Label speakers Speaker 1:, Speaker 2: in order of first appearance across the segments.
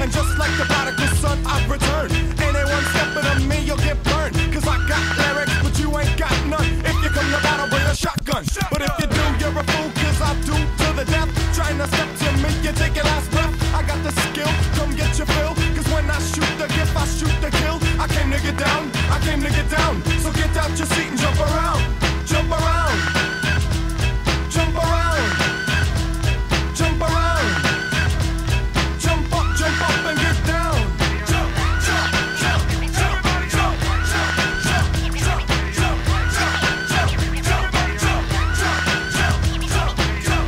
Speaker 1: And just like the prodigal son, I've returned. Anyone stepping on me, you'll get burned. Cause I got lyrics, but you ain't got none. If you come to battle, bring a shotgun. But if you do, you're a fool, cause I do to the death. Trying to step to me, you take your last breath. I got the skill, come get your fill. Cause when I shoot the gift, I shoot the kill. I came to get down, I came to get down. So get out your seat and jump around. Jump around. Jump around. Jump around. Jump up and get down. Jump, jump, jump, everybody jump, jump, jump, jump, jump, jump, jump, everybody jump, jump, jump, jump, jump.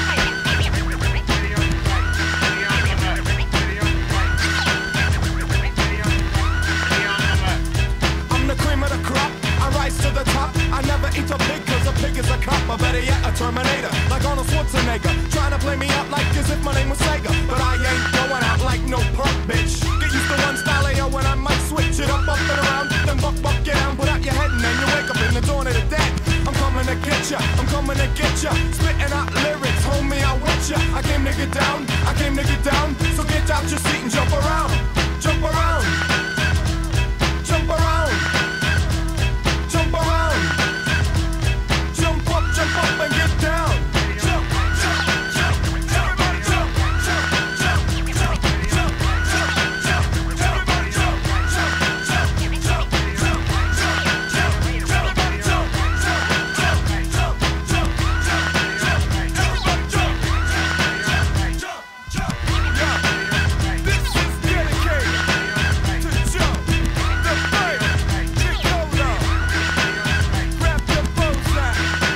Speaker 1: I'm the cream of the crop, I rise to the top. I never eat a pig cause a pig is a cop. Or better yet, a Terminator, like Arnold Schwarzenegger. Trying to play me out like as if my name was Sega. But I ain't going out like no punk bitch. Get used to one style AO when I might switch it up and around. Then buck, get down, put out your head and then you wake up in the dawn of the dead. I'm coming to get ya, I'm coming to get ya. Spitting out lyrics, homie, I want ya. I came to get down, I came to get down. So get out your seat and jump around. Jump around. Jump around. Jump around. Jump up and get down. Jump, jump, jump, everybody jump, jump, jump, jump, jump, jump, jump, everybody jump, jump, jump, jump, jump, jump, jump, everybody jump, jump, jump, jump, jump, jump, everybody jump, jump, jump. Yeah, this is dedicated to Joe, the third, Nicola. Grab your phones now.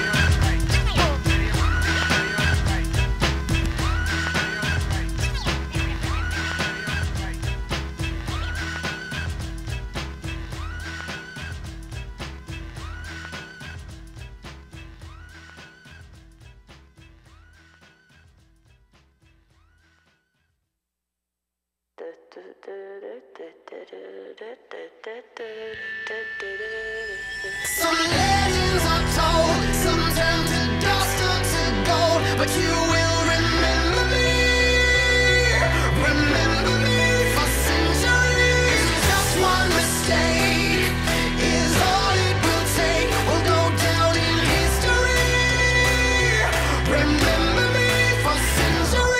Speaker 2: Some legends are told, some turn to dust or to gold, but you will remember me for centuries. Just one mistake is all it will take. We'll go down in history. Remember me for centuries.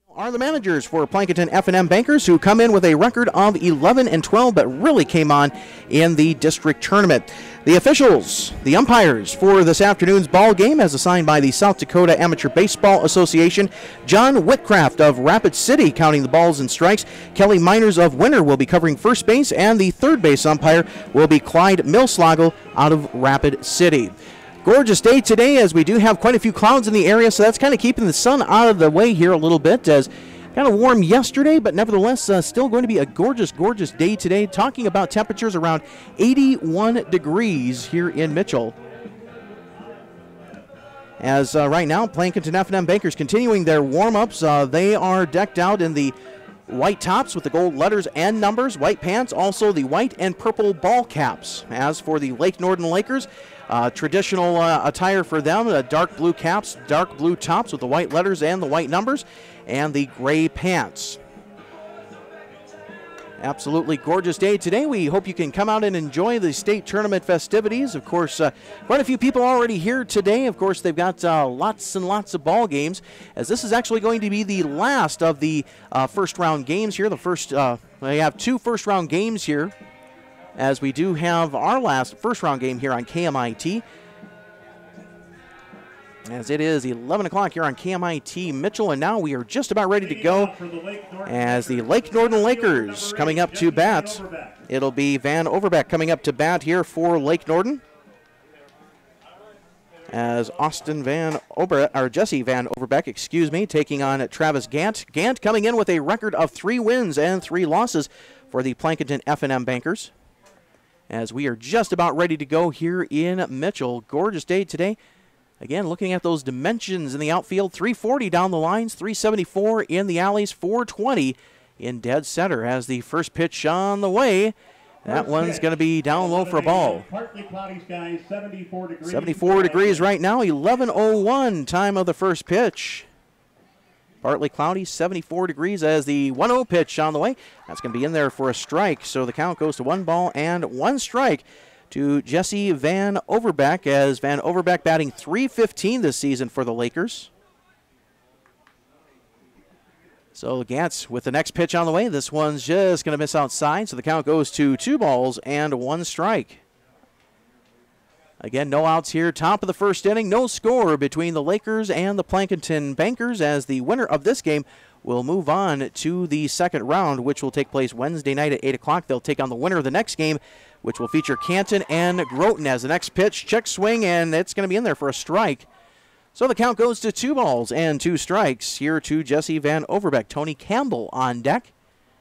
Speaker 3: Are the managers for Plankinton F&M Bankers, who come in with a record of 11-12, but really came on in the district tournament. The officials, the umpires for this afternoon's ball game, as assigned by the South Dakota Amateur Baseball Association. John Whitcraft of Rapid City counting the balls and strikes. Kelly Miners of Winter will be covering first base, and the third base umpire will be Clyde Milslagle out of Rapid City. Gorgeous day today, as we do have quite a few clouds in the area, so that's kind of keeping the sun out of the way here a little bit, as kind of warm yesterday, but nevertheless still going to be a gorgeous, gorgeous day today. Talking about temperatures around 81 degrees here in Mitchell. As right now, Plankinton F&M Bankers continuing their warm-ups. They are decked out in the white tops with the gold letters and numbers, white pants, also the white and purple ball caps. As for the Lake Norden Lakers, traditional attire for them, dark blue caps, dark blue tops with the white letters and the white numbers, and the gray pants. Absolutely gorgeous day today. We hope you can come out and enjoy the state tournament festivities. Of course, quite a few people already here today. Of course, they've got lots and lots of ball games, as this is actually going to be the last of the first round games here. We have two first round games here, as we do have our last first round game here on KMIT. As it is 11 o'clock here on KMIT Mitchell, and now we are just about ready to go as the Lake Norden Lakers coming up to bat. It'll be Van Overbeck coming up to bat here for Lake Norden, as Jesse Van Overbeck, taking on Travis Gant. Gant coming in with a record of 3 wins and 3 losses for the Plankinton F&M Bankers. As we are just about ready to go here in Mitchell. Gorgeous day today. Again, looking at those dimensions in the outfield, 340 down the lines, 374 in the alleys, 420 in dead center. As the first pitch on the way, that one's going to be down low for a ball.
Speaker 4: Partly cloudy skies, 74 degrees.
Speaker 3: 74 degrees right now, 11:01 time of the first pitch. Partly cloudy, 74 degrees as the 1-0 pitch on the way. That's going to be in there for a strike, so the count goes to 1 ball and 1 strike to Jesse Van Overbeck, as Van Overbeck batting .315 this season for the Lakers. So Gantz with the next pitch on the way. This one's just going to miss outside, so the count goes to 2 balls and 1 strike. Again, no outs here. Top of the first inning, no score between the Lakers and the Plankinton Bankers, as the winner of this game will move on to the second round, which will take place Wednesday night at 8 o'clock. They'll take on the winner of the next game, which will feature Canton and Groton. As the next pitch, check swing, and it's going to be in there for a strike. So the count goes to 2 balls and 2 strikes here to Jesse Van Overbeck. Tony Campbell on deck,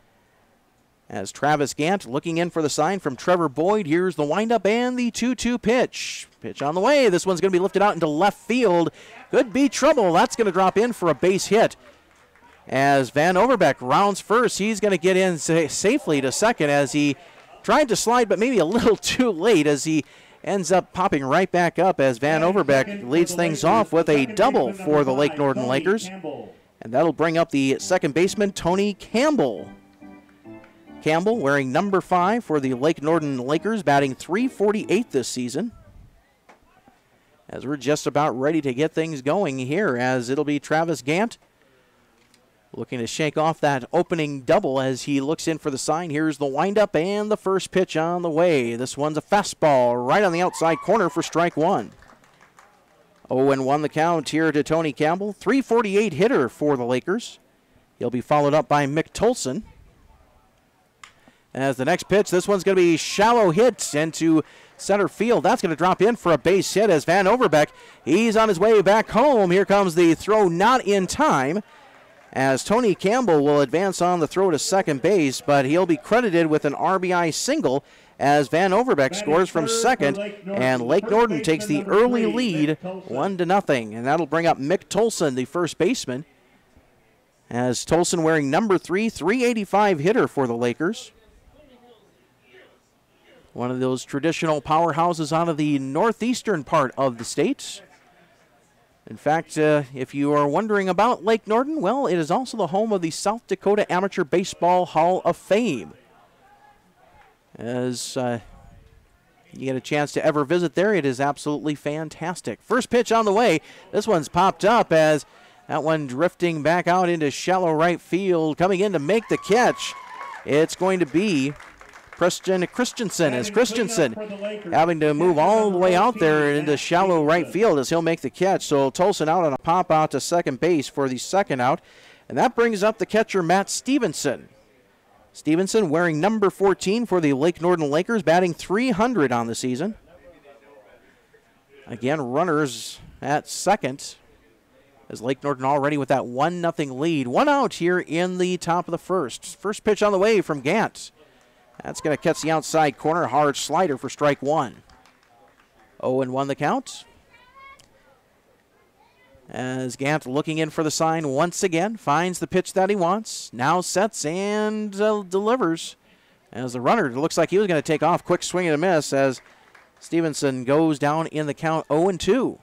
Speaker 3: as Travis Gant looking in for the sign from Trevor Boyd. Here's the windup and the 2-2 pitch. Pitch on the way. This one's going to be lifted out into left field. Could be trouble. That's going to drop in for a base hit. As Van Overbeck rounds first, he's going to get in safely to second, as he tried to slide, but maybe a little too late, as he ends up popping right back up, as Van Overbeck leads things off with a double for the Lake Norden Lakers. And that'll bring up the second baseman, Tony Campbell. Campbell wearing number 5 for the Lake Norden Lakers, batting .348 this season. As we're just about ready to get things going here, as it'll be Travis Gant looking to shake off that opening double as he looks in for the sign. Here's the windup and the first pitch on the way. This one's a fastball right on the outside corner for strike 1. 0-1 the count here to Tony Campbell. .348 hitter for the Lakers. He'll be followed up by Mick Tolson. As the next pitch, this one's going to be shallow hit into center field. That's going to drop in for a base hit, as Van Overbeck, he's on his way back home. Here comes the throw, not in time, as Tony Campbell will advance on the throw to second base, but he'll be credited with an RBI single, as Van Overbeck scores from second, and Lake Norden takes the early lead 1-0. And that'll bring up Mick Tolson, the first baseman, as Tolson wearing number 3, .385 hitter for the Lakers. One of those traditional powerhouses out of the northeastern part of the state. In fact, if you are wondering about Lake Norden, well, it is also the home of the South Dakota Amateur Baseball Hall of Fame. As you get a chance to ever visit there, it is absolutely fantastic. First pitch on the way. This one's popped up, as That one drifting back out into shallow right field. Coming in to make the catch, it's going to be Christensen, as Christensen having to move all the way out there into shallow right field as he'll make the catch. So Tolson out on a pop out to second base for the second out. And that brings up the catcher, Matt Stevenson. Stevenson wearing number 14 for the Lake Norden Lakers, batting .300 on the season. Again, runners at second as Lake Norden already with that 1-0 lead. One out here in the top of the first. First pitch on the way from Gant. That's going to catch the outside corner. Hard slider for strike one. 0-1 the count. As Gant looking in for the sign once again. Finds the pitch that he wants. Now sets and delivers. As the runner looks like he was going to take off. Quick swing and a miss as Stevenson goes down in the count 0-2.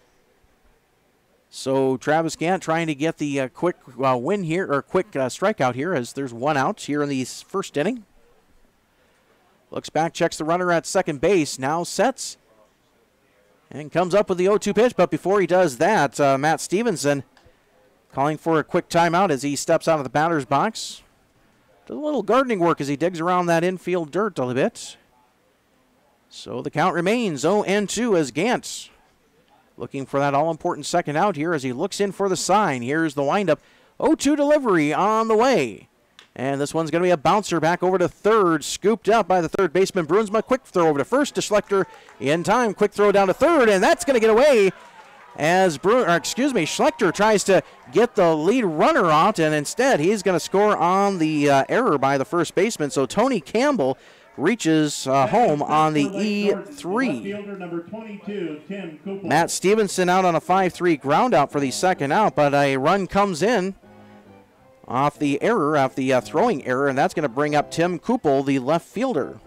Speaker 3: So Travis Gant trying to get the quick win here, or quick strikeout here, as there's one out here in the first inning. Looks back, checks the runner at second base, now sets, and comes up with the 0-2 pitch. But before he does that, Matt Stevenson calling for a quick timeout as he steps out of the batter's box. Does a little gardening work as he digs around that infield dirt a bit. So the count remains 0-2 as Gant looking for that all-important second out here as he looks in for the sign. Here's the windup. 0-2 delivery on the way. And this one's going to be a bouncer back over to third. Scooped up by the third baseman, Brunsma. Quick throw over to first to Schlechter in time. Quick throw down to third, and that's going to get away as Schlechter tries to get the lead runner out, and instead he's going to score on the error by the first baseman. So Tony Campbell reaches home on the E3. Matt Stevenson out on a 5-3 ground out for the second out, but a run comes in off the error, off the throwing error, and that's going to bring up Tim Kupel, the left fielder.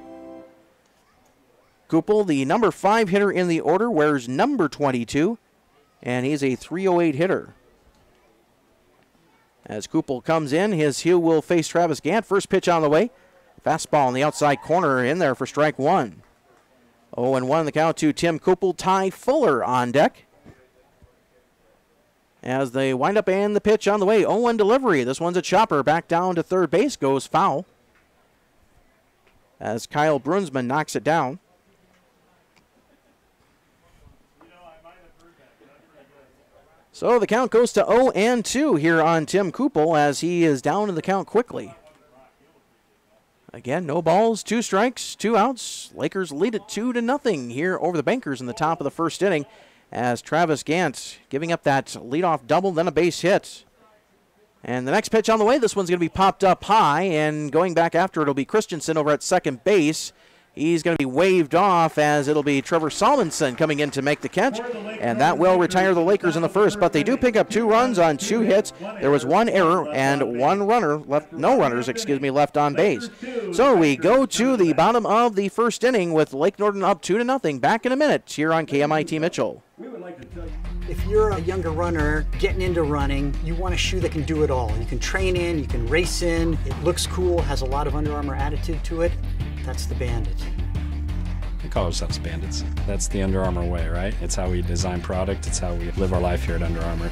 Speaker 3: Kupel, the number 5 hitter in the order, wears number 22, and he's a .308 hitter. As Kupel comes in, his heel will face Travis Gant. First pitch on the way. Fastball on the outside corner in there for strike one. 0-1 the count to Tim Kupel. Ty Fuller on deck. As they wind up and the pitch on the way. 0-1 delivery. This one's a chopper. Back down to third base. Goes foul. As Kyle Brunsman knocks it down. So the count goes to 0-2 here on Tim Kupel as he is down in the count quickly. Again, no balls, 2 strikes, 2 outs. Lakers lead it 2-0 here over the Bankers in the top of the first inning as Travis Gant giving up that leadoff double, then a base hit. And the next pitch on the way, this one's going to be popped up high, and going back after it will be Christensen over at second base. He's going to be waved off as it'll be Trevor Salmonson coming in to make the catch, and that will retire the Lakers in the first. But they do pick up 2 runs on 2 hits. There was 1 error and 1 runner left, no runners, left on base. So we go to the bottom of the first inning with Lake Norden up 2-0. Back in a minute here on KMIT Mitchell.
Speaker 5: We would like to tell you, if you're a younger runner getting into running, you want a shoe that can do it all. You can train in, you can race in, it looks cool, has a lot of Under Armour attitude to it. That's the Bandit.
Speaker 6: We call ourselves Bandits. That's the Under Armour way, right? It's how we design product. It's how we live our life here at Under Armour.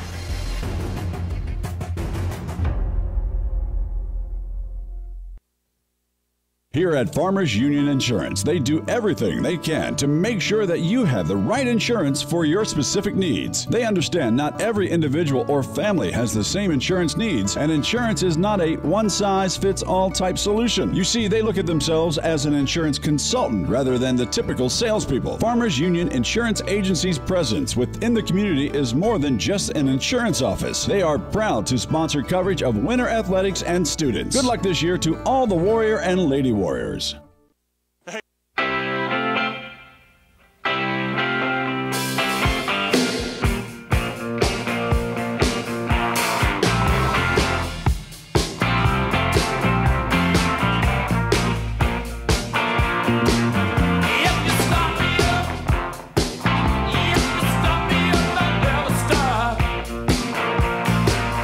Speaker 7: Here at Farmers Union Insurance, they do everything they can to make sure that you have the right insurance for your specific needs. They understand not every individual or family has the same insurance needs, and insurance is not a one-size-fits-all type solution. You see, they look at themselves as an insurance consultant rather than the typical salespeople. Farmers Union Insurance Agency's presence within the community is more than just an insurance office. They are proud to sponsor coverage of winter athletics and students. Good luck this year to all the Warrior and Lady Warriors.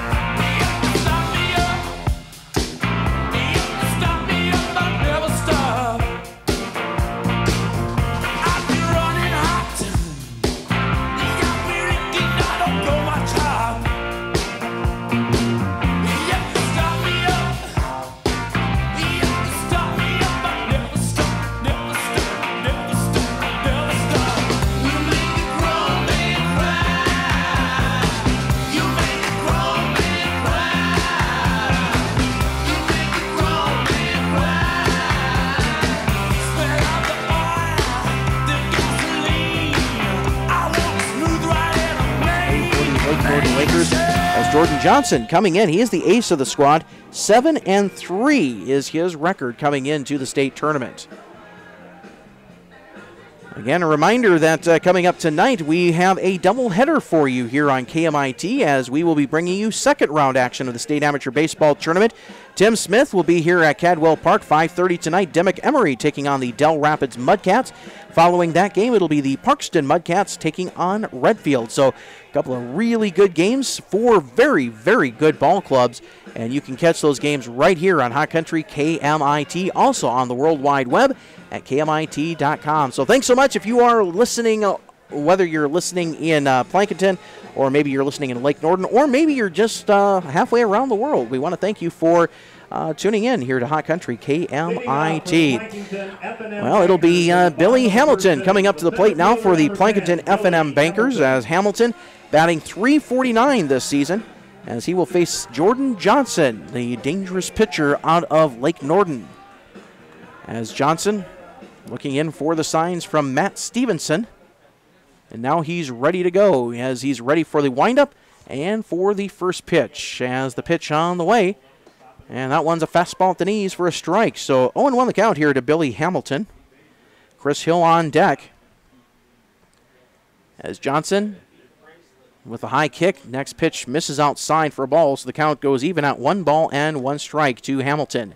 Speaker 1: Stop.
Speaker 3: as Jordan Johnson coming in. He is the ace of the squad. 7-3 is his record coming into the state tournament. Again, a reminder that coming up tonight, we have a doubleheader for you here on KMIT as we will be bringing you second round action of the State Amateur Baseball Tournament. Tim Smith will be here at Cadwell Park, 5:30 tonight. Demick Emery taking on the Del Rapids Mudcats. Following that game, it'll be the Parkston Mudcats taking on Redfield. So a couple of really good games, 4 very, very good ball clubs, and you can catch those games right here on Hot Country KMIT, also on the World Wide Web at KMIT.com. So thanks so much. If you are listening, whether you're listening in Plankinton, or maybe you're listening in Lake Norden, or maybe you're just halfway around the world, we want to thank you for tuning in here to Hot Country KMIT. Well, it'll be Billy Hamilton coming up to the plate now for the Plankinton F&M Bankers, as Hamilton batting .349 this season, as he will face Jordan Johnson, the dangerous pitcher out of Lake Norden. As Johnson looking in for the signs from Matt Stevenson. And now he's ready to go, as he's ready for the windup and for the first pitch. As the pitch on the way, and that one's a fastball at the knees for a strike. So 0-1 the count here to Billy Hamilton. Chris Hill on deck. As Johnson with a high kick, next pitch misses outside for a ball, so the count goes even at 1 ball and 1 strike to Hamilton.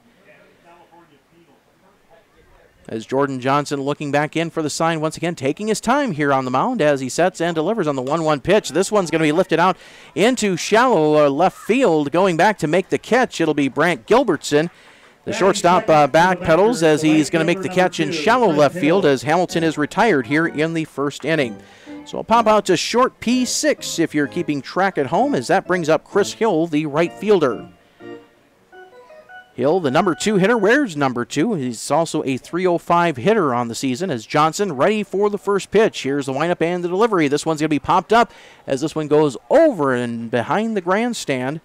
Speaker 3: As Jordan Johnson looking back in for the sign once again, taking his time here on the mound as he sets and delivers on the 1-1 pitch. This one's going to be lifted out into shallow left field. Going back to make the catch, it'll be Brant Gilbertson. The shortstop backpedals as he's going to make the catch in shallow left field as Hamilton is retired here in the first inning. So I'll pop out to short P6 if you're keeping track at home, as that brings up Chris Hill, the right fielder. Hill, the number 2 hitter, wears number 2. He's also a .305 hitter on the season, as Johnson ready for the first pitch. Here's the windup and the delivery. This one's going to be popped up as this one goes over and behind the grandstand.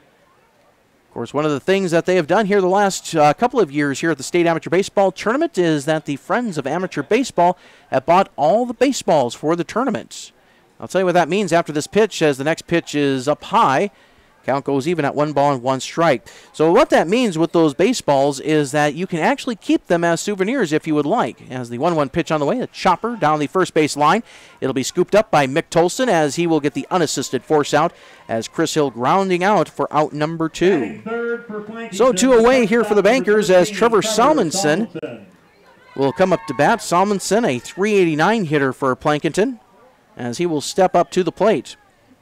Speaker 3: Of course, one of the things that they have done here the last couple of years here at the State Amateur Baseball Tournament is that the Friends of Amateur Baseball have bought all the baseballs for the tournament. I'll tell you what that means after this pitch, as the next pitch is up high. Count goes even at 1 ball and 1 strike. So what that means with those baseballs is that you can actually keep them as souvenirs if you would like. As the 1-1 pitch on the way, a chopper down the first base line. It'll be scooped up by Mick Tolson as he will get the unassisted force out, as Chris Hill grounding out for out number 2. So 2 away here for the Bankers, as Trevor Salmonson will come up to bat. Salmonson, a .389 hitter for Plankinton, as he will step up to the plate.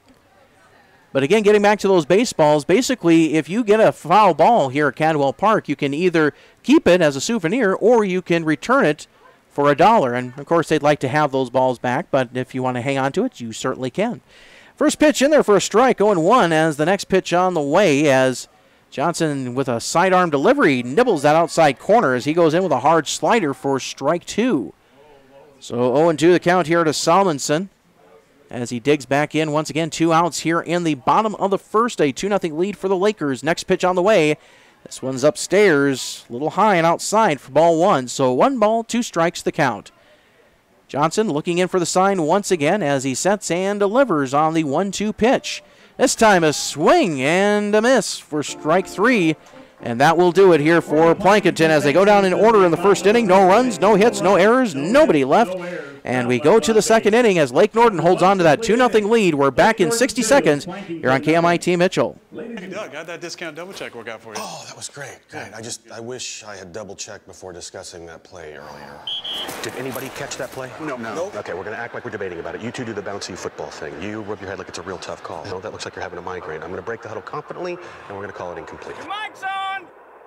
Speaker 3: But again, getting back to those baseballs, basically, if you get a foul ball here at Cadwell Park, you can either keep it as a souvenir or you can return it for $1. And, of course, they'd like to have those balls back, but if you want to hang on to it, you certainly can. First pitch in there for a strike, 0-1, as the next pitch on the way, as Johnson with a sidearm delivery nibbles that outside corner as he goes in with a hard slider for strike 2. So 0-2 the count here to Salmonson, as he digs back in once again. 2 outs here in the bottom of the first. A 2-0 lead for the Lakers. Next pitch on the way. This one's upstairs, a little high and outside for ball 1. So 1 ball, 2 strikes the count. Johnson looking in for the sign once again as he sets and delivers on the 1-2 pitch. This time a swing and a miss for strike 3. And that will do it here for Plankinton as they go down in order in the first inning. No runs, no hits, no errors, nobody left. And we go to the second inning as Lake Norden holds on to that 2-0 lead. We're back in 60 seconds here on KMIT Mitchell.
Speaker 8: Hey, Doug, how'd that discount double check work out for you?
Speaker 9: Oh, that was great. Great. I wish I had double checked before discussing that play earlier. Did anybody catch that play? No. Okay, we're going to act like we're debating about it. You two do the bouncy football thing. You rub your head like it's a real tough call. No, that looks like you're having a migraine. I'm going to break the huddle confidently, and we're going to call it incomplete.
Speaker 2: Mike's on!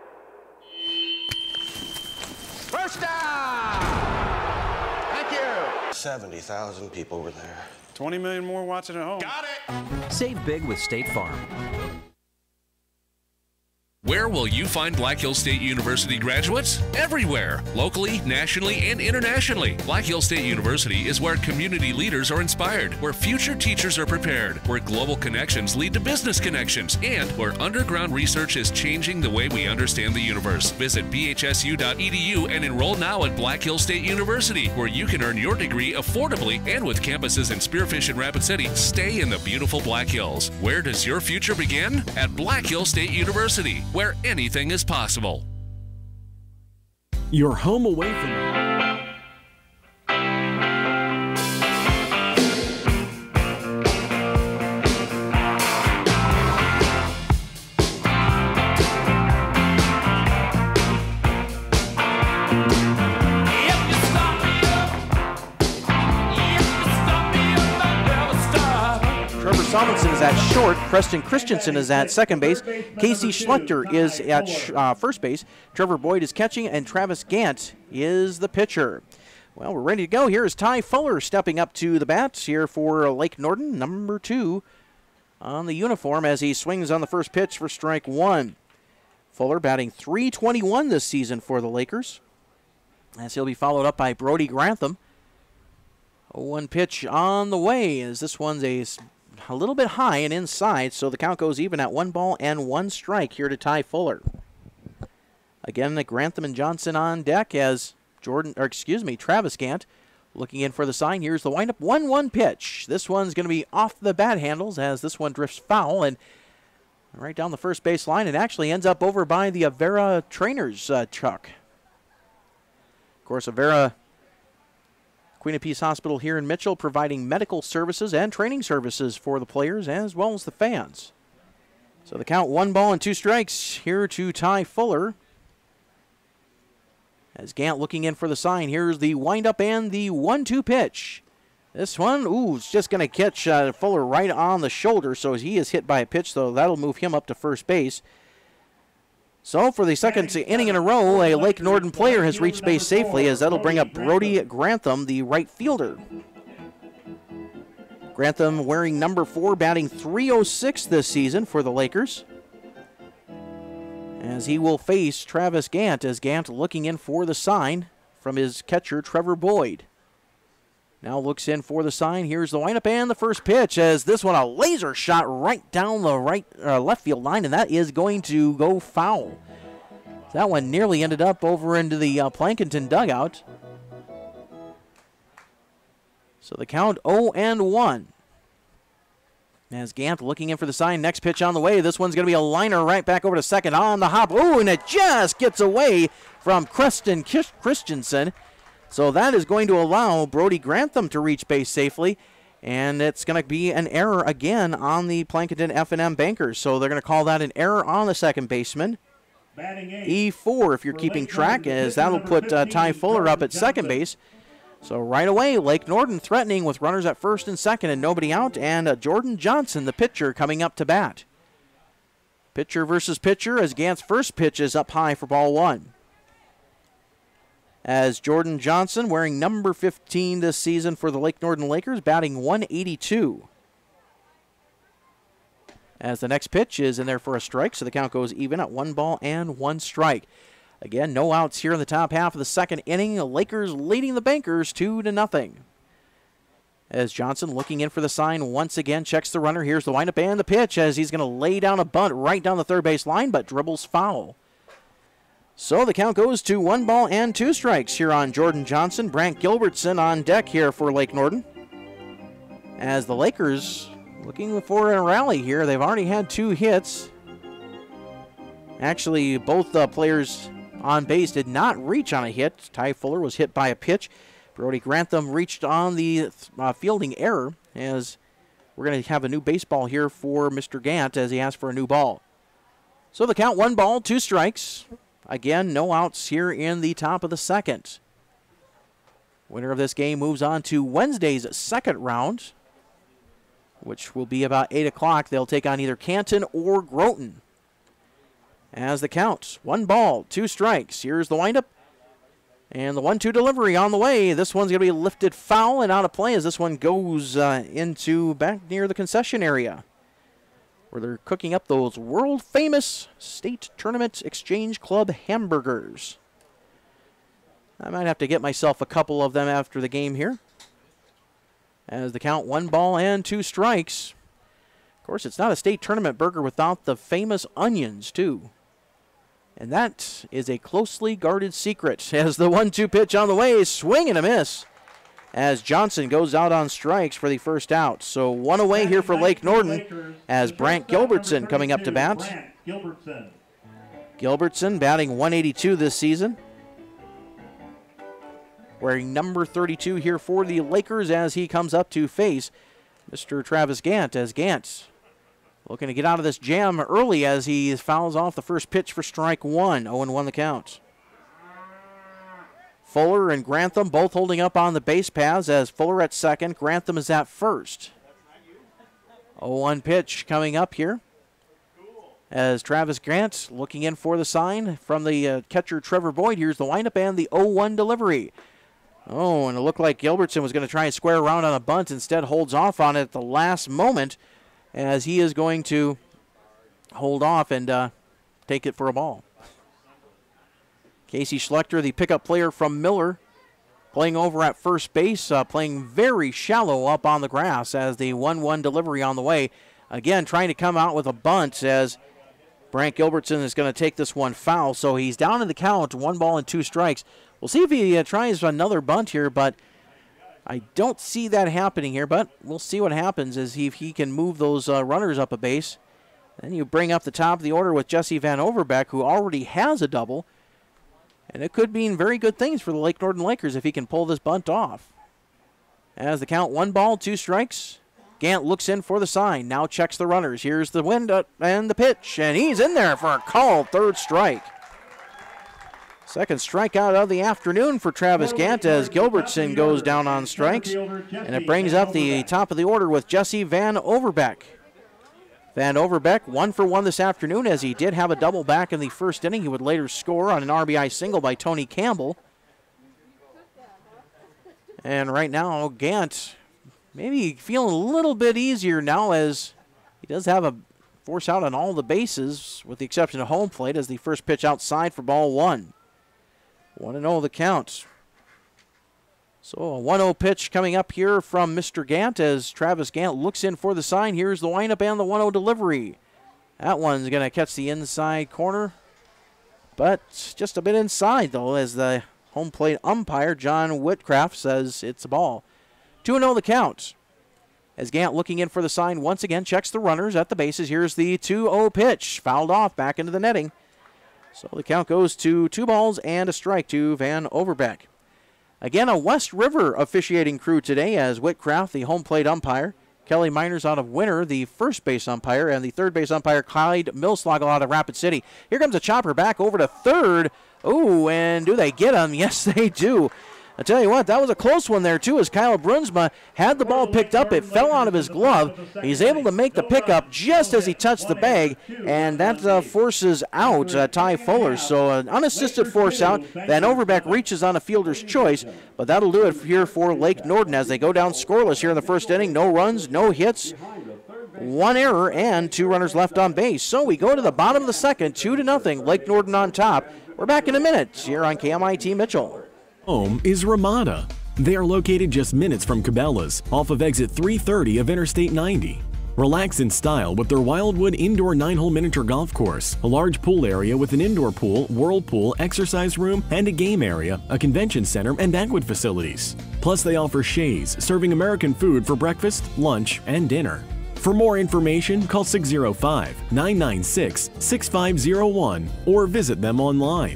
Speaker 2: First down! Thank you!
Speaker 9: 70,000 people were there.
Speaker 8: 20 million more watching at home.
Speaker 2: Got it!
Speaker 10: Save big with State Farm. Where will you find Black Hills State University graduates? Everywhere, locally, nationally, and internationally. Black Hills State University is where community leaders are inspired, where future teachers are prepared, where global connections lead to business connections, and where underground research is changing the way we understand the universe. Visit bhsu.edu and enroll now at Black Hills State University, where you can earn your degree affordably and with campuses in Spearfish and Rapid City. Stay in the beautiful Black Hills. Where does your future begin? At Black Hills State University, where anything is possible.
Speaker 11: You're home away from
Speaker 3: Salmonson is at short. Preston Christensen is at second base. Casey Schlechter is at first base. Trevor Boyd is catching, and Travis Gant is the pitcher. Well, we're ready to go. Here is Ty Fuller stepping up to the bat here for Lake Norden, number 2 on the uniform as he swings on the first pitch for strike 1. Fuller batting .321 this season for the Lakers, as he'll be followed up by Brody Grantham. 0-1 pitch on the way, as this one's a little bit high and inside, so the count goes even at 1 ball and 1 strike here to Ty Fuller. Again, Grantham and Johnson on deck as Travis Gant looking in for the sign. Here's the windup, 1-1 pitch. This one's going to be off the bat handles as this one drifts foul and right down the first base line. It actually ends up over by the Avera Trainers truck. Of course, Avera Queen of Peace Hospital here in Mitchell providing medical services and training services for the players as well as the fans. So the count 1 ball and 2 strikes here to Ty Fuller. As Gant looking in for the sign, here's the windup and the 1-2 pitch. This one, is just going to catch Fuller right on the shoulder, so he is hit by a pitch, so that'll move him up to first base. So for the second inning in a row, a Lake Norden player has reached base safely, as that'll bring up Brody Grantham, the right fielder. Grantham wearing number 4, batting .306 this season for the Lakers, as he will face Travis Gant, as Gant looking in for the sign from his catcher, Trevor Boyd. Now looks in for the sign. Here's the windup and the first pitch, as this one a laser shot right down the left field line, and that is going to go foul. That one nearly ended up over into the Plankinton dugout. So the count 0-1. As Gant looking in for the sign, next pitch on the way. This one's going to be a liner right back over to second on the hop. And it just gets away from Preston Christensen. So that is going to allow Brody Grantham to reach base safely, and it's going to be an error again on the Plankinton F&M Bankers. So they're going to call that an error on the second baseman. E4 if you're keeping track, as that'll put Ty Fuller up at second base. So right away, Lake Norden threatening with runners at first and second and nobody out, and Jordan Johnson, the pitcher, coming up to bat. Pitcher versus pitcher, as Gant's first pitch is up high for ball 1. As Jordan Johnson, wearing number 15 this season for the Lake Norden Lakers, batting .182. As the next pitch is in there for a strike, so the count goes even at 1 ball and 1 strike. Again, no outs here in the top half of the second inning. The Lakers leading the Bankers 2-0. As Johnson looking in for the sign once again, checks the runner. Here's the windup and the pitch, as he's going to lay down a bunt right down the third base line, but dribbles foul. So the count goes to 1 ball and 2 strikes here on Jordan Johnson. Brant Gilbertson on deck here for Lake Norden. As the Lakers looking for a rally here. They've already had 2 hits. Actually, both players on base did not reach on a hit. Ty Fuller was hit by a pitch. Brody Grantham reached on the fielding error, as we're going to have a new baseball here for Mr. Gant as he asks for a new ball. So the count 1 ball, 2 strikes. Again, no outs here in the top of the second. Winner of this game moves on to Wednesday's second round, which will be about 8 o'clock. They'll take on either Canton or Groton. As the count, 1 ball, 2 strikes. Here's the windup. And the 1-2 delivery on the way. This one's going to be lifted foul and out of play as this one goes into back near the concession area. where they're cooking up those world-famous State Tournament Exchange Club hamburgers. I might have to get myself a couple of them after the game here. As the count 1 ball and 2 strikes. Of course, it's not a state tournament burger without the famous onions, too. And that is a closely guarded secret. As the 1-2 pitch on the way, swing and a miss. As Johnson goes out on strikes for the first out. So 1 away here for Lake Norden as Brant Gilbertson coming up to bat. Gilbertson batting 182 this season. Wearing number 32 here for the Lakers as he comes up to face Mr. Travis Gant, as Gant looking to get out of this jam early as he fouls off the first pitch for strike 1. 0-1 the count. Fuller and Grantham both holding up on the base paths as Fuller at second, Grantham is at first. 0-1 pitch coming up here as Travis Grant looking in for the sign from the catcher Trevor Boyd. Here's the windup and the 0-1 delivery. Oh, and it looked like Gilbertson was going to try and square around on a bunt. Instead holds off on it at the last moment as he is going to hold off and take it for a ball. Casey Schlechter, the pickup player from Miller, playing over at first base, playing very shallow up on the grass as the 1-1 delivery on the way. Again, trying to come out with a bunt as Brant Gilbertson is going to take this one foul. So he's down in the count, 1 ball and 2 strikes. We'll see if he tries another bunt here, but I don't see that happening here. But we'll see what happens as if he can move those runners up a base. Then you bring up the top of the order with Jesse Van Overbeck, who already has a double. And it could mean very good things for the Lake Norden Lakers if he can pull this bunt off. As the count 1 ball, 2 strikes. Gant looks in for the sign, now checks the runners. Here's the wind and the pitch, and he's in there for a called 3rd strike. Second strikeout of the afternoon for Travis Gant as Gilbertson goes down on strikes. And it brings up the top of the order with Jesse Van Overbeck. Van Overbeck 1 for 1 this afternoon as he did have a double back in the first inning. He would later score on an RBI single by Tony Campbell. And right now, Gant maybe feeling a little bit easier now as he does have a force out on all the bases with the exception of home plate as the first pitch outside for ball 1. 1-0 the count. So a 1-0 pitch coming up here from Mr. Gant as Travis Gant looks in for the sign. Here's the windup and the 1-0 delivery. That one's going to catch the inside corner, but just a bit inside though as the home plate umpire John Whitcraft says it's a ball. 2-0 the count. As Gant looking in for the sign once again checks the runners at the bases. Here's the 2-0 pitch. Fouled off back into the netting. So the count goes to 2 balls and a strike to Van Overbeck. Again, a West River officiating crew today as Whitcraft, the home plate umpire, Kelly Miners out of Winter, the first base umpire, and the third base umpire, Clyde Millsloggle out of Rapid City. Here comes a chopper back over to third. Ooh, and do they get him? Yes, they do. I tell you what, that was a close one there, too, as Kyle Brunsma had the ball picked up. It fell out of his glove. He's able to make the pickup just as he touched the bag, and that forces out Ty Fuller. So an unassisted force out. Van Overbeck reaches on a fielder's choice, but that'll do it here for Lake Norden as they go down scoreless here in the first inning. No runs, no hits, 1 error, and 2 runners left on base. So we go to the bottom of the second, 2-0, Lake Norden on top. We're back in a minute here on KMIT Mitchell.
Speaker 11: Home is Ramada. They are located just minutes from Cabela's, off of exit 330 of Interstate 90. Relax in style with their Wildwood Indoor 9-hole miniature golf course, a large pool area with an indoor pool, whirlpool, exercise room, and a game area, a convention center, and banquet facilities. Plus, they offer Shays, serving American food for breakfast, lunch, and dinner. For more information, call 605-996-6501 or visit them online.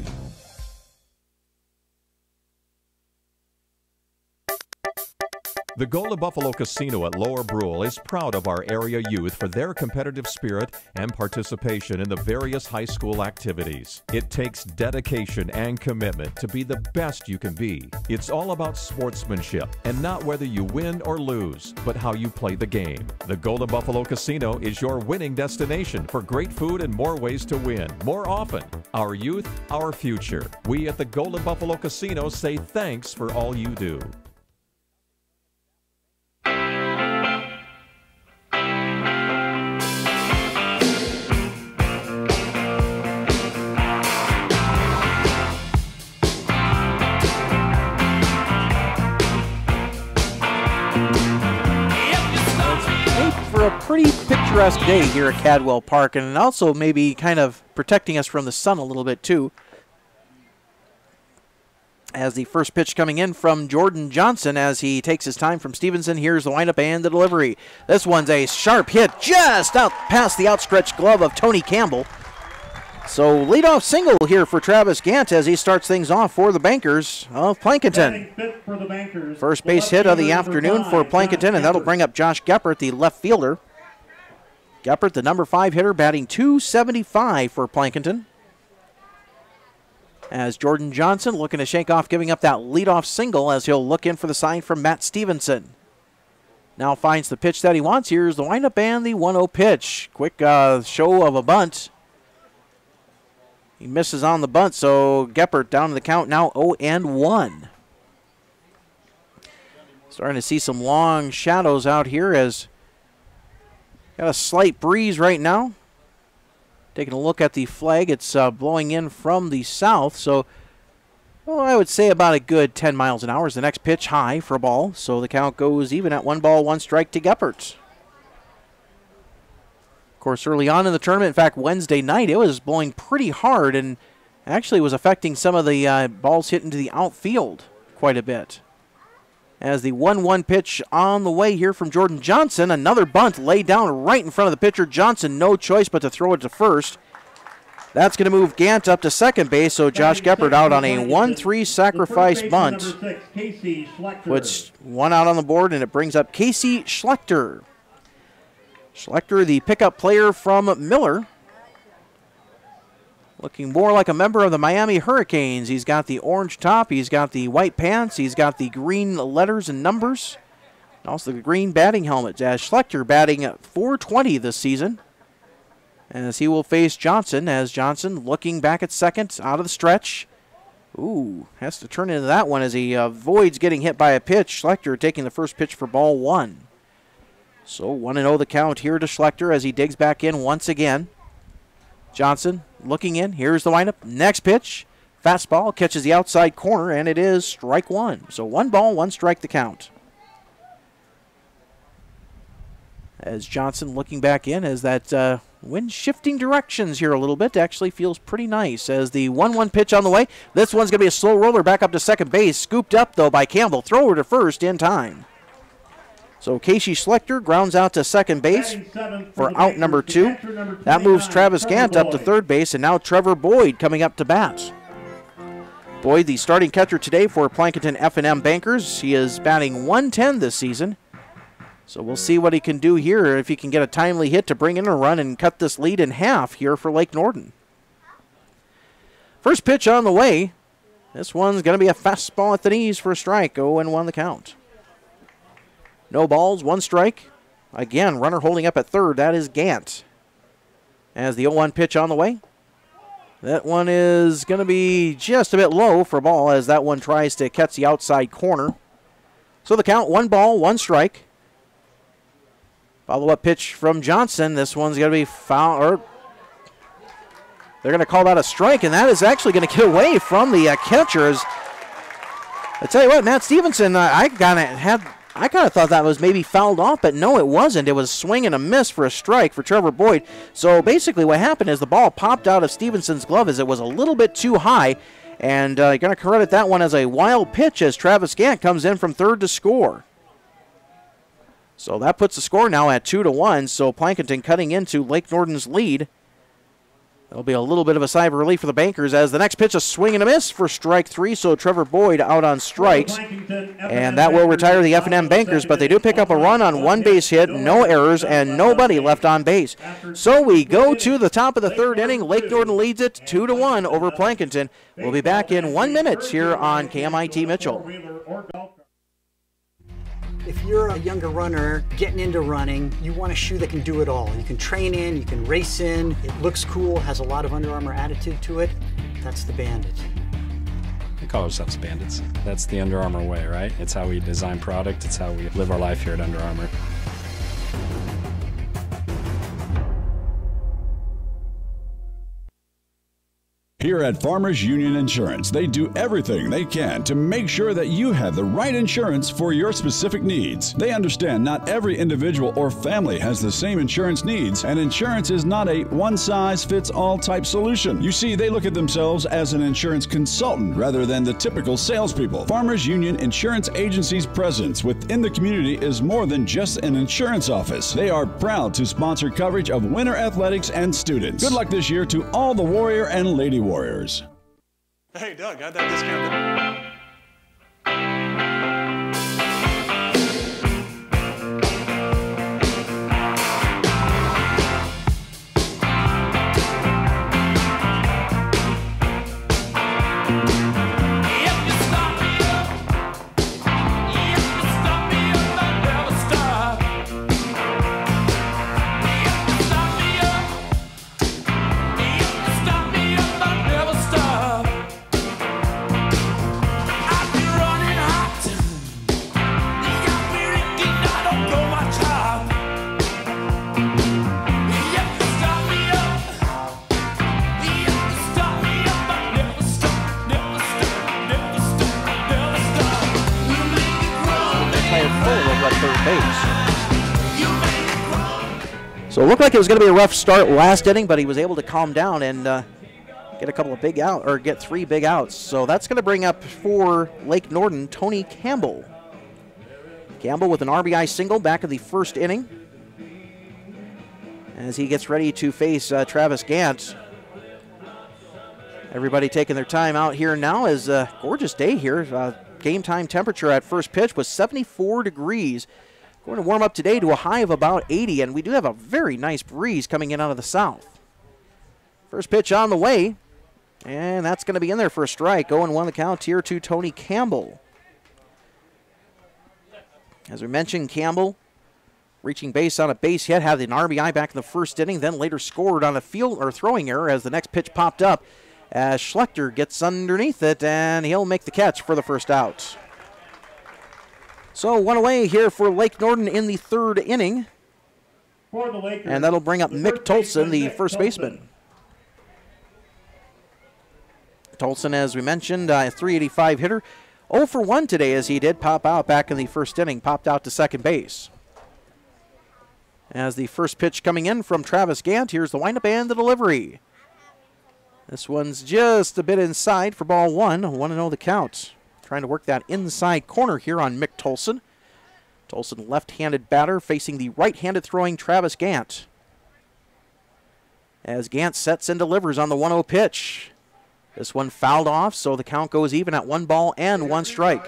Speaker 12: The Golden Buffalo Casino at Lower Brule is proud of our area youth for their competitive spirit and participation in the various high school activities. It takes dedication and commitment to be the best you can be. It's all about sportsmanship and not whether you win or lose, but how you play the game. The Golden Buffalo Casino is your winning destination for great food and more ways to win, more often. Our youth, our future. We at the Golden Buffalo Casino say thanks for all you do.
Speaker 3: pretty picturesque day here at Cadwell Park, and also maybe kind of protecting us from the sun a little bit too. As the first pitch coming in from Jordan Johnson as he takes his time from Stevenson. Here's the windup and the delivery. This one's a sharp hit just out past the outstretched glove of Tony Campbell. So leadoff single here for Travis Gant as he starts things off for the Bankers of Plankinton. First base hit of the afternoon for Plankinton, and that'll bring up Josh Geppert, the left fielder. Geppert, the number 5 hitter, batting .275 for Plankinton. As Jordan Johnson looking to shake off giving up that leadoff single as he'll look in for the sign from Matt Stevenson. Now finds the pitch that he wants. Here's the windup and the 1-0 pitch. Quick show of a bunt. He misses on the bunt, so Geppert down to the count now 0-1. Starting to see some long shadows out here as got a slight breeze right now. Taking a look at the flag, it's blowing in from the south, so well, I would say about a good 10 miles an hour is the next pitch high for a ball, so the count goes even at 1 ball, 1 strike to Geppert. Of course, early on in the tournament, in fact, Wednesday night, it was blowing pretty hard and actually was affecting some of the balls hit into the outfield quite a bit. As the 1-1 pitch on the way here from Jordan Johnson. Another bunt laid down right in front of the pitcher. Johnson, no choice but to throw it to first. That's going to move Gant up to second base, so Josh Geppert out on a 1-3 sacrifice bunt. Puts one out on the board, and it brings up Casey Schlechter. Schlechter, the pickup player from Miller. Looking more like a member of the Miami Hurricanes. He's got the orange top, he's got the white pants, he's got the green letters and numbers, and also the green batting helmet. As Schlechter batting at .420 this season. As he will face Johnson, as Johnson looking back at second, out of the stretch. Ooh, has to turn into that one as he avoids getting hit by a pitch. Schlechter taking the first pitch for ball 1. So 1-0 the count here to Schlechter as he digs back in once again. Johnson looking in. Here's the windup. Next pitch. Fastball catches the outside corner, and it is strike 1. So 1 ball, 1 strike the count. As Johnson looking back in as that wind shifting directions here a little bit. Actually feels pretty nice as the 1-1 pitch on the way. This one's going to be a slow roller back up to second base. Scooped up, though, by Campbell. Thrower to first in time. So Casey Schlechter grounds out to second base for out number 2. That moves Travis Gant up to third base, and now Trevor Boyd coming up to bat. Boyd, the starting catcher today for Plankinton F&M Bankers. He is batting .110 this season. So we'll see what he can do here, if he can get a timely hit to bring in a run and cut this lead in half here for Lake Norden. First pitch on the way. This one's going to be a fastball at the knees for a strike. 0-1 the count. No balls, 1 strike. Again, runner holding up at third. That is Gant. As the 0-1 pitch on the way. That one is going to be just a bit low for a ball as that one tries to catch the outside corner. So the count, 1 ball, 1 strike. Follow-up pitch from Johnson. This one's going to be foul. Or they're going to call that a strike, and that is actually going to get away from the catchers. I tell you what, Matt Stevenson, I kind of thought that was maybe fouled off, but no, it wasn't. It was a swing and a miss for a strike for Trevor Boyd. So basically what happened is the ball popped out of Stevenson's glove as it was a little bit too high, and you're going to credit that one as a wild pitch as Travis Gant comes in from third to score. So that puts the score now at 2-1, so Plankinton cutting into Lake Norden's lead. There'll be a little bit of a sigh of relief for the Bankers as the next pitch, a swing and a miss for strike 3, so Trevor Boyd out on strikes. And that will retire the F&M Bankers, but they do pick up a run on 1 base hit, no errors, and nobody left on base. So we go to the top of the 3rd inning. Lake Norden leads it 2-1 over Plankinton. We'll be back in 1 minute here on KMIT Mitchell.
Speaker 5: If you're a younger runner getting into running, you want a shoe that can do it all. You can train in, you can race in, it looks cool, has a lot of Under Armour attitude to it. That's the Bandit.
Speaker 6: We call ourselves bandits. That's the Under Armour way, right? It's how we design product, it's how we live our life here at Under Armour.
Speaker 7: Here at Farmers Union Insurance, they do everything they can to make sure that you have the right insurance for your specific needs. They understand not every individual or family has the same insurance needs, and insurance is not a one-size-fits-all type solution. You see, they look at themselves as an insurance consultant rather than the typical salespeople. Farmers Union Insurance Agency's presence within the community is more than just an insurance office. They are proud to sponsor coverage of winter athletics and students. Good luck this year to all the Warrior and Lady Warriors.
Speaker 8: Hey, Doug, got that discount?
Speaker 3: So it looked like it was going to be a rough start last inning, but he was able to calm down and get a couple of big out, or get 3 big outs. So that's going to bring up for Lake Norden, Tony Campbell. Campbell with an RBI single back of the first inning as he gets ready to face Travis Gant. Everybody taking their time out here now. Is a gorgeous day here. Game time temperature at first pitch was 74 degrees. Going to warm up today to a high of about 80, and we do have a very nice breeze coming in out of the south. First pitch on the way, and that's going to be in there for a strike. 0-1 the count here to Tony Campbell. As we mentioned, Campbell reaching base on a base hit, had an RBI back in the first inning, then later scored on a field or throwing error as the next pitch popped up as Schlechter gets underneath it, and he'll make the catch for the first out. So 1 away here for Lake Norden in the third inning.
Speaker 4: For the Lakers,
Speaker 3: and that'll bring up Mick Tolson, the first baseman. Tolson, as we mentioned, a .385 hitter. 0 for 1 today as he did pop out back in the first inning, popped out to second base. As the first pitch coming in from Travis Gant, here's the windup and the delivery. This one's just a bit inside for ball 1. 1-0 the count. Trying to work that inside corner here on Mick Tolson. Tolson, left-handed batter, facing the right-handed throwing Travis Gant. As Gant sets and delivers on the 1-0 pitch. This one fouled off, so the count goes even at 1 ball and 1 strike.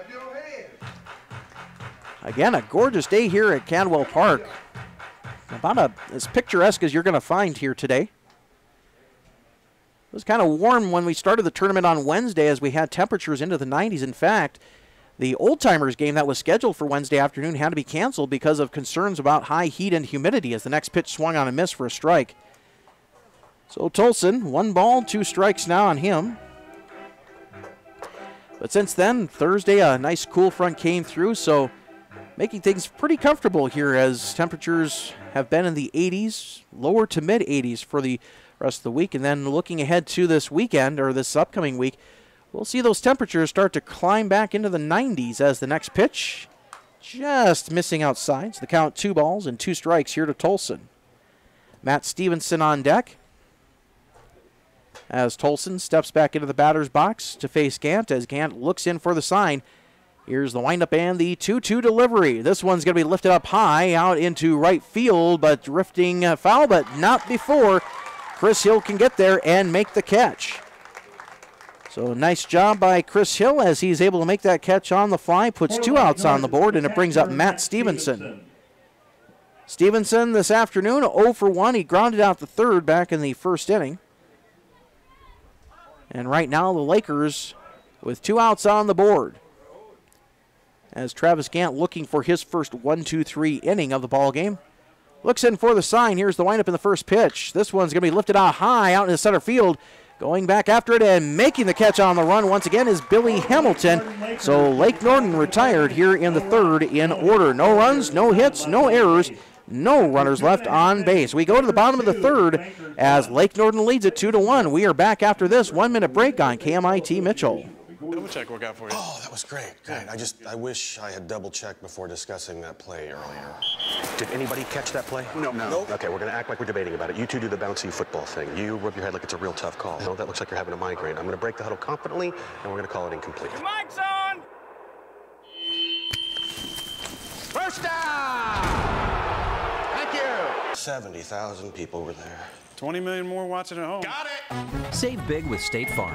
Speaker 3: Again, a gorgeous day here at Cadwell Park. About as picturesque as you're going to find here today. It was kind of warm when we started the tournament on Wednesday as we had temperatures into the 90s. In fact, the Old Timers game that was scheduled for Wednesday afternoon had to be canceled because of concerns about high heat and humidity as the next pitch swung on a miss for a strike. So Tolson, 1 ball, 2 strikes now on him. But since then, Thursday, a nice cool front came through, so making things pretty comfortable here as temperatures have been in the 80s, lower to mid 80s for the rest of the week. And then looking ahead to this weekend, or this upcoming week, we'll see those temperatures start to climb back into the 90s as the next pitch just missing outside. So the count 2 balls and 2 strikes here to Tolson. Matt Stevenson on deck as Tolson steps back into the batter's box to face Gant as Gant looks in for the sign. Here's the windup and the 2-2 delivery. This one's going to be lifted up high out into right field, but drifting foul, but not before Chris Hill can get there and make the catch. So nice job by Chris Hill as he's able to make that catch on the fly, puts 2 outs on the board, and it brings up Matt Stevenson. Stevenson this afternoon, 0 for 1. He grounded out the third back in the first inning. And right now the Lakers with 2 outs on the board. As Travis Gant looking for his first 1-2-3 inning of the ball game. Looks in for the sign. Here's the windup in the first pitch. This one's going to be lifted out high out in the center field. Going back after it and making the catch on the run once again is Billy Hamilton. So Lake Norden retired here in the third in order. No runs, no hits, no errors. No runners left on base. We go to the bottom of the third as Lake Norden leads it 2-1. We are back after this 1 minute break on KMIT Mitchell.
Speaker 8: Double check work out for you.
Speaker 9: Oh, that was great. Great. I wish I had double checked before discussing that play earlier. Did anybody catch that play? No. Okay, we're going to act like we're debating about it. You two do the bouncy football thing. You rub your head like it's a real tough call. No, that looks like you're having a migraine. I'm going to break the huddle confidently, and we're going to call it incomplete.
Speaker 1: Mike's on! First down! Thank you!
Speaker 9: 70,000 people were there.
Speaker 8: 20 million more watching at home.
Speaker 1: Got it!
Speaker 13: Save big with State Farm.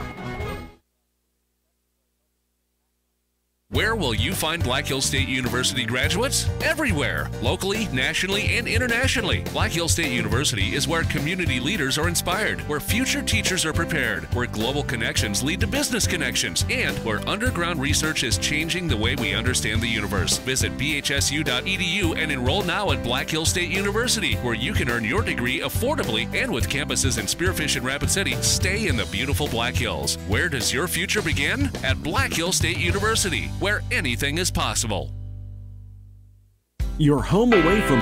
Speaker 10: Where will you find Black Hills State University graduates? Everywhere, locally, nationally, and internationally. Black Hills State University is where community leaders are inspired, where future teachers are prepared, where global connections lead to business connections, and where underground research is changing the way we understand the universe. Visit bhsu.edu and enroll now at Black Hills State University, where you can earn your degree affordably and with campuses in Spearfish and Rapid City. Stay in the beautiful Black Hills. Where does your future begin? At Black Hills State University, where anything is possible.
Speaker 11: You're home away from...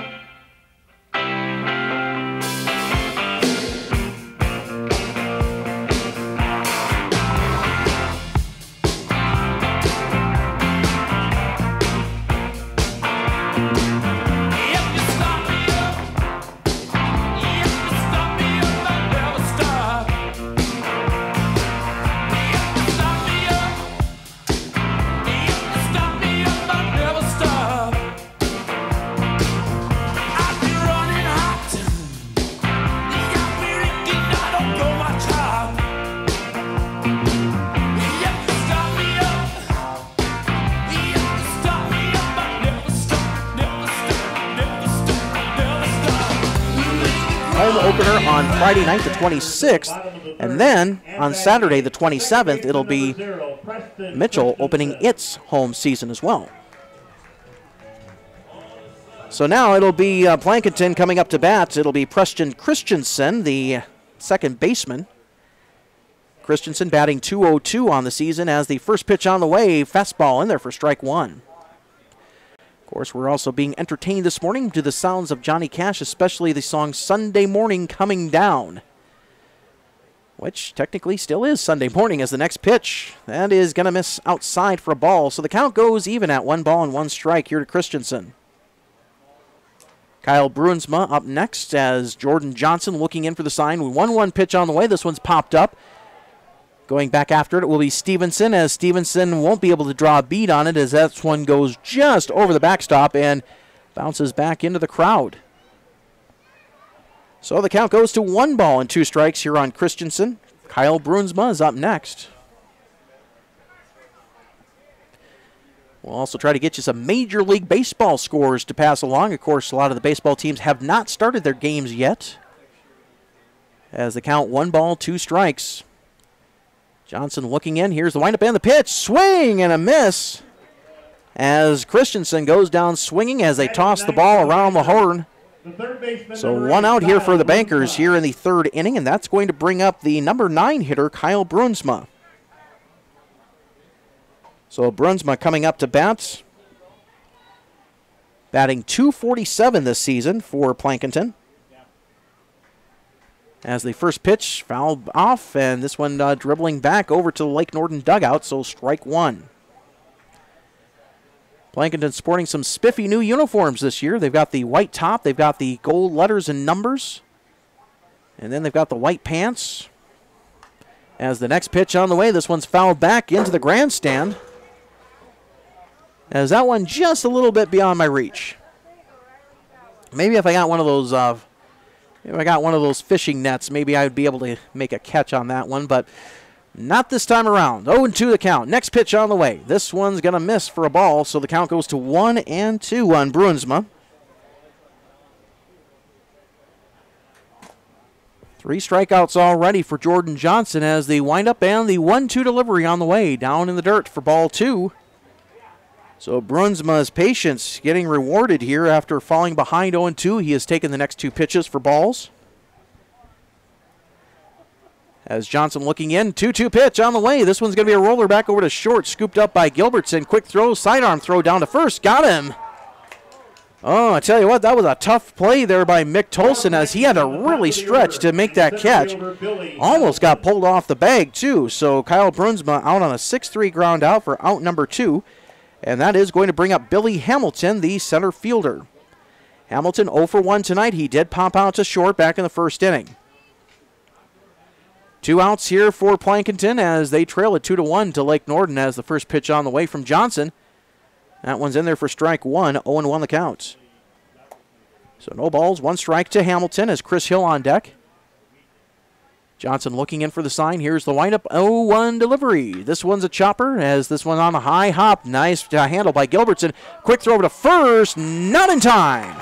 Speaker 3: Opener on Friday night, the 26th, and then on Saturday, the 27th, it'll be Mitchell opening its home season as well. So now it'll be Plankinton coming up to bat. It'll be Preston Christensen, the second baseman. Christensen batting .202 on the season as the first pitch on the way, fastball in there for strike one. Of course, we're also being entertained this morning to the sounds of Johnny Cash, especially the song Sunday Morning Coming Down, which technically still is Sunday morning as the next pitch. That is going to miss outside for a ball, so the count goes even at 1 ball and 1 strike here to Christensen. Kyle Bruinsma up next as Jordan Johnson looking in for the sign. 1-1 pitch on the way. This one's popped up. Going back after it will be Stevenson, as Stevenson won't be able to draw a beat on it as that one goes just over the backstop and bounces back into the crowd. So the count goes to 1 ball and 2 strikes here on Christensen. Kyle Bruinsma is up next. We'll also try to get you some Major League Baseball scores to pass along. Of course, a lot of the baseball teams have not started their games yet. As the count 1 ball, 2 strikes. Johnson looking in. Here's the windup and the pitch. Swing and a miss as Christensen goes down swinging as they toss the ball around the horn. So 1 out here for the Bankers here in the 3rd inning, and that's going to bring up the number 9 hitter, Kyle Bruinsma. So Bruinsma coming up to bat. Batting .247 this season for Plankinton. As the first pitch fouled off, and this one dribbling back over to the Lake Norden dugout, so strike 1. Plankinton sporting some spiffy new uniforms this year. They've got the white top, they've got the gold letters and numbers, and then they've got the white pants. As the next pitch on the way, this one's fouled back into the grandstand. As that one just a little bit beyond my reach. Maybe if I got one of those if I got one of those fishing nets, maybe I would be able to make a catch on that one, but not this time around. 0-2 the count. Next pitch on the way. This one's going to miss for a ball, so the count goes to 1-2 on Bruinsma. 3 strikeouts already for Jordan Johnson as the windup and the 1-2 delivery on the way. Down in the dirt for ball 2. So Bruinsma's patience getting rewarded here after falling behind 0-2. He has taken the next 2 pitches for balls. As Johnson looking in, 2-2 pitch on the way. This one's going to be a roller back over to short, scooped up by Gilbertson. Quick throw, sidearm throw down to first. Got him. Oh, I tell you what, that was a tough play there by Mick Tolson as he had to really stretch to make that catch. Almost got pulled off the bag, too. So Kyle Brunsma out on a 6-3 ground out for out number 2. And that is going to bring up Billy Hamilton, the center fielder. Hamilton 0 for 1 tonight. He did pop out to short back in the first inning. 2 outs here for Plankinton as they trail it 2-1 to Lake Norden as the first pitch on the way from Johnson. That one's in there for strike 1, 0-1 the count. So no balls, 1 strike to Hamilton as Chris Hill on deck. Johnson looking in for the sign. Here's the windup, 0-1 delivery. This one's a chopper as this one on a high hop. Nice handle by Gilbertson. Quick throw to first, not in time.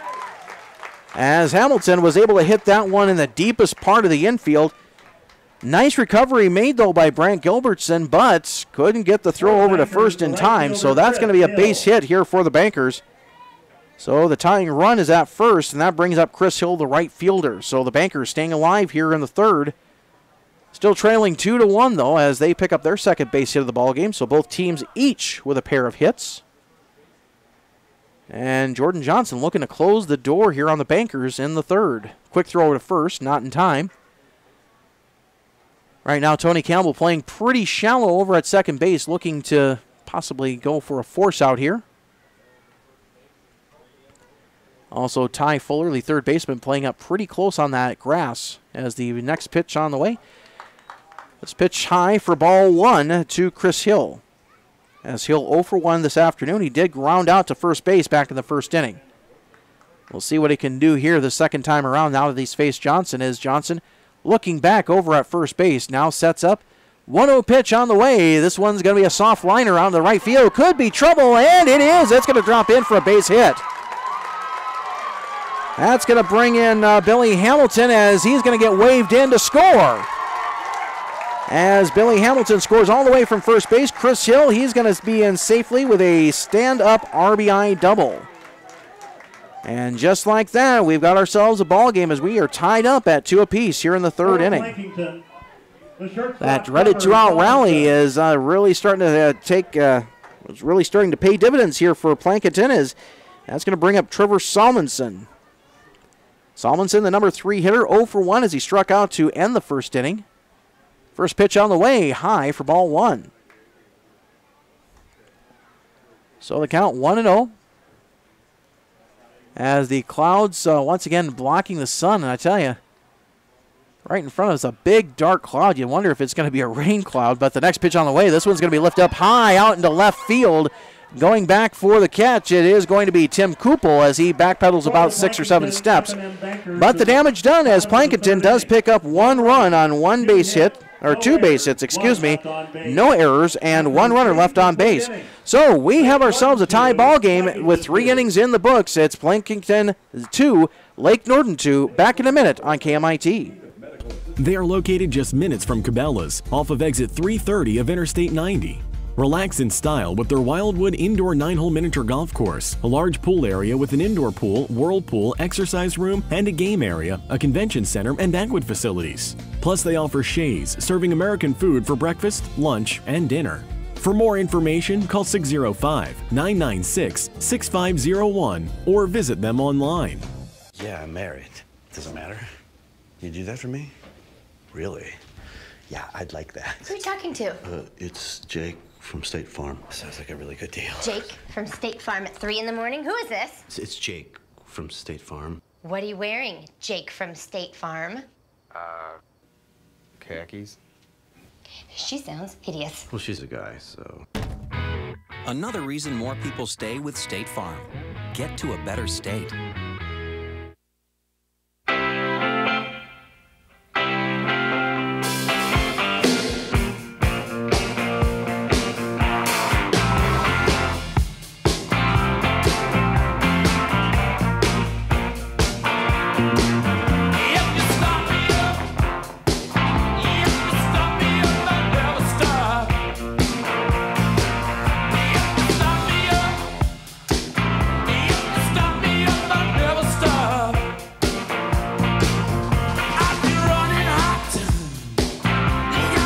Speaker 3: As Hamilton was able to hit that one in the deepest part of the infield. Nice recovery made, though, by Brant Gilbertson, but couldn't get the throw over to first in time, so that's going to be a base hit here for the Bankers. So the tying run is at first, and that brings up Chris Hill, the right fielder. So the Bankers staying alive here in the third. Still trailing 2-1, though, as they pick up their second base hit of the ballgame, so both teams each with a pair of hits. And Jordan Johnson looking to close the door here on the Bankers in the third. Quick throw to first, not in time. Right now, Tony Campbell playing pretty shallow over at second base, looking to possibly go for a force out here. Also, Ty Fuller, the third baseman, playing up pretty close on that grass as the next pitch on the way. This pitch high for ball 1 to Chris Hill. As Hill 0 for 1 this afternoon, he did ground out to first base back in the first inning. We'll see what he can do here the second time around now that he's faced Johnson, as Johnson looking back over at first base, now sets up. 1-0 pitch on the way. This one's going to be a soft liner around the right field. Could be trouble, and it is. It's going to drop in for a base hit. That's going to bring in Billy Hamilton as he's going to get waved in to score. As Billy Hamilton scores all the way from first base, Chris Hill, he's going to be in safely with a stand-up RBI double. And just like that, we've got ourselves a ball game as we are tied up at 2 apiece here in the third inning. That dreaded 2-out rally is really starting to really starting to pay dividends here for Plankinton. As that's going to bring up Trevor Salmonson. Salmonson, the number 3 hitter, 0 for 1 as he struck out to end the first inning. First pitch on the way, high for ball 1. So the count 1-0. As the clouds once again blocking the sun, and I tell you, right in front of us, a big dark cloud. You wonder if it's going to be a rain cloud, but the next pitch on the way, this one's going to be lifted up high out into left field. Going back for the catch, it is going to be Tim Kupel as he backpedals about 6 or 7 steps. But the damage done as Plankinton does pick up 1 run on 1 base hit, or 2 base hits, excuse me, no errors, and 1 runner left on base. So we have ourselves a tie ball game with 3 innings in the books. It's Plankinton 2, Lake Norden 2. Back in a minute on KMIT.
Speaker 11: They are located just minutes from Cabela's, off of exit 330 of Interstate 90. Relax in style with their Wildwood Indoor 9-hole miniature golf course, a large pool area with an indoor pool, whirlpool, exercise room, and a game area, a convention center, and banquet facilities. Plus, they offer Shays, serving American food for breakfast, lunch, and dinner. For more information, call 605-996-6501 or visit them online.
Speaker 9: Yeah, I'm married. Does it matter? You do that for me? Really? Yeah, I'd like that.
Speaker 13: Who are you talking to?
Speaker 9: It's Jake from State Farm. Sounds like a really good deal.
Speaker 13: Jake from State Farm at 3 in the morning? Who is this?
Speaker 9: It's Jake from State Farm.
Speaker 13: What are you wearing, Jake from State Farm?
Speaker 14: Khakis.
Speaker 13: She sounds hideous.
Speaker 9: Well, she's a guy, so.
Speaker 15: Another reason more people stay with State Farm. Get to a better state.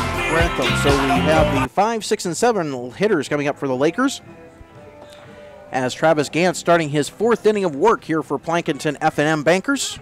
Speaker 15: So we have the 5, 6, and 7 hitters coming up for the Lakers.
Speaker 3: as Travis Gant starting his 4th inning of work here for Plankinton F&M Bankers.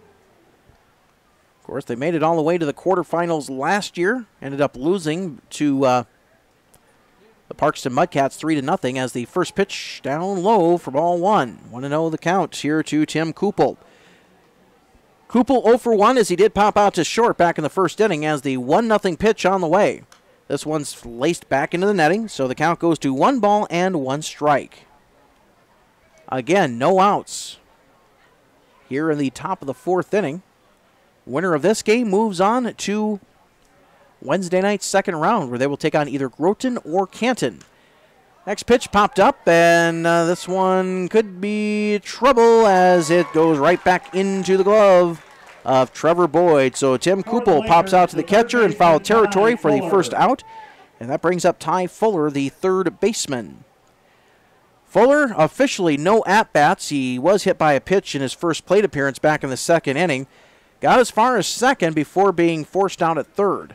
Speaker 3: Of course, they made it all the way to the quarterfinals last year. Ended up losing to the Parkston Mudcats 3-0 as the first pitch down low for ball 1. 1-0 the count here to Tim Koupel. Koupel 0 for 1 as he did pop out to short back in the first inning as the 1-0 pitch on the way. This one's laced back into the netting, so the count goes to 1 ball and 1 strike. Again, no outs here in the top of the 4th inning. Winner of this game moves on to Wednesday night's 2nd round, where they will take on either Groton or Canton. Next pitch popped up, and this one could be trouble as it goes right back into the glove of Trevor Boyd. So Tim Koupel pops out to the catcher in foul territory for the first out, and that brings up Ty Fuller, the 3rd baseman. Fuller officially no at-bats. He was hit by a pitch in his first plate appearance back in the 2nd inning. Got as far as 2nd before being forced out at 3rd.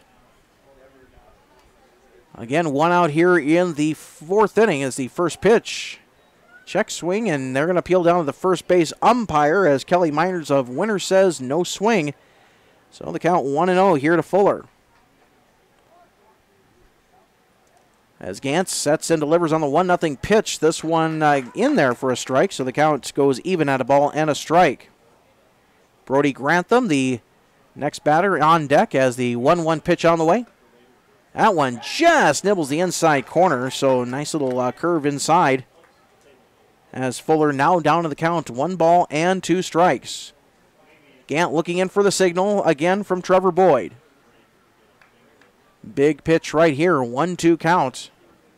Speaker 3: Again, 1 out here in the 4th inning as the first pitch. Check swing, and they're going to peel down to the first base umpire as Kelly Miners of Winter says no swing. So the count 1-0 here to Fuller. As Gantz sets and delivers on the 1-0 pitch. This one in there for a strike, so the count goes even at a ball and a strike. Brody Grantham, the next batter on deck as the 1-1 pitch on the way. That one just nibbles the inside corner, so nice little curve inside. As Fuller now down to the count, 1 ball and 2 strikes. Gant looking in for the signal again from Trevor Boyd. Big pitch right here, 1-2 count.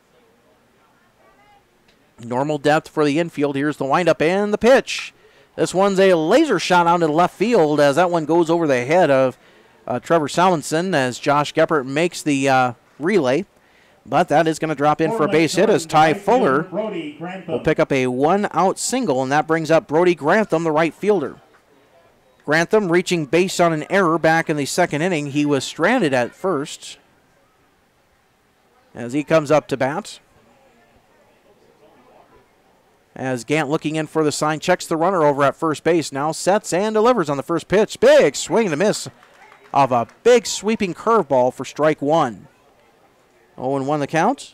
Speaker 3: Normal depth for the infield. Here's the windup and the pitch. This one's a laser shot out into left field as that one goes over the head of Trevor Salmonson as Josh Geppert makes the relay. But that is going to drop in for a base hit as Ty Fuller will pick up a 1-out single, and that brings up Brody Grantham, the right fielder. Grantham reaching base on an error back in the 2nd inning. He was stranded at first as he comes up to bat. As Gant looking in for the sign, checks the runner over at first base, now sets and delivers on the first pitch. Big swing and a miss of a big sweeping curveball for strike 1. 0-1 the count.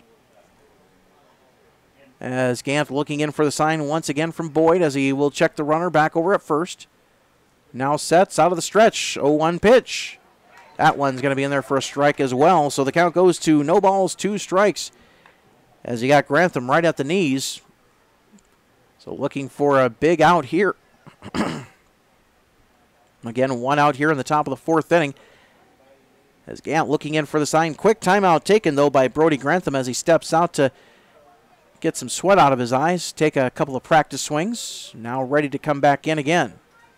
Speaker 3: As Gant looking in for the sign once again from Boyd as he will check the runner back over at first. Now sets out of the stretch, 0-1 pitch. That one's going to be in there for a strike as well, so the count goes to no balls, 2 strikes as you got Grantham right at the knees. So looking for a big out here. Again, 1 out here in the top of the 4th inning. As Gant looking in for the sign. Quick timeout taken, though, by Brody Grantham as he steps out to get some sweat out of his eyes, take a couple of practice swings. Now ready to come back in again.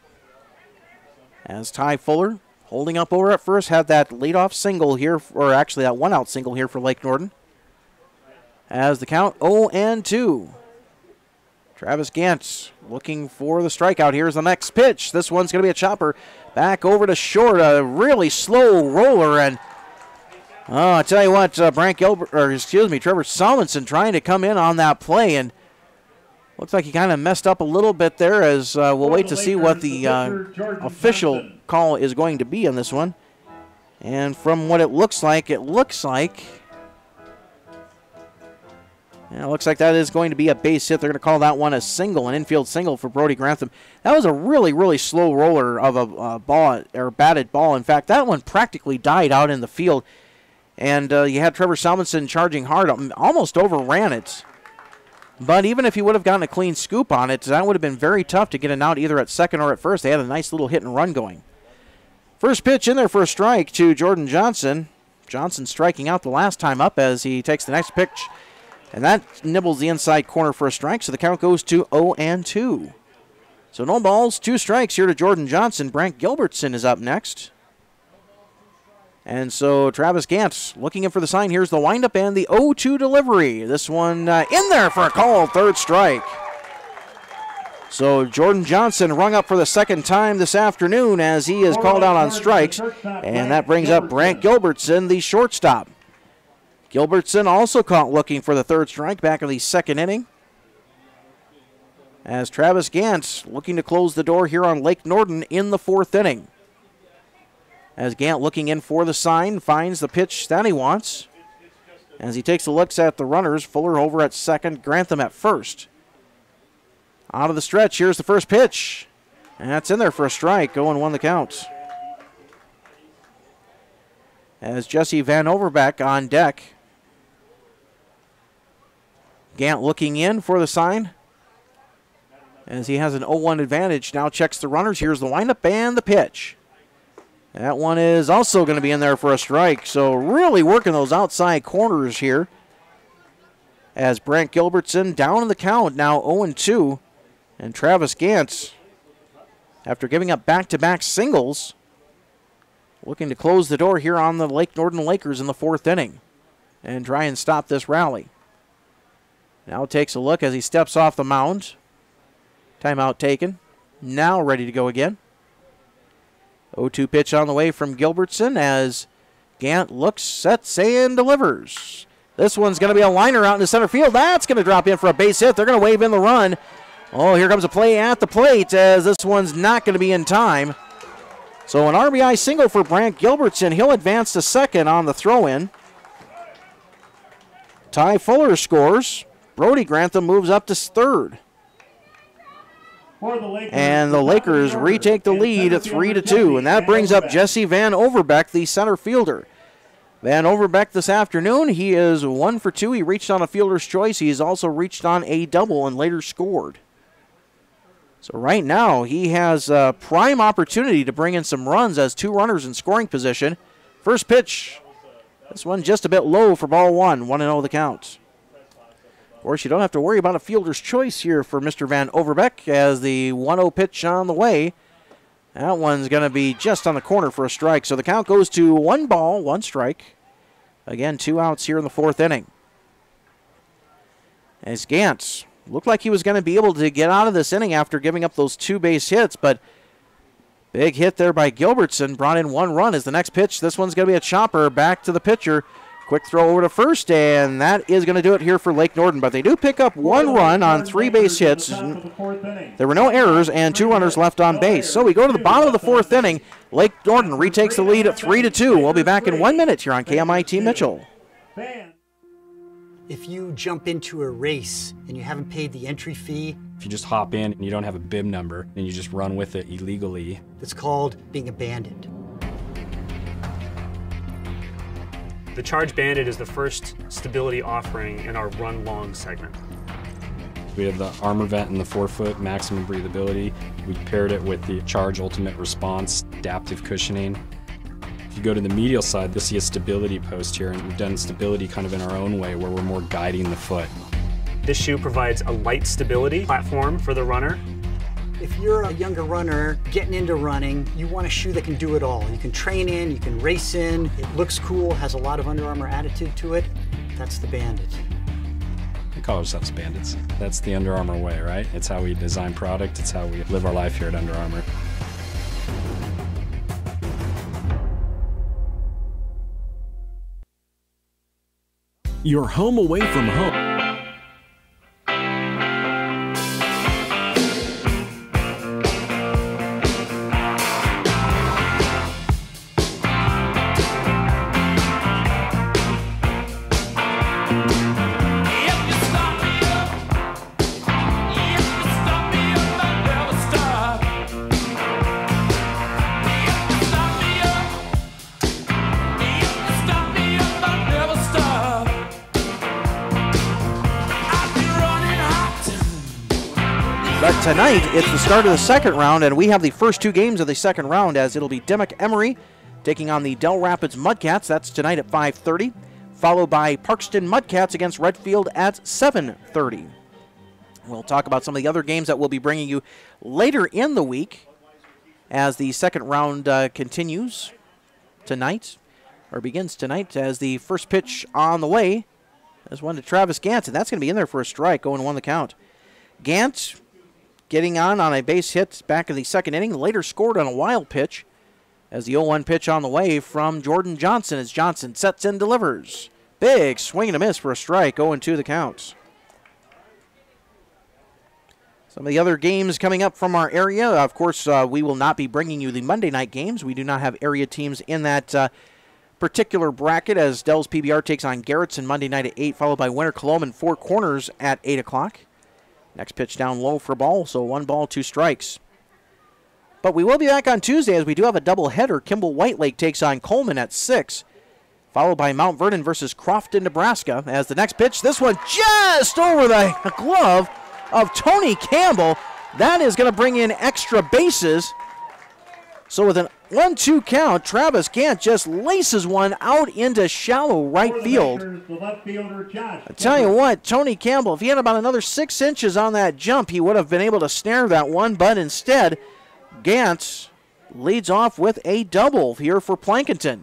Speaker 3: As Ty Fuller, holding up over at first, had that leadoff single here, or actually that 1-out single here for Lake Norden. As the count 0-2. Travis Gant looking for the strikeout. Here's the next pitch. This one's going to be a chopper. Back over to short. A really slow roller. And I tell you what, Trevor Salmonson trying to come in on that play. And looks like he kind of messed up a little bit there as we'll wait to see what the official call is going to be on this one. And from what it looks like that is going to be a base hit. They're going to call that one a single, an infield single for Brody Grantham. That was a really, really slow roller of a ball, or batted ball. In fact, that one practically died out in the field. And you had Trevor Salmonson charging hard, almost overran it. But even if he would have gotten a clean scoop on it, that would have been very tough to get an out either at 2nd or at first. They had a nice little hit and run going. First pitch in there for a strike to Jordan Johnson. Johnson striking out the last time up as he takes the next pitch. And that nibbles the inside corner for a strike, so the count goes to 0-2. So no balls, 2 strikes here to Jordan Johnson. Brant Gilbertson is up next. And so Travis Gant looking in for the sign. Here's the windup and the 0-2 delivery. This one in there for a call, 3rd strike. So Jordan Johnson rung up for the 2nd time this afternoon as he is called out on strikes. And that brings up Brant Gilbertson, the shortstop. Gilbertson also caught looking for the 3rd strike back in the 2nd inning. as Travis Gant looking to close the door here on Lake Norden in the 4th inning. As Gant looking in for the sign, finds the pitch that he wants. As he takes a look at the runners, Fuller over at second, Grantham at first. Out of the stretch, here's the first pitch. And that's in there for a strike, 0-1 the count. As Jesse Van Overbeck on deck. Gant looking in for the sign. As he has an 0-1 advantage, now checks the runners. Here's the windup and the pitch. That one is also going to be in there for a strike. So really working those outside corners here. As Brant Gilbertson down in the count, now 0-2. And Travis Gant, after giving up back-to-back singles, looking to close the door here on the Lake Norden Lakers in the 4th inning and try and stop this rally. Now takes a look as he steps off the mound. Timeout taken. Now ready to go again. 0-2 pitch on the way from Gilbertson as Gant looks, sets, and delivers. This one's going to be a liner out into center field. That's going to drop in for a base hit. They're going to wave in the run. Oh, here comes a play at the plate as this one's not going to be in time. So an RBI single for Brant Gilbertson. He'll advance to second on the throw-in. Ty Fuller scores. Brody Grantham moves up to third. And the Lakers retake the lead at 3-2, and that brings up Jesse Van Overbeck, the center fielder. Van Overbeck this afternoon, he is 1 for 2. He reached on a fielder's choice. He's also reached on a double and later scored. So right now, he has a prime opportunity to bring in some runs as 2 runners in scoring position. First pitch, this one just a bit low for ball 1, 1-0 the count. Of course, you don't have to worry about a fielder's choice here for Mr. Van Overbeck as the 1-0 pitch on the way. That one's going to be just on the corner for a strike. So the count goes to 1 ball, 1 strike. Again, 2 outs here in the 4th inning. As Gant looked like he was going to be able to get out of this inning after giving up those 2 base hits, but big hit there by Gilbertson brought in 1 run as the next pitch. This one's going to be a chopper back to the pitcher. Quick throw over to first, and that is going to do it here for Lake Norden. But they do pick up 1 run on 3 base hits. There were no errors and 2 runners left on base. So we go to the bottom of the 4th inning. Lake Norden retakes the lead at 3-2. We'll be back in 1 minute here on KMIT Mitchell.
Speaker 5: If you jump into a race and you haven't paid the entry fee,
Speaker 6: If you just hop in and you don't have a bib number and you just run with it illegally,
Speaker 5: it's called being abandoned.
Speaker 14: The Charge Bandit is the first stability offering in our Run Long segment.
Speaker 6: we have the armor vent and the 4-foot maximum breathability. We paired it with the Charge Ultimate Response adaptive cushioning. If you go to the medial side, you'll see a stability post here, and we've done stability kind of in our own way where we're more guiding the foot.
Speaker 14: This shoe provides a light stability platform for the runner.
Speaker 5: If you're a younger runner getting into running, you want a shoe that can do it all. You can train in, you can race in, it looks cool, has a lot of Under Armour attitude to it. That's the Bandit.
Speaker 6: We call ourselves bandits. That's the Under Armour way, right? It's how we design product, it's how we live our life here at Under Armour.
Speaker 11: You're home away from home.
Speaker 3: But tonight, it's the start of the second round, and we have the first 2 games of the second round, as it'll be Demick Emery taking on the Del Rapids Mudcats. That's tonight at 5:30, followed by Parkston Mudcats against Redfield at 7:30. We'll talk about some of the other games that we'll be bringing you later in the week as the second round continues tonight, or begins tonight, as the first pitch on the way is one to Travis Gant, and that's going to be in there for a strike, 0-1 the count. Gant getting on a base hit back in the second inning, later scored on a wild pitch as the 0-1 pitch on the way from Jordan Johnson as Johnson sets and delivers. Big swing and a miss for a strike, 0-2 the count. Some of the other games coming up from our area, of course, we will not be bringing you the Monday night games. We do not have area teams in that particular bracket, as Dells PBR takes on Garrettson Monday night at 8, followed by Winter Colome and Four Corners at 8 o'clock. Next pitch down low for a ball, so 1 ball, 2 strikes. But we will be back on Tuesday, as we do have a doubleheader. Kimball White Lake takes on Coleman at 6, followed by Mount Vernon versus Crofton, Nebraska. As the next pitch, this one just over the glove of Tony Campbell. That is going to bring in extra bases. So with an 1-2 count, Travis Gant just laces one out into shallow right field. I tell you what, Tony Campbell, if he had about another 6 inches on that jump, he would have been able to snare that one, but instead, Gant leads off with a double here for Plankinton.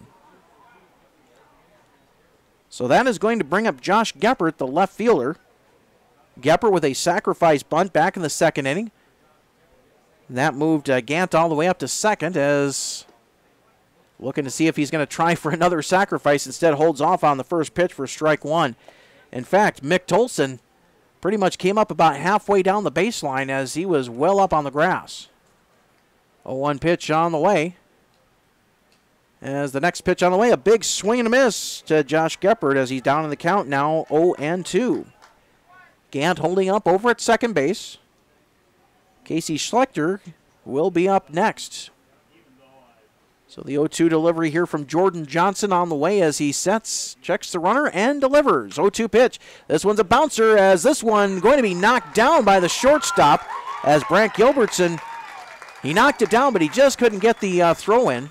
Speaker 3: So that is going to bring up Josh Geppert, the left fielder. Geppert with a sacrifice bunt back in the second inning. That moved Gant all the way up to second, as looking to see if he's going to try for another sacrifice. Instead, holds off on the first pitch for strike one. In fact, Mick Tolson pretty much came up about halfway down the baseline as he was well up on the grass. 0-1 pitch on the way. As the next pitch on the way, a big swing and a miss to Josh Geppert as he's down in the count now 0-2. Gant holding up over at second base. Casey Schlechter will be up next. So the 0-2 delivery here from Jordan Johnson on the way as he sets, checks the runner, and delivers. 0-2 pitch. This one's a bouncer, as this one going to be knocked down by the shortstop as Brant Gilbertson, he knocked it down, but he just couldn't get the throw in.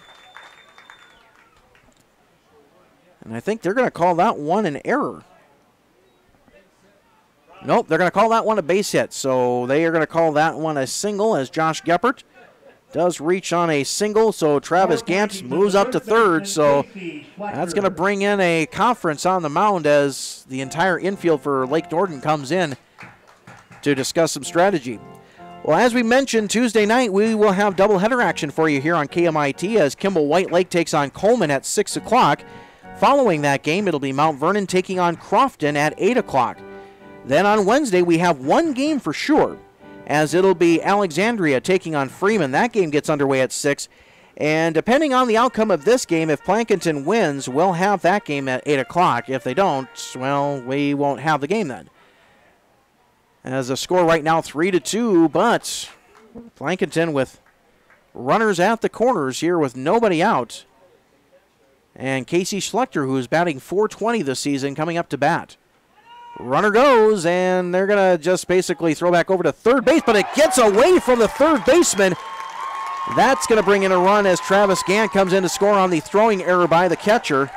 Speaker 3: And I think they're going to call that one an error. Nope, they're going to call that one a base hit. So they are going to call that one a single, as Josh Geppert does reach on a single. So Travis Gant moves up to third. So that's going to bring in a conference on the mound as the entire infield for Lake Norden comes in to discuss some strategy. Well, as we mentioned, Tuesday night we will have doubleheader action for you here on KMIT as Kimball White Lake takes on Coleman at 6 o'clock. Following that game, it'll be Mount Vernon taking on Crofton at 8 o'clock. Then on Wednesday, we have one game for sure, as it'll be Alexandria taking on Freeman. That game gets underway at 6. And depending on the outcome of this game, if Plankinton wins, we'll have that game at 8 o'clock. If they don't, well, we won't have the game then. As the score right now, 3-2, but Plankinton with runners at the corners here with nobody out. And Casey Schlechter, who's batting .420 this season, coming up to bat. Runner goes, and they're going to just basically throw back over to third base, but it gets away from the third baseman. That's going to bring in a run as Travis Gant comes in to score on the throwing error by the catcher.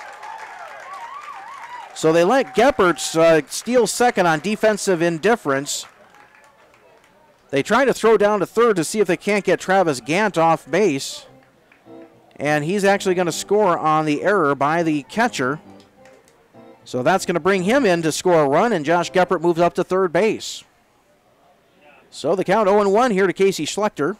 Speaker 3: So they let Geppert steal second on defensive indifference. They try to throw down to third to see if they can't get Travis Gant off base. And he's actually going to score on the error by the catcher. So that's going to bring him in to score a run, and Josh Geppert moves up to third base. So the count 0-1 here to Casey Schlechter.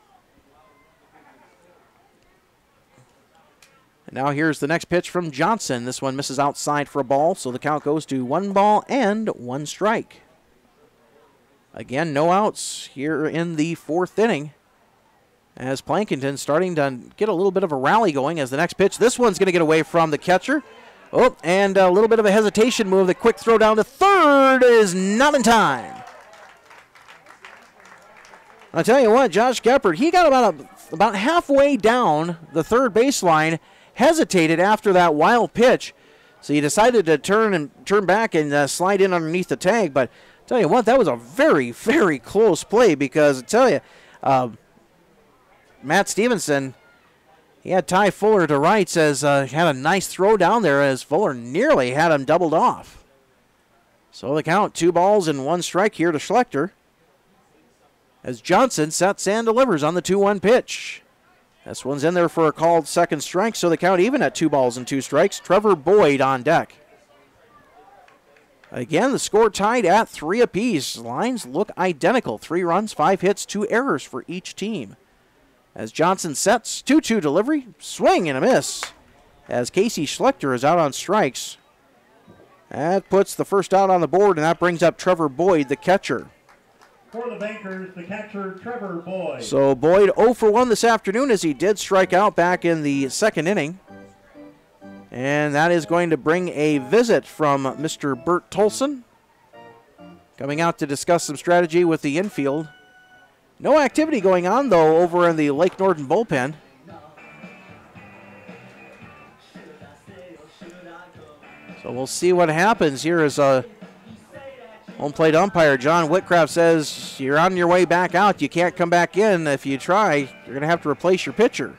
Speaker 3: And now here's the next pitch from Johnson. This one misses outside for a ball, so the count goes to 1 ball and 1 strike. Again, no outs here in the 4th inning, as Plankinton starting to get a little bit of a rally going as the next pitch. This one's going to get away from the catcher. Oh, and a little bit of a hesitation move. The quick throw down to third is not in time. I'll tell you what, Josh Geppert, he got about halfway down the third baseline, hesitated after that wild pitch, so he decided to turn back and slide in underneath the tag. But I'll tell you what, that was a very, very close play, because I tell you, Matt Stevenson, he had Ty Fuller to rights as had a nice throw down there as Fuller nearly had him doubled off. So the count, 2 balls and 1 strike here to Schlechter, as Johnson sets and delivers on the 2-1 pitch. This one's in there for a called second strike, so the count even at 2 balls and 2 strikes. Trevor Boyd on deck. Again, the score tied at 3 apiece. Lines look identical. 3 runs, 5 hits, 2 errors for each team. As Johnson sets, 2-2 delivery, swing and a miss. As Casey Schlechter is out on strikes. That puts the first out on the board, and that brings up Trevor Boyd, the catcher.
Speaker 4: For the Bankers, the catcher, Trevor Boyd.
Speaker 3: So Boyd 0 for 1 this afternoon as he did strike out back in the second inning. And that is going to bring a visit from Mr. Bert Tolson, coming out to discuss some strategy with the infield. No activity going on, though, over in the Lake Norden bullpen. So we'll see what happens here as home plate umpire John Whitcraft says you're on your way back out. You can't come back in. If you try, you're going to have to replace your pitcher.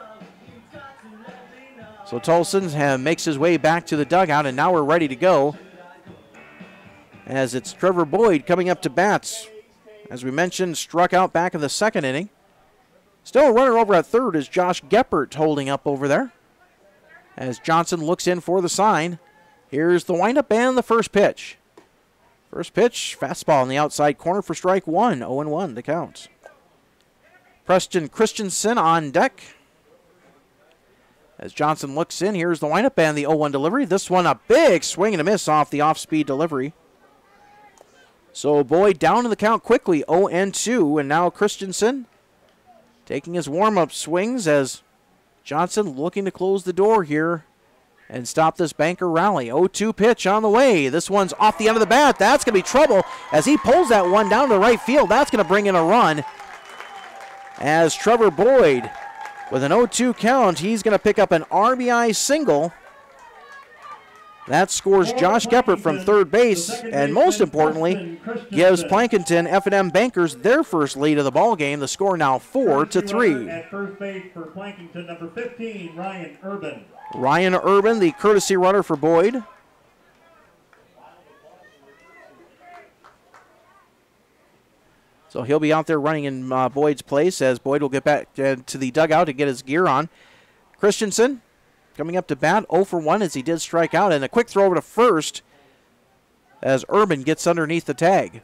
Speaker 3: So Tolson makes his way back to the dugout, and now we're ready to go. As it's Trevor Boyd coming up to bats. As we mentioned, struck out back in the second inning. Still a runner over at third is Josh Geppert holding up over there. As Johnson looks in for the sign. Here's the windup and the first pitch. First pitch, fastball in the outside corner for strike one. 0-1 the count. Preston Christensen on deck. As Johnson looks in, here's the windup and the 0-1 delivery. This one a big swing and a miss off the off-speed delivery. So Boyd down in the count quickly, 0-2, and now Christensen taking his warm-up swings as Johnson looking to close the door here and stop this Banker rally. 0-2 pitch on the way. This one's off the end of the bat. That's going to be trouble as he pulls that one down to right field. That's going to bring in a run as Trevor Boyd, with an 0-2 count, he's going to pick up an RBI single. That scores Josh Geppert from third base, and most importantly, gives Plankinton F&M Bankers their first lead of the ball game. The score now 4-3.
Speaker 4: At first base for Plankinton, number 15, Ryan Urban.
Speaker 3: Ryan Urban, the courtesy runner for Boyd. So he'll be out there running in Boyd's place as Boyd will get back to the dugout to get his gear on. Christensen coming up to bat, 0 for 1 as he did strike out, and a quick throw over to first as Urban gets underneath the tag.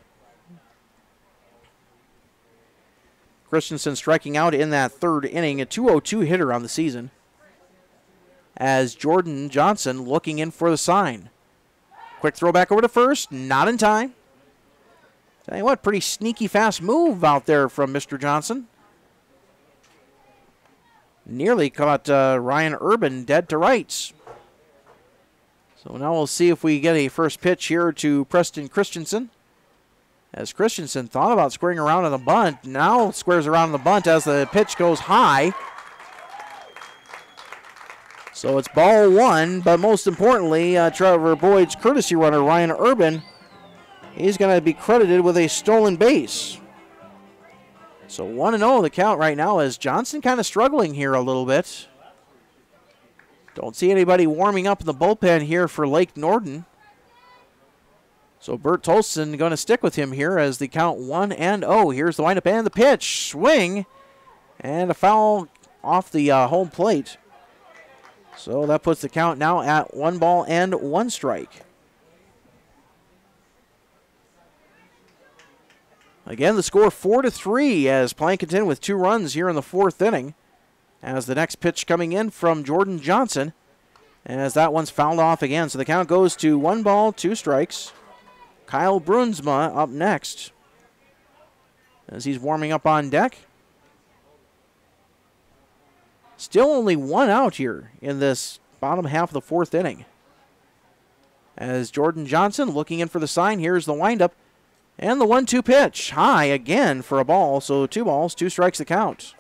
Speaker 3: Christensen striking out in that third inning, a 202 hitter on the season. As Jordan Johnson looking in for the sign. Quick throw back over to first, not in time. Tell you what, pretty sneaky fast move out there from Mr. Johnson. Nearly caught Ryan Urban dead to rights. So now we'll see if we get a first pitch here to Preston Christensen. As Christensen thought about squaring around on the bunt, now squares around on the bunt as the pitch goes high. So it's ball one, but most importantly, Trevor Boyd's courtesy runner, Ryan Urban, he's going to be credited with a stolen base. So 1-0 the count right now as Johnson kind of struggling here a little bit. Don't see anybody warming up in the bullpen here for Lake Norden. So Bert Tolson going to stick with him here as the count 1-0. Here's the windup and the pitch. Swing. And a foul off the home plate. So that puts the count now at 1-1 strike. Again, the score 4-3 as Plankinton with 2 runs here in the fourth inning. As the next pitch coming in from Jordan Johnson. As that one's fouled off again. So the count goes to 1-2 strikes. Kyle Brunsma up next as he's warming up on deck. Still only 1 out here in this bottom half of the fourth inning. As Jordan Johnson looking in for the sign. Here's the windup. And the 1-2 pitch. High again for a ball. So 2 balls, 2 strikes the count.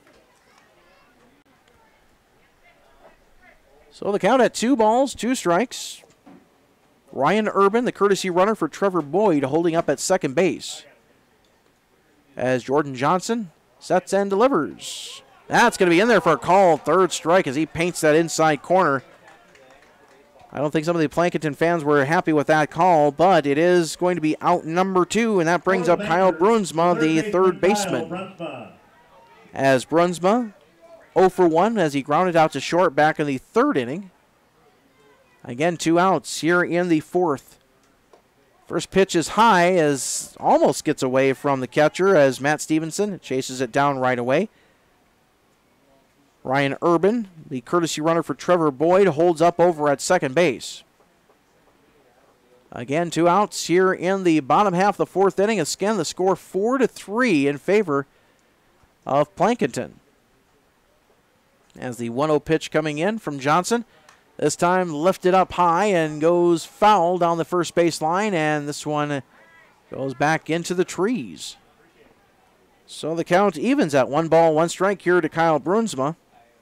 Speaker 3: So the count at 2 balls, 2 strikes. Ryan Urban, the courtesy runner for Trevor Boyd, holding up at second base. As Jordan Johnson sets and delivers. That's going to be in there for a call. Third strike as he paints that inside corner. I don't think some of the Plankinton fans were happy with that call, but it is going to be out number 2, and that brings up Kyle Brunsma, the third baseman. As Brunsma, 0 for 1 as he grounded out to short back in the third inning. Again, 2 outs here in the fourth. First pitch is high as almost gets away from the catcher as Matt Stevenson chases it down right away. Ryan Urban, the courtesy runner for Trevor Boyd, holds up over at second base. Again, 2 outs here in the bottom half of the fourth inning. Again, the score 4-3 in favor of Plankinton. As the 1-0 pitch coming in from Johnson. This time lifted up high and goes foul down the first base line, and this one goes back into the trees. So the count evens at 1-1 here to Kyle Brunsma.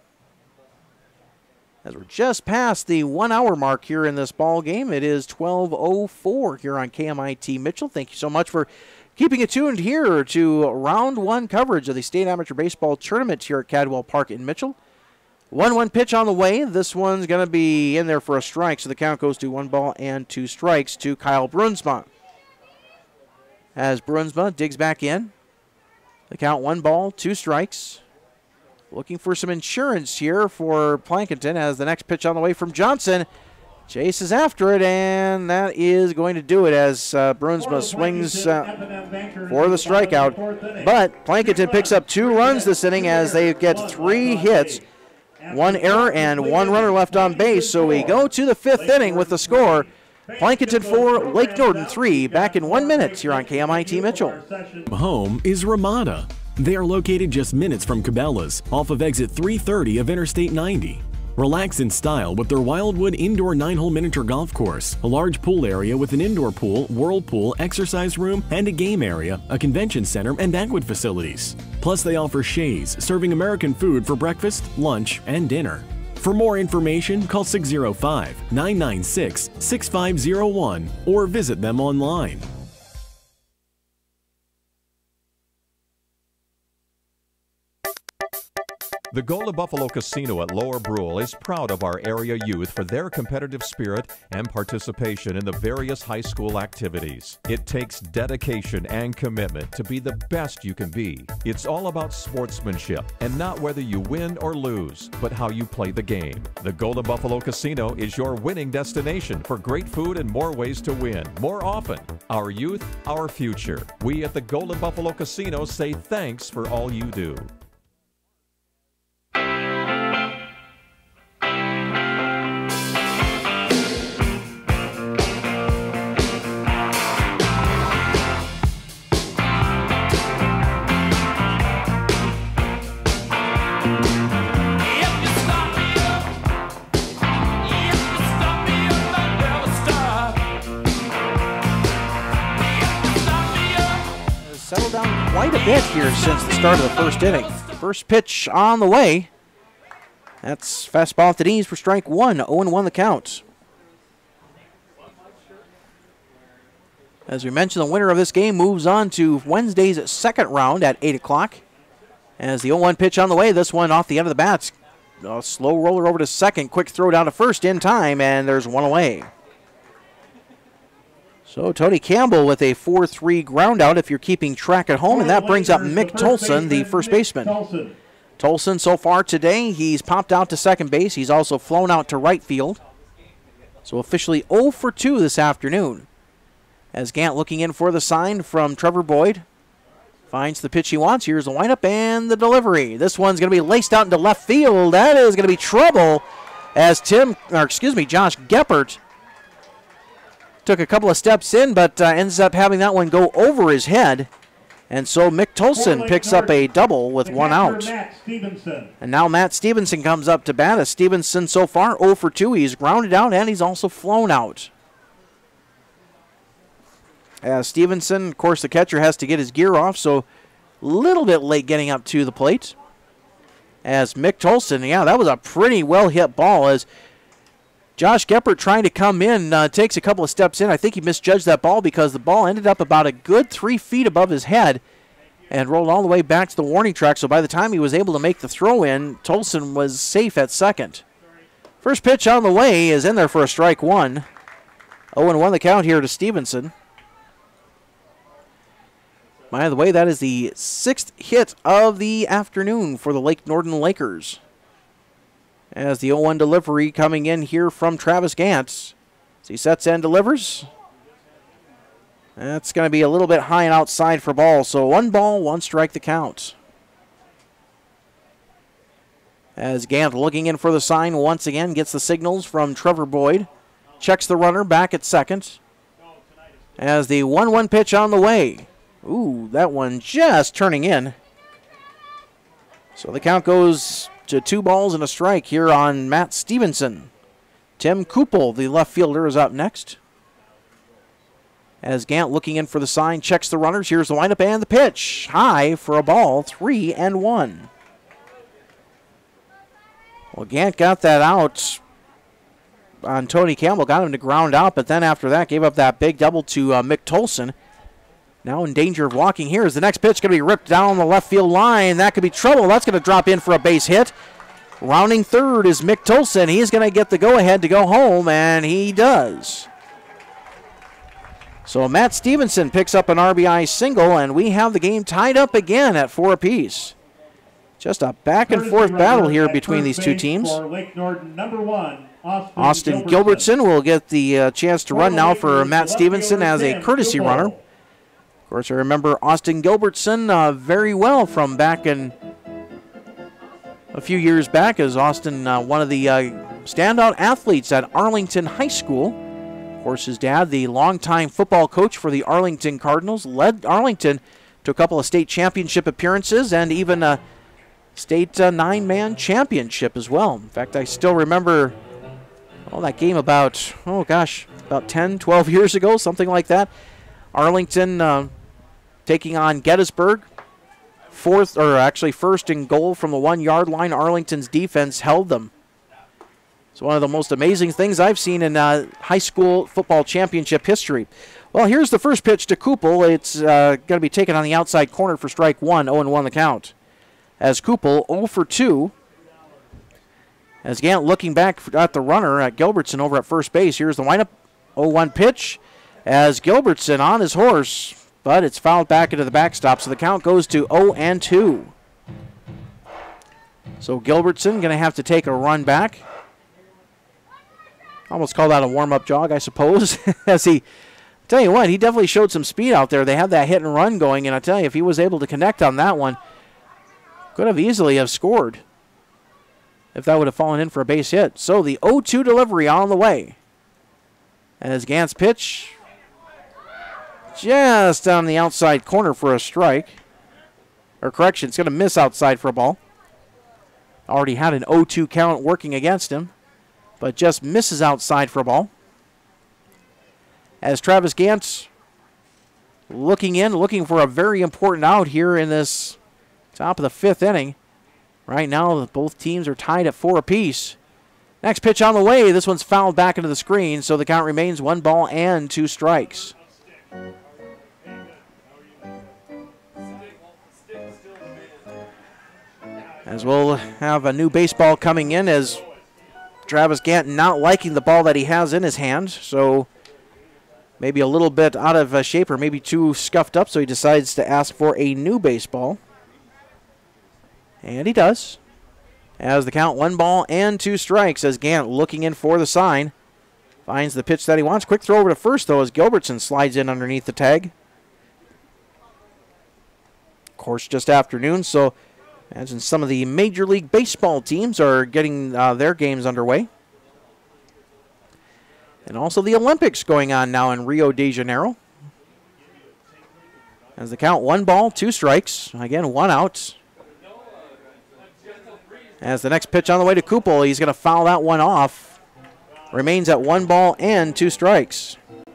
Speaker 3: As we're just past the 1 hour mark here in this ball game, it is 12:04 here on KMIT Mitchell. Thank you so much for keeping it tuned here to round 1 coverage of the State Amateur Baseball Tournament here at Cadwell Park in Mitchell. 1-1 pitch on the way. This one's going to be in there for a strike, so the count goes to 1-2 to Kyle Brunsma. As Brunsma digs back in, the count 1-2. Looking for some insurance here for Plankinton as the next pitch on the way from Johnson. Chases after it, and that is going to do it as Brunsma swings for the strikeout. But Plankinton picks up 2 runs this inning as they get 3 hits, 1 error, and 1 runner left on base. So we go to the 5th inning with the score. Plankinton 4, Lake Norden 3. Back in 1 minute here on KMIT Mitchell.
Speaker 11: Home is Ramada. They are located just minutes from Cabela's, off of exit 330 of Interstate 90. Relax in style with their Wildwood Indoor 9-hole miniature golf course, a large pool area with an indoor pool, whirlpool, exercise room, and a game area, a convention center, and banquet facilities. Plus, they offer Shays, serving American food for breakfast, lunch, and dinner. For more information, call 605-996-6501 or visit them online.
Speaker 12: The Golden Buffalo Casino at Lower Brule is proud of our area youth for their competitive spirit and participation in the various high school activities. It takes dedication and commitment to be the best you can be. It's all about sportsmanship and not whether you win or lose, but how you play the game. The Golden Buffalo Casino is your winning destination for great food and more ways to win, more often. Our youth, our future. We at the Golden Buffalo Casino say thanks for all you do.
Speaker 3: Settled down quite a bit here since the start of the first inning. First pitch on the way. That's fastball at the knees for strike 1. 0-1 the count. As we mentioned, the winner of this game moves on to Wednesday's second round at 8 o'clock. As the 0-1 pitch on the way, this one off the end of the bats. A slow roller over to second. Quick throw down to first in time, and there's one away. So Tony Campbell with a 4-3 ground out if you're keeping track at home, and that brings up Mick Tolson, the first baseman. Tolson so far today, he's popped out to second base. He's also flown out to right field. So officially 0 for 2 this afternoon. As Gant looking in for the sign from Trevor Boyd. Finds the pitch he wants. Here's the windup and the delivery. This one's going to be laced out into left field. That is going to be trouble as Josh Geppert took a couple of steps in, but ends up having that one go over his head. And so Mick Tolson picks up a double with 1 out. And now Matt Stevenson comes up to bat. As Stevenson so far 0 for 2. He's grounded out and he's also flown out. As Stevenson, of course, the catcher has to get his gear off, so a little bit late getting up to the plate. As Mick Tolson, yeah, that was a pretty well-hit ball as Josh Geppert trying to come in, takes a couple of steps in. I think he misjudged that ball because the ball ended up about a good 3 feet above his head and rolled all the way back to the warning track. So by the time he was able to make the throw in, Tolson was safe at second. First pitch on the way is in there for a strike 1. 0-1 the count here to Stevenson. By the way, that is the 6th hit of the afternoon for the Lake Norden Lakers. As the 0-1 delivery coming in here from Travis Gantz. As he sets and delivers. That's going to be a little bit high and outside for ball. So 1 ball, 1 strike the count. As Gant looking in for the sign once again. Gets the signals from Trevor Boyd. Checks the runner back at second. As the 1-1 pitch on the way. Ooh, that one just turning in. So the count goes to 2 balls and a strike here on Matt Stevenson. Tim Kupel, the left fielder, is up next. As Gant looking in for the sign, checks the runners. Here's the windup and the pitch. High for a ball, 3-1. Well, Gant got that out on Tony Campbell, got him to ground out, but then after that gave up that big double to Mick Tolson. Now in danger of walking here is the next pitch going to be ripped down the left field line. That could be trouble. That's going to drop in for a base hit. Rounding third is Mick Tolson. He's going to get the go-ahead to go home, and he does. So Matt Stevenson picks up an RBI single, and we have the game tied up again at 4 apiece. Just a back-and-forth battle here between these two teams.
Speaker 4: For Lake Norden, number 1,
Speaker 3: Austin Gilbertson will get the chance to run now for Matt Stevenson as a courtesy runner. Of course, I remember Austin Gilbertson very well from back in a few years back, as Austin, one of the standout athletes at Arlington High School. Of course, his dad, the longtime football coach for the Arlington Cardinals, led Arlington to a couple of state championship appearances and even a state 9-man championship as well. In fact, I still remember that game about 10, 12 years ago, something like that. Arlington taking on Gettysburg. First in goal from the 1-yard line. Arlington's defense held them. It's one of the most amazing things I've seen in high school football championship history. Well, here's the first pitch to Kupel. It's going to be taken on the outside corner for strike 1, 0-1 the count. As Kupel 0 for 2. As Gant looking back at the runner at Gilbertson over at first base. Here's the windup, 0-1 pitch. As Gilbertson on his horse, but it's fouled back into the backstop, so the count goes to 0-2. So Gilbertson going to have to take a run back. Almost call that a warm-up jog, I suppose. As tell you what, he definitely showed some speed out there. They had that hit and run going, and I tell you, if he was able to connect on that one, could have easily have scored if that would have fallen in for a base hit. So the 0-2 delivery on the way. As Gant's pitch just on the outside corner for a strike. Or correction, it's going to miss outside for a ball. Already had an 0-2 count working against him, but just misses outside for a ball. As Travis Gant looking for a very important out here in this top of the 5th inning. Right now, both teams are tied at 4 apiece. Next pitch on the way. This one's fouled back into the screen, so the count remains 1 ball and 2 strikes. As we'll have a new baseball coming in, as Travis Gant not liking the ball that he has in his hand, so maybe a little bit out of shape or maybe too scuffed up, so he decides to ask for a new baseball. And he does. As the count 1 ball and 2 strikes, as Gant looking in for the sign. Finds the pitch that he wants. Quick throw over to first, though, as Gilbertson slides in underneath the tag. Of course, just afternoon, so imagine some of the Major League Baseball teams are getting their games underway. And also the Olympics going on now in Rio de Janeiro. As the count 1 ball, 2 strikes. Again, 1 out. As the next pitch on the way to Kupel, he's going to foul that one off. Remains at 1 ball and 2 strikes.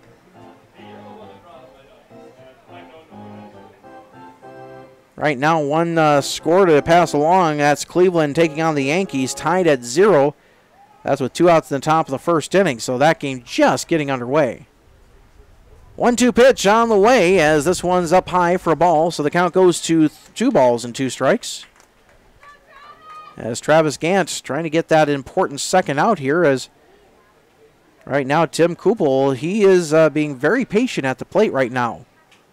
Speaker 3: Right now, one score to pass along. That's Cleveland taking on the Yankees, tied at 0. That's with 2 outs in the top of the 1st inning, so that game just getting underway. 1-2 pitch on the way, as this one's up high for a ball, so the count goes to 2 balls and 2 strikes. As Travis Gant trying to get that important second out here, as right now Tim Kupel, he is being very patient at the plate right now.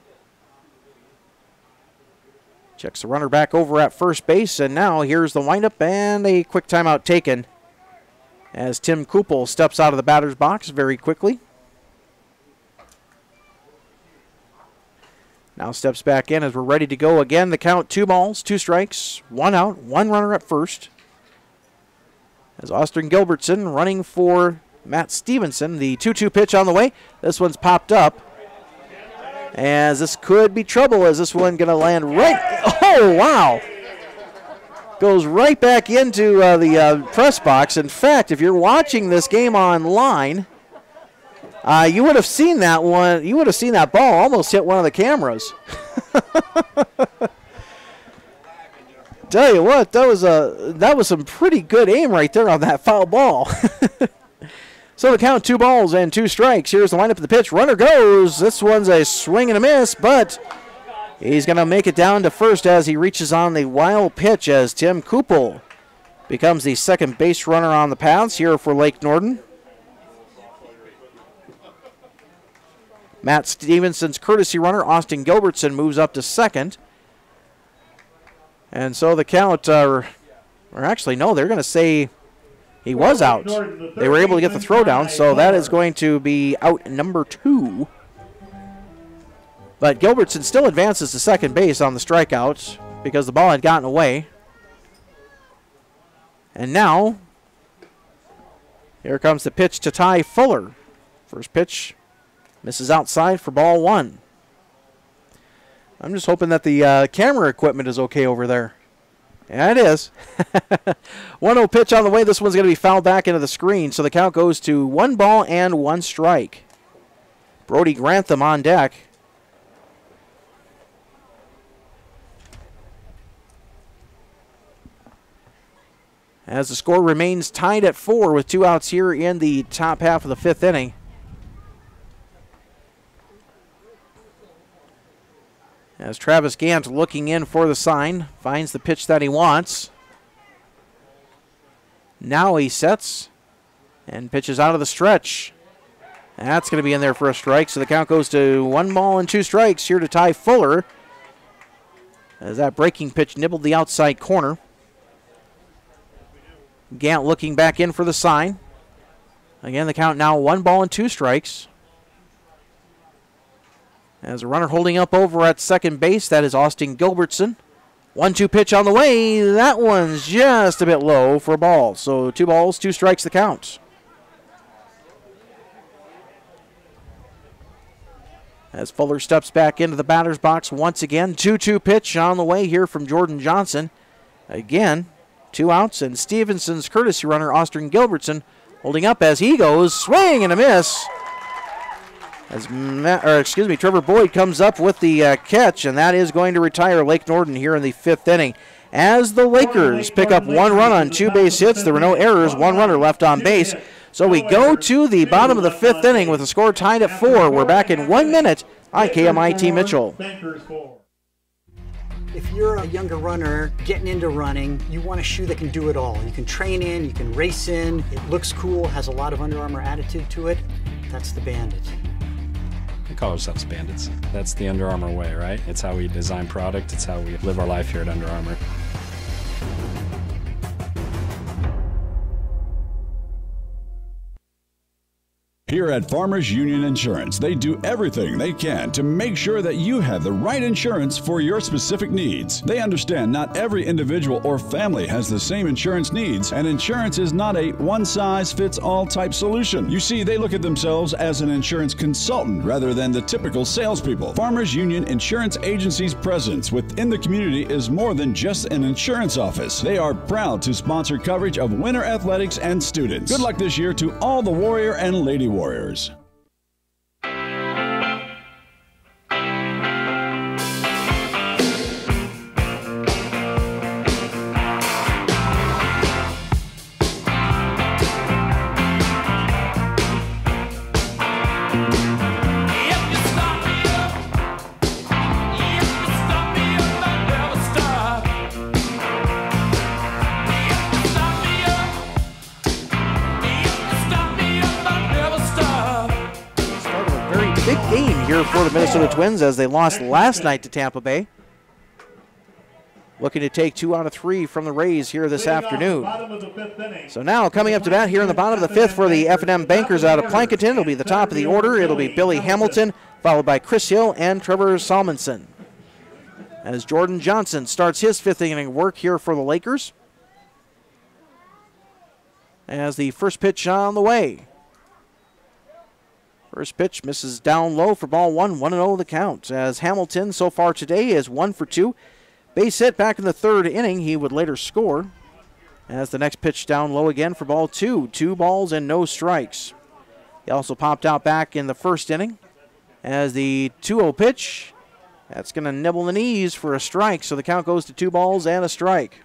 Speaker 3: Checks the runner back over at first base, and now here's the windup and a quick timeout taken as Tim Kupel steps out of the batter's box very quickly. Now steps back in as we're ready to go again. The count 2 balls, 2 strikes, 1 out, 1 runner at first. As Austin Gilbertson running for Matt Stevenson. The 2-2 pitch on the way. This one's popped up. As this could be trouble, as this one going to land right. Oh, wow. Goes right back into the press box. In fact, if you're watching this game online, you would have seen that one. You would have seen that ball almost hit one of the cameras. Tell you what, that was some pretty good aim right there on that foul ball. So the count, 2 balls and 2 strikes. Here's the lineup of the pitch. Runner goes. This one's a swing and a miss, but he's going to make it down to first as he reaches on the wild pitch as Tim Kupel becomes the second base runner on the paths here for Lake Norden. Matt Stevenson's courtesy runner, Austin Gilbertson, moves up to second. And so the count, or actually, no, they're going to say he was out. They were able to get the throw down, so that is going to be out number 2. But Gilbertson still advances to second base on the strikeout because the ball had gotten away. And now, here comes the pitch to Ty Fuller. First pitch misses outside for ball 1. I'm just hoping that the camera equipment is okay over there. Yeah, it is. 1-0 pitch on the way. This one's going to be fouled back into the screen, so the count goes to 1 ball and 1 strike. Brody Grantham on deck. As the score remains tied at 4 with 2 outs here in the top half of the 5th inning. As Travis Gant looking in for the sign, finds the pitch that he wants. Now he sets and pitches out of the stretch. That's going to be in there for a strike, so the count goes to 1 ball and 2 strikes here to Ty Fuller. As that breaking pitch nibbled the outside corner. Gant looking back in for the sign. Again, the count now 1 ball and 2 strikes. As a runner holding up over at second base, that is Austin Gilbertson. 1-2 pitch on the way. That one's just a bit low for a ball. So 2 balls, 2 strikes the count. As Fuller steps back into the batter's box once again. 2-2 pitch on the way here from Jordan Johnson. Again, 2 outs, and Stevenson's courtesy runner, Austin Gilbertson, holding up as he goes. Swing and a miss. As Trevor Boyd comes up with the catch, and that is going to retire Lake Norden here in the 5th inning. As the Lakers pick up 1 run on 2 base hits, there were no errors, 1 runner left on base. So we go to the bottom of the 5th inning with the score tied at 4. We're back in 1 minute on KMIT Mitchell.
Speaker 5: If you're a younger runner getting into running, you want a shoe that can do it all. You can train in, you can race in, it looks cool, has a lot of Under Armour attitude to it. That's the Bandit.
Speaker 6: We call ourselves bandits. That's the Under Armour way, right? It's how we design product. It's how we live our life here at Under Armour.
Speaker 7: Here at Farmers Union Insurance, they do everything they can to make sure that you have the right insurance for your specific needs. They understand not every individual or family has the same insurance needs, and insurance is not a one-size-fits-all type solution. You see, they look at themselves as an insurance consultant rather than the typical salespeople. Farmers Union Insurance Agency's presence within the community is more than just an insurance office. They are proud to sponsor coverage of winter athletics and students. Good luck this year to all the Warrior and Lady Warriors.
Speaker 3: For the Minnesota Twins as they lost last night to Tampa Bay. Looking to take 2 out of 3 from the Rays here this afternoon. So now coming up to bat here in the bottom of the 5th for the F&M Bankers out of Plankinton. It'll be the top of the order. It'll be Billy Hamilton, followed by Chris Hill and Trevor Salmonson. As Jordan Johnson starts his 5th inning work here for the Lakers. As the first pitch on the way. First pitch misses down low for ball one, 1-0 the count. As Hamilton so far today is 1 for 2. Base hit back in the third inning. He would later score. As the next pitch down low again for ball 2. 2 balls and no strikes. He also popped out back in the first inning. As the 2-0 pitch, that's going to nibble the knees for a strike. So the count goes to 2 balls and a strike.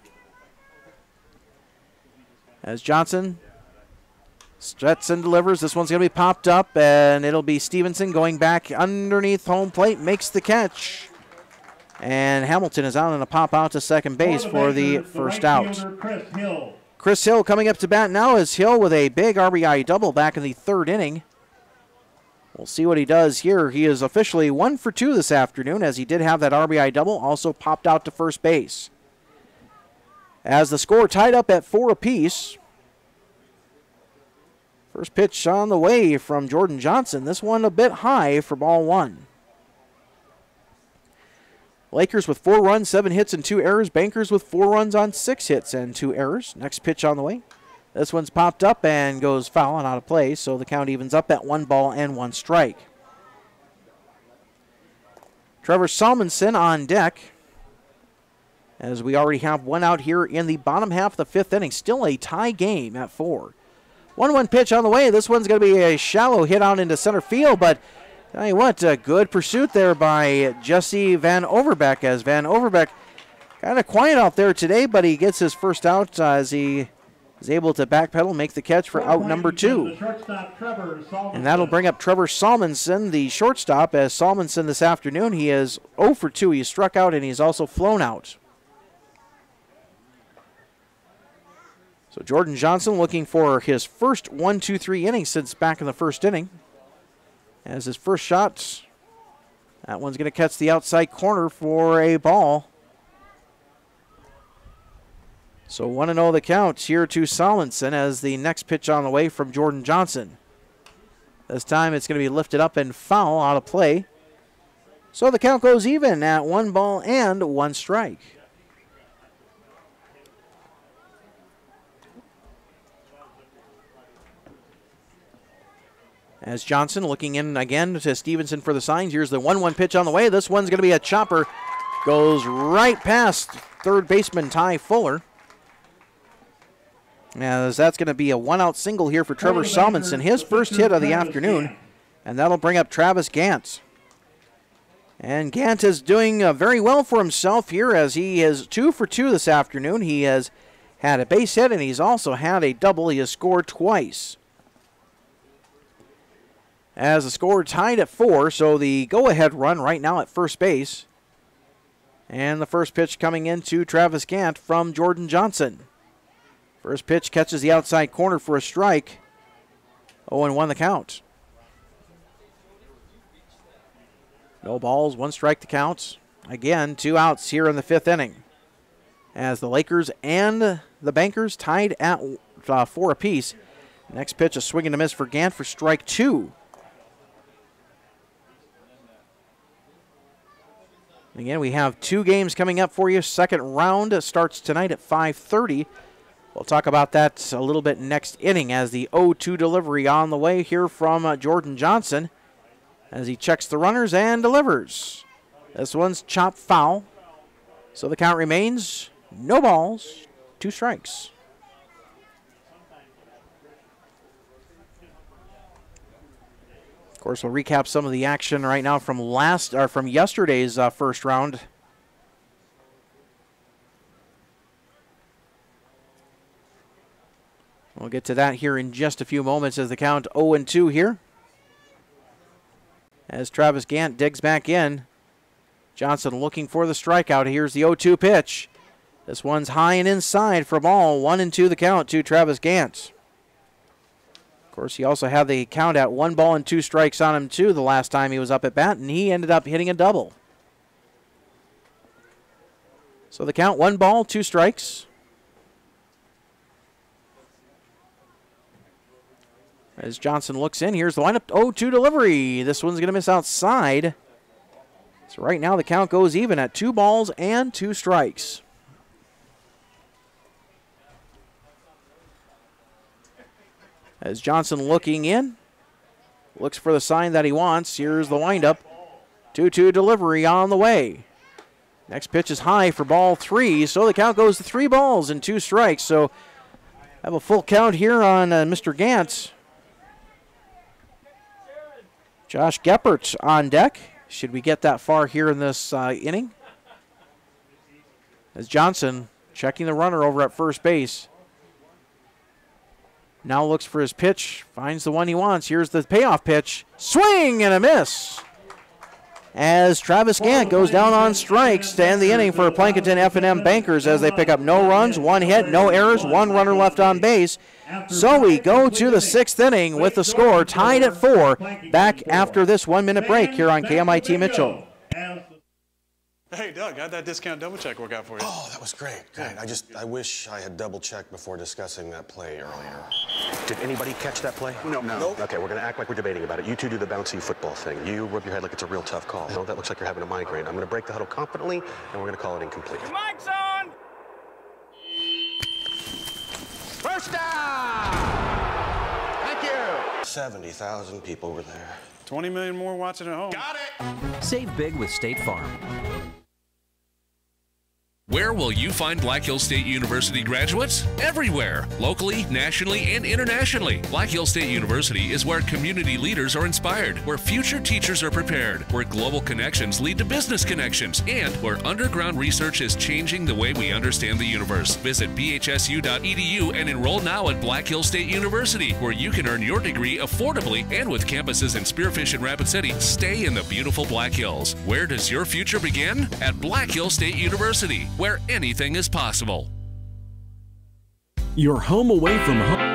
Speaker 3: As Johnson sets and delivers. This one's going to be popped up, and it'll be Stevenson going back underneath home plate, makes the catch. And Hamilton is out on a pop out to second base for the first out. Chris Hill coming up to bat now as Hill with a big RBI double back in the third inning. We'll see what he does here. He is officially 1 for 2 this afternoon, as he did have that RBI double, also popped out to first base. As the score tied up at 4 apiece. First pitch on the way from Jordan Johnson. This one a bit high for ball 1. Lakers with 4 runs, 7 hits, and 2 errors. Bankers with 4 runs on 6 hits and 2 errors. Next pitch on the way. This one's popped up and goes foul and out of play, so the count evens up at 1 ball and 1 strike. Trevor Salmonson on deck, as we already have 1 out here in the bottom half of the 5th inning. Still a tie game at 4. 1-1 pitch on the way. This one's going to be a shallow hit out into center field, but tell you what, a good pursuit there by Jesse Van Overbeck, as Van Overbeck kind of quiet out there today, but he gets his first out as he is able to backpedal, make the catch for out number 2. And that'll bring up Trevor Salmonson, the shortstop, as Salmonson this afternoon, he is 0 for 2. He struck out and he's also flown out. So Jordan Johnson looking for his first 1-2-3 inning since back in the first inning. As his first shot, that one's going to catch the outside corner for a ball. So 1-0 the count here to Salmonson as the next pitch on the way from Jordan Johnson. This time it's going to be lifted up and foul out of play. So the count goes even at 1 ball and 1 strike. As Johnson looking in again to Stevenson for the signs. Here's the 1-1 pitch on the way. This one's going to be a chopper. Goes right past third baseman Ty Fuller. As that's going to be a 1-out single here for Trevor Salmonson. His first hit of the afternoon. And that'll bring up Travis Gant. And Gant is doing very well for himself here, as he is 2 for 2 this afternoon. He has had a base hit and he's also had a double. He has scored twice. As the score tied at 4, so the go-ahead run right now at first base. And the first pitch coming into Travis Gant from Jordan Johnson. First pitch catches the outside corner for a strike. 0-1 the count. No balls, 1 strike to count. Again, 2 outs here in the 5th inning. As the Lakers and the Bankers tied at 4 apiece. Next pitch, a swing and a miss for Gant for strike 2. Again, we have 2 games coming up for you. Second round starts tonight at 5:30. We'll talk about that a little bit next inning, as the 0-2 delivery on the way here from Jordan Johnson as he checks the runners and delivers. This one's chopped foul. So the count remains no balls, 2 strikes. Of course, we'll recap some of the action right now from yesterday's first round. We'll get to that here in just a few moments as the count 0-2 here. As Travis Gant digs back in. Johnson looking for the strikeout. Here's the 0-2 pitch. This one's high and inside for ball. 1-2 the count to Travis Gant. Of course, he also had the count at 1 ball and 2 strikes on him, too, the last time he was up at bat, and he ended up hitting a double. So the count, 1 ball, 2 strikes. As Johnson looks in, here's the lineup. 0-2 delivery. This one's going to miss outside. So right now the count goes even at 2 balls and 2 strikes. As Johnson looking in. Looks for the sign that he wants. Here's the windup. 2-2 delivery on the way. Next pitch is high for ball 3, so the count goes to 3 balls and 2 strikes. So have a full count here on Mr. Gantz. Josh Geppert on deck. Should we get that far here in this inning? As Johnson checking the runner over at first base. Now looks for his pitch, finds the one he wants. Here's the payoff pitch. Swing and a miss. As Travis Gant goes down on strikes to end the inning for Plankinton F&M Bankers as they pick up no runs, 1 hit, no errors, 1 runner left on base. So we go to the 6th inning with the score tied at 4, back after this 1-minute break here on KMIT Mitchell.
Speaker 8: Hey, Doug, how'd that discount double check work out for you?
Speaker 9: Oh, that was great. Great. I wish I had double checked before discussing that play earlier. Did anybody catch that play? No. Okay, we're going to act like we're debating about it. You two do the bouncy football thing. You rub your head like it's a real tough call. No, that looks like you're having a migraine. I'm going to break the huddle confidently, and we're going to call it incomplete.
Speaker 2: Your mic's on!
Speaker 9: First down! Thank you! 70,000 people were there.
Speaker 8: 20 million more watching at home.
Speaker 9: Got it!
Speaker 15: Save big with State Farm.
Speaker 10: Where will you find Black Hills State University graduates? Everywhere, locally, nationally, and internationally. Black Hills State University is where community leaders are inspired, where future teachers are prepared, where global connections lead to business connections, and where underground research is changing the way we understand the universe. Visit bhsu.edu and enroll now at Black Hills State University, where you can earn your degree affordably and with campuses in Spearfish and Rapid City. Stay in the beautiful Black Hills. Where does your future begin? At Black Hills State University, where anything is possible.
Speaker 11: You're home away from home.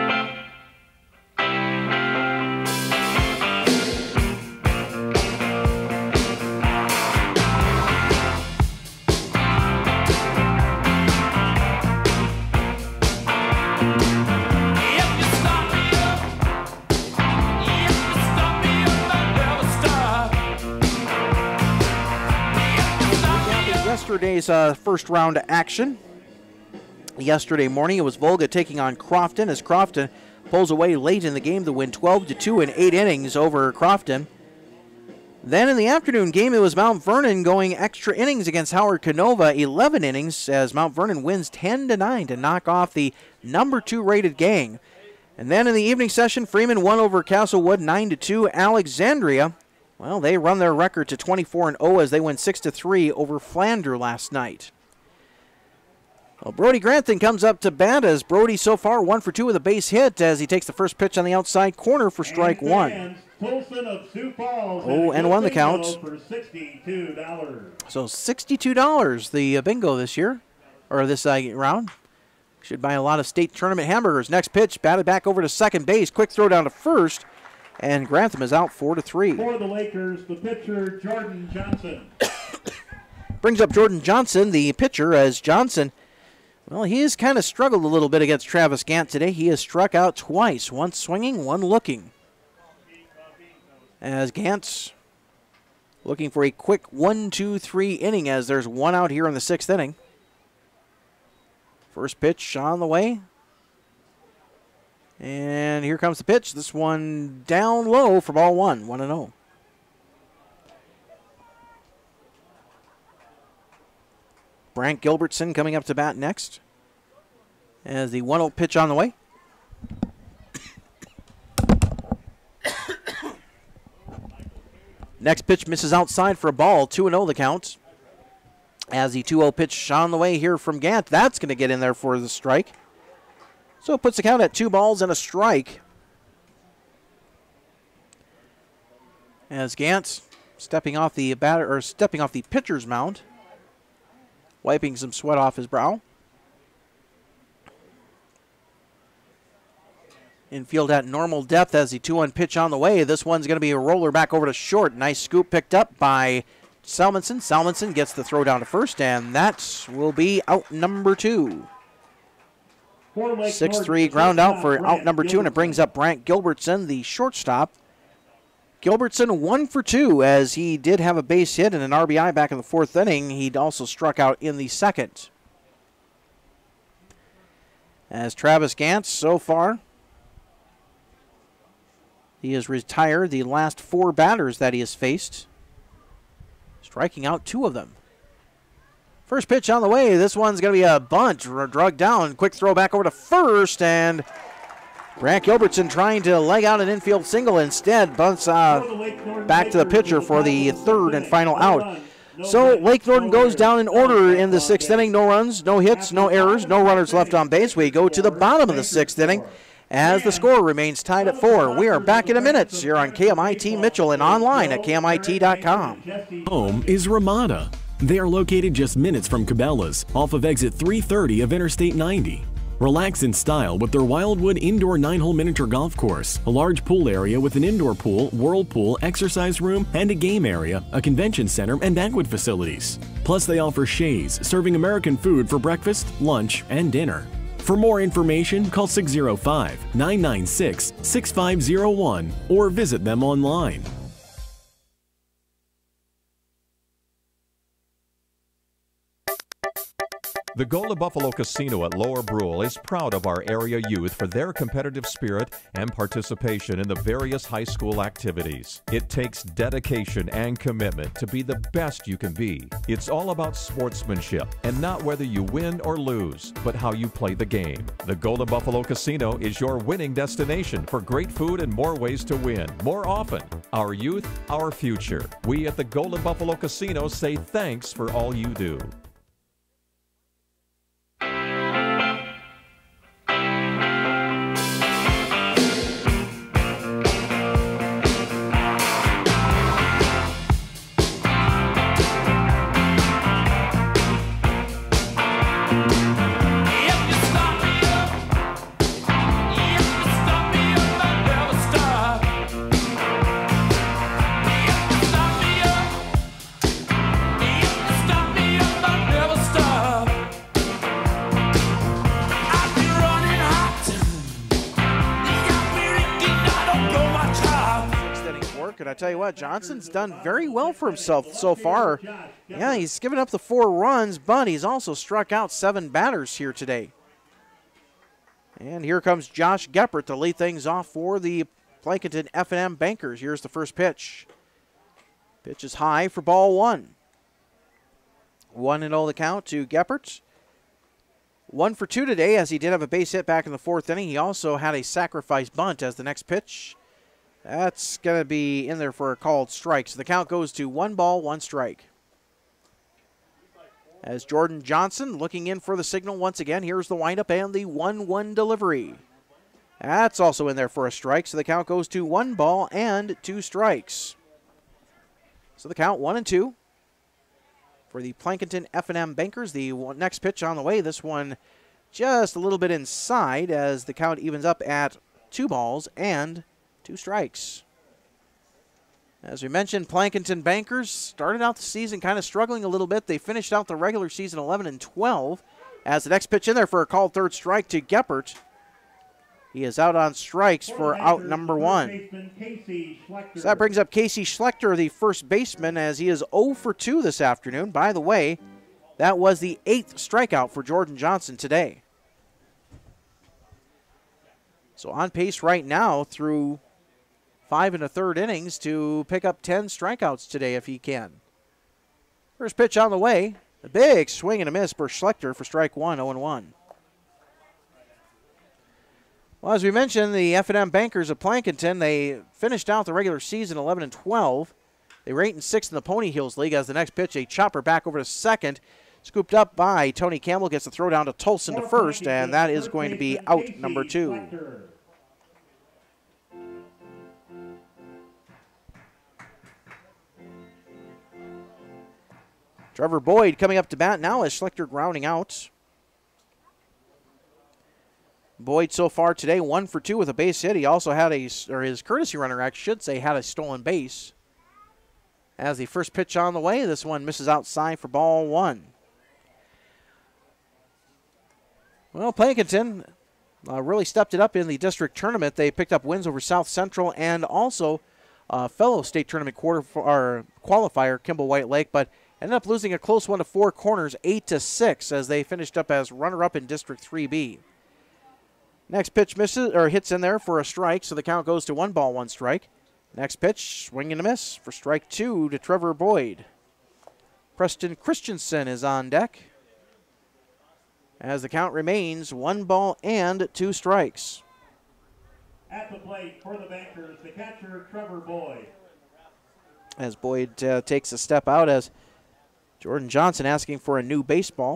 Speaker 3: Yesterday's first round action. Yesterday morning, it was Volga taking on Crofton as Crofton pulls away late in the game to win 12-2 in 8 innings over Crofton. Then in the afternoon game, it was Mount Vernon going extra innings against Howard Canova, 11 innings, as Mount Vernon wins 10-9 to knock off the number 2 rated Gang. And then in the evening session, Freeman won over Castlewood 9-2. Alexandria, well, they run their record to 24-0 as they win 6-3 over Flandre last night. Well, Brody Grantham comes up to bat as Brody so far 1 for 2 with a base hit as he takes the first pitch on the outside corner for strike 1. Oh, and 1 the count.
Speaker 4: For $62.
Speaker 3: So $62 the bingo this year, or this round. Should buy a lot of state tournament hamburgers. Next pitch, batted back over to second base. Quick throw down to first. And Grantham is out 4-3.
Speaker 4: For the Lakers, the pitcher, Jordan Johnson.
Speaker 3: Brings up Jordan Johnson, the pitcher, as Johnson, well, he has kind of struggled a little bit against Travis Gant today. He has struck out twice, 1 swinging, 1 looking. As Gant's looking for a quick 1-2-3 inning as there's 1 out here in the 6th inning. First pitch on the way. And here comes the pitch. This one down low for ball 1, 1-0. Brant Gilbertson coming up to bat next. As the 1-0 pitch on the way. Next pitch misses outside for a ball, 2-0 the count. As the 2-0 pitch on the way here from Gant, that's going to get in there for the strike. So it puts the count at 2 balls and a strike. As Gant stepping off the pitcher's mound, wiping some sweat off his brow. Infield at normal depth as the 2-1 pitch on the way. This one's going to be a roller back over to short. Nice scoop picked up by Salmonson. Salmonson gets the throw down to first, and that will be out number 2. 6-3 ground out for out number 2, and it brings up Brant Gilbertson, the shortstop. Gilbertson 1 for 2 as he did have a base hit and an RBI back in the 4th inning. He'd also struck out in the 2nd. As Travis Gantz so far He has retired the last 4 batters that he has faced, striking out 2 of them. First pitch on the way. This one's going to be a bunt, drugged down. Quick throw back over to first, and Grant Gilbertson trying to leg out an infield single. Instead, bunts back to the pitcher for the 3rd and final out. So Lake Norden goes down in order in the 6th inning. No runs, no hits, no errors, no runners left on base. We go to the bottom of the 6th inning as the score remains tied at 4. We are back in a minute here on KMIT Mitchell and online at KMIT.com.
Speaker 11: Home is Ramada. They are located just minutes from Cabela's, off of exit 330 of Interstate 90. Relax in style with their Wildwood indoor 9-hole miniature golf course, a large pool area with an indoor pool, whirlpool, exercise room, and a game area, a convention center, and banquet facilities. Plus, they offer Shays, serving American food for breakfast, lunch, and dinner. For more information, call 605-996-6501 or visit them online.
Speaker 12: The Golden Buffalo Casino at Lower Brule is proud of our area youth for their competitive spirit and participation in the various high school activities. It takes dedication and commitment to be the best you can be. It's all about sportsmanship and not whether you win or lose, but how you play the game. The Golden Buffalo Casino is your winning destination for great food and more ways to win, more often. Our youth, our future. We at the Golden Buffalo Casino say thanks for all you do.
Speaker 3: And I tell you what, Johnson's done very well for himself so far. Yeah, he's given up the 4 runs, but he's also struck out 7 batters here today. And here comes Josh Geppert to lead things off for the Plankinton F&M Bankers. Here's the first pitch. Pitch is high for ball 1. 1-0 the count to Geppert. 1 for 2 today, as he did have a base hit back in the 4th inning. He also had a sacrifice bunt as the next pitch. That's going to be in there for a called strike. So the count goes to 1 ball, 1 strike. As Jordan Johnson looking in for the signal once again. Here's the windup and the 1-1 delivery. That's also in there for a strike. So the count goes to 1 ball and 2 strikes. So the count 1-2 for the Plankinton F&M Bankers. The next pitch on the way. This one just a little bit inside as the count evens up at 2 balls and 2 strikes. As we mentioned, Plankinton Bankers started out the season kind of struggling a little bit. They finished out the regular season 11-12. As the next pitch in there for a called 3rd strike to Geppert. He is out on strikes for out number 1. So that brings up Casey Schlechter, the first baseman, as he is 0 for 2 this afternoon. By the way, that was the 8th strikeout for Jordan Johnson today. So on pace right now through 5 1/3 innings to pick up 10 strikeouts today if he can. First pitch on the way. A big swing and a miss for Schlechter for strike 1, 0-1. Well, as we mentioned, the F&M Bankers of Plankinton, they finished out the regular season 11-12. They were 8-6 in the Pony Hills League. As the next pitch, a chopper back over to second. Scooped up by Tony Campbell, gets the throw down to Tolson to first, and that is going to be out number 2. Trevor Boyd coming up to bat now as Schlechter grounding out. Boyd so far today 1 for 2 with a base hit. He also had his courtesy runner, I should say, had a stolen base. As the first pitch on the way, this one misses outside for ball 1. Well, Plankinton really stepped it up in the district tournament. They picked up wins over South Central and also fellow state tournament qualifier, Kimball White Lake, but ended up losing a close one to Four Corners, 8-6, as they finished up as runner-up in District 3B. Next pitch misses or hits in there for a strike, so the count goes to 1 ball, 1 strike. Next pitch, swing and a miss for strike 2 to Trevor Boyd. Preston Christensen is on deck as the count remains 1 ball and 2 strikes.
Speaker 4: At the plate for the Bankers, the catcher, Trevor Boyd.
Speaker 3: As Boyd takes a step out, as Jordan Johnson asking for a new baseball.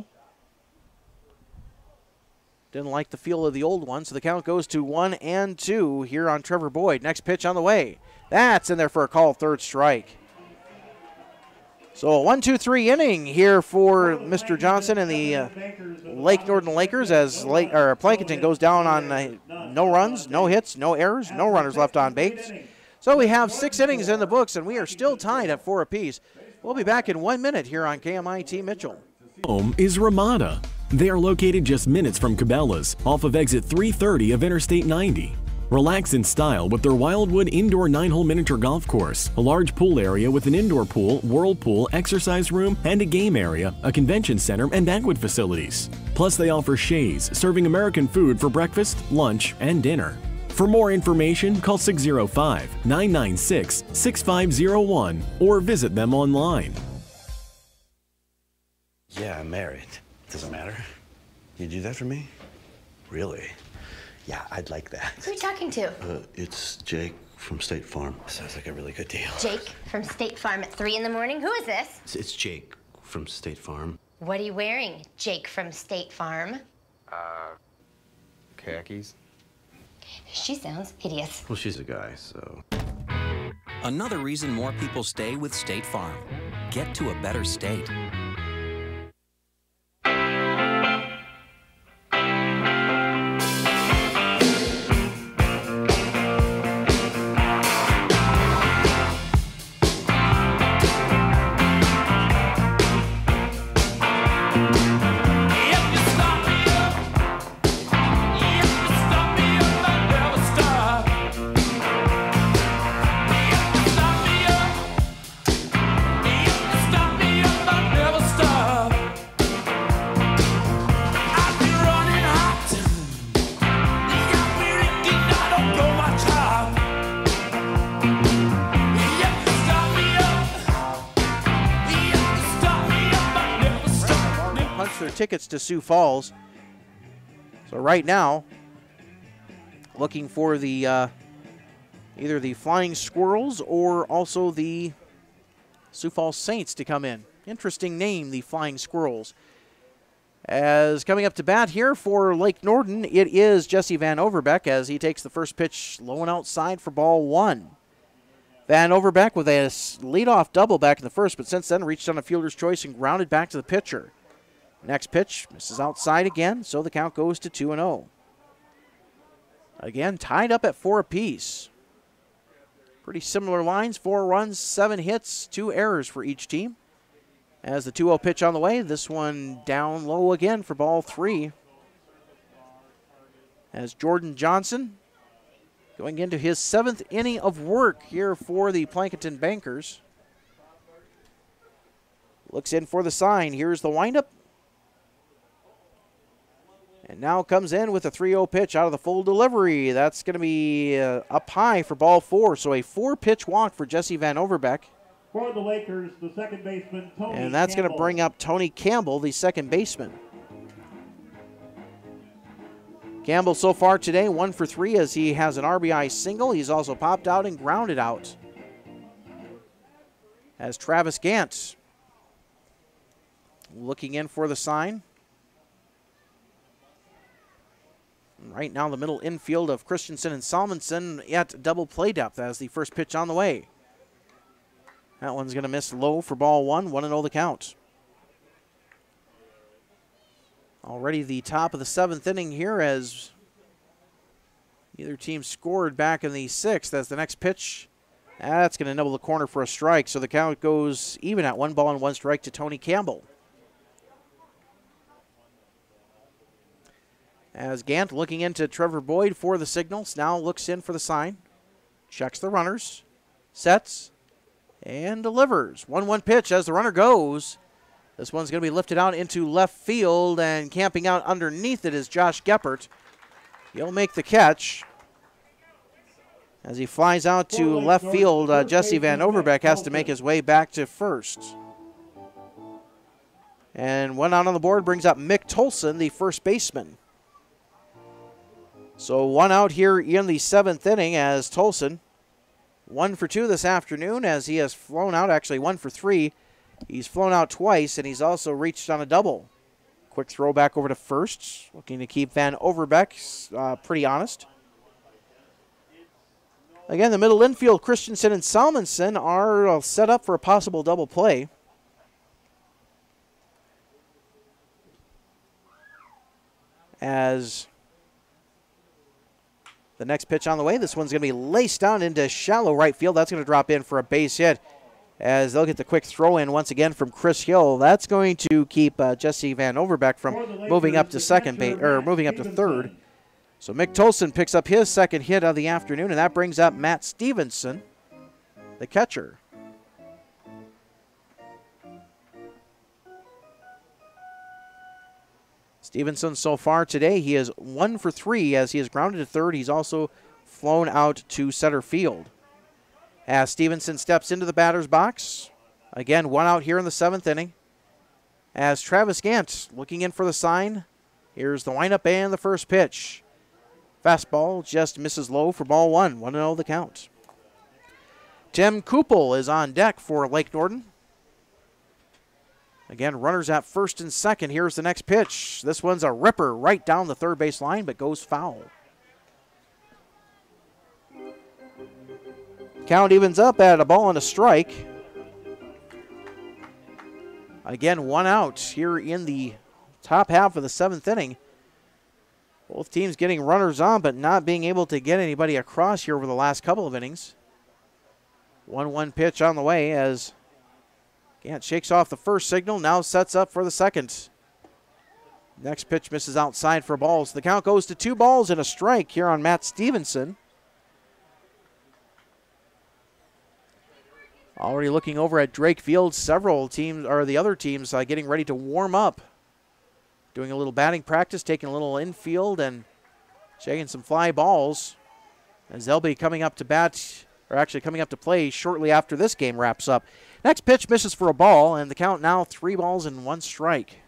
Speaker 3: Didn't like the feel of the old one, so the count goes to 1 and 2 here on Trevor Boyd. Next pitch on the way. That's in there for a call, 3rd strike. So a 1-2-3 inning here for Mr. Johnson and the Lake Norden Lakers as Plankinton goes down on no runs, no hits, no errors, no runners left on base. So we have 6 innings in the books, and we are still tied at 4 apiece. We'll be back in 1 minute here on KMIT Mitchell.
Speaker 11: Home is Ramada. They are located just minutes from Cabela's, off of exit 330 of Interstate 90. Relax in style with their Wildwood indoor 9-hole miniature golf course, a large pool area with an indoor pool, whirlpool, exercise room, and a game area, a convention center, and banquet facilities. Plus, they offer Shays, serving American food for breakfast, lunch, and dinner. For more information, call 605-996-6501 or visit them online.
Speaker 9: Yeah, I'm married. Does it matter? You do that for me? Really? Yeah, I'd like that.
Speaker 13: Who are you talking to?
Speaker 9: It's Jake from State Farm. Sounds like a really good deal.
Speaker 13: Jake from State Farm at 3 in the morning? Who is this?
Speaker 9: It's Jake from State Farm.
Speaker 13: What are you wearing, Jake from State Farm?
Speaker 6: Khakis.
Speaker 13: She sounds hideous.
Speaker 9: Well, she's a guy, so.
Speaker 15: Another reason more people stay with State Farm. Get to a better state.
Speaker 3: Tickets to Sioux Falls. So right now, looking for the either the Flying Squirrels or also the Sioux Falls Saints to come in. Interesting name, the Flying Squirrels. As coming up to bat here for Lake Norden, it is Jesse Van Overbeck as he takes the first pitch low and outside for ball 1. Van Overbeck with a leadoff double back in the first, but since then reached on a fielder's choice and grounded back to the pitcher. Next pitch misses outside again, so the count goes to 2-0. Again, tied up at 4 apiece. Pretty similar lines, 4 runs, 7 hits, 2 errors for each team. As the 2-0 pitch on the way, this one down low again for ball 3. As Jordan Johnson going into his 7th inning of work here for the Plankinton Bankers. Looks in for the sign. Here's the windup. And now comes in with a 3-0 pitch out of the full delivery. That's going to be up high for ball 4. So a 4-pitch walk for Jesse Van Overbeck.
Speaker 4: For the Lakers, the second baseman, Tony
Speaker 3: And that's going to bring up Tony Campbell, the second baseman. Campbell so far today, 1 for 3 as he has an RBI single. He's also popped out and grounded out. As Travis Gant looking in for the sign. Right now, the middle infield of Christensen and Salmonson at double play depth as the first pitch on the way. That one's going to miss low for ball 1, 1-0 the count. Already the top of the 7th inning here as either team scored back in the 6th as the next pitch. That's going to nibble the corner for a strike, so the count goes even at 1 ball and 1 strike to Tony Campbell. As Gant looking into Trevor Boyd for the signals, now looks in for the sign, checks the runners, sets, and delivers. 1-1 pitch as the runner goes. This one's going to be lifted out into left field, and camping out underneath it is Josh Geppert. He'll make the catch. As he flies out to left field, Jesse Van Overbeck has to make his way back to first. And one out on the board brings up Mick Tolson, the first baseman. So one out here in the 7th inning as Tolson, 1 for 2 this afternoon as he has flown out, actually 1 for 3. He's flown out twice, and he's also reached on a double. Quick throw back over to first, looking to keep Van Overbeck pretty honest. Again, the middle infield, Christensen and Salmonson are set up for a possible double play. As the next pitch on the way, this one's going to be laced down into shallow right field. That's going to drop in for a base hit as they'll get the quick throw in once again from Chris Hill. That's going to keep Jesse Van Overbeck from moving up to second base, or moving up to third. So Mick Tolson picks up his second hit of the afternoon, and that brings up Matt Stevenson, the catcher. Stevenson so far today, he is 1 for 3 as he is grounded to third. He's also flown out to center field. As Stevenson steps into the batter's box, again, 1 out here in the 7th inning. As Travis Gant looking in for the sign, here's the windup and the first pitch. Fastball just misses low for ball 1. 1-0 the count. Tim Kupel is on deck for Lake Norden. Again, runners at first and second. Here's the next pitch. This one's a ripper right down the third base line, but goes foul. Count evens up at a ball and a strike. Again, 1 out here in the top half of the 7th inning. Both teams getting runners on, but not being able to get anybody across here over the last couple of innings. 1-1 pitch on the way as Gant shakes off the first signal, now sets up for the second. Next pitch misses outside for balls. The count goes to 2 balls and a strike here on Matt Stevenson. Already looking over at Drake Field, several teams, or the other teams, getting ready to warm up. Doing a little batting practice, taking a little infield and shaking some fly balls as they'll be coming up to bat, or actually coming up to play shortly after this game wraps up. Next pitch misses for a ball, and the count now 3 balls and 1 strike.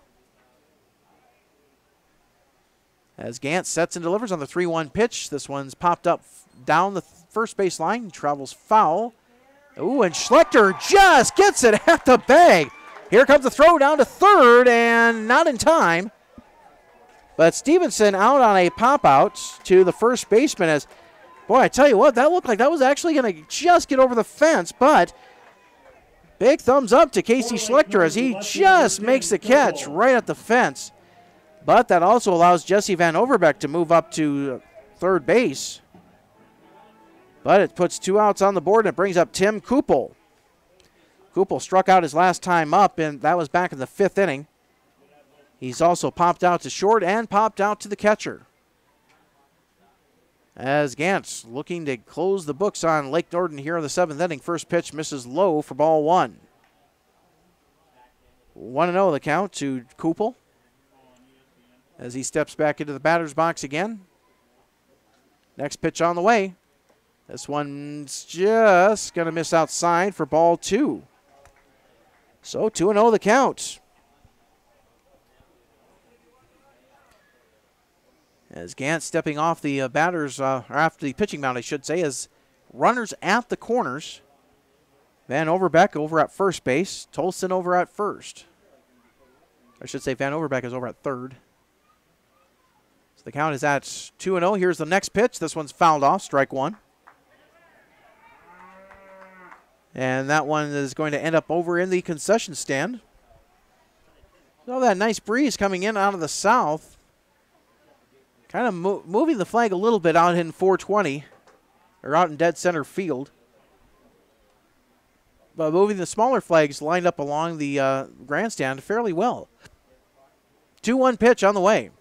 Speaker 3: As Gant sets and delivers on the 3-1 pitch, this one's popped up down the first base line, travels foul. Ooh, and Schlechter just gets it at the bag. Here comes the throw down to third, and not in time. But Stevenson out on a pop-out to the first baseman as, boy, I tell you what, that looked like that was actually going to just get over the fence, but big thumbs up to Casey Schlechter as he just makes the catch right at the fence. But that also allows Jesse Van Overbeck to move up to third base. But it puts 2 outs on the board, and it brings up Tim Kupel. Kupel struck out his last time up, and that was back in the 5th inning. He's also popped out to short and popped out to the catcher. As Gant looking to close the books on Lake Norden here in the 7th inning. First pitch misses low for ball 1. 1-0 the count to Kupel as he steps back into the batter's box again. Next pitch on the way. This one's just going to miss outside for ball 2. So 2-0 the count. As Gant stepping off the batters, or after the pitching mound, I should say, as runners at the corners. Van Overbeck over at first base. Tolson over at first. I should say Van Overbeck is over at third. So the count is at 2-0. Here's the next pitch. This one's fouled off, strike 1. And that one is going to end up over in the concession stand. So that nice breeze coming in out of the south. Kind of moving the flag a little bit out in 420, or out in dead center field. But moving the smaller flags lined up along the grandstand fairly well. 2-1 pitch on the way.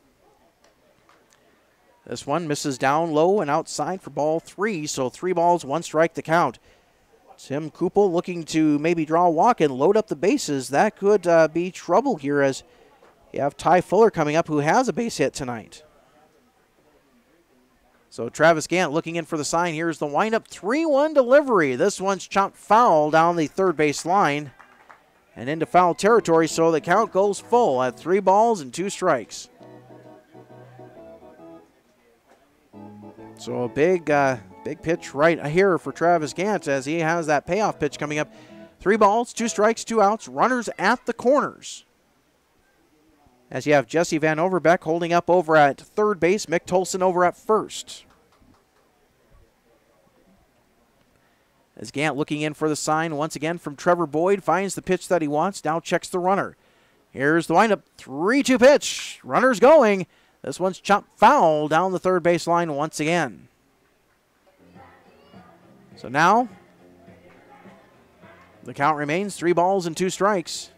Speaker 3: This one misses down low and outside for ball 3, so 3 balls, 1 strike the count. Tim Kupel looking to maybe draw a walk and load up the bases. That could be trouble here as you have Ty Fuller coming up who has a base hit tonight. So Travis Gant looking in for the sign. Here's the windup 3-1 delivery. This one's chopped foul down the third base line and into foul territory, so the count goes full at 3 balls and 2 strikes. So a big pitch right here for Travis Gant as he has that payoff pitch coming up. 3 balls, 2 strikes, 2 outs, runners at the corners. As you have Jesse Van Overbeck holding up over at third base, Mick Tolson over at first. As Gant looking in for the sign once again from Trevor Boyd, finds the pitch that he wants, now checks the runner. Here's the windup, 3-2 pitch, runners going. This one's chopped foul down the third base line once again. So now, the count remains 3 balls and 2 strikes.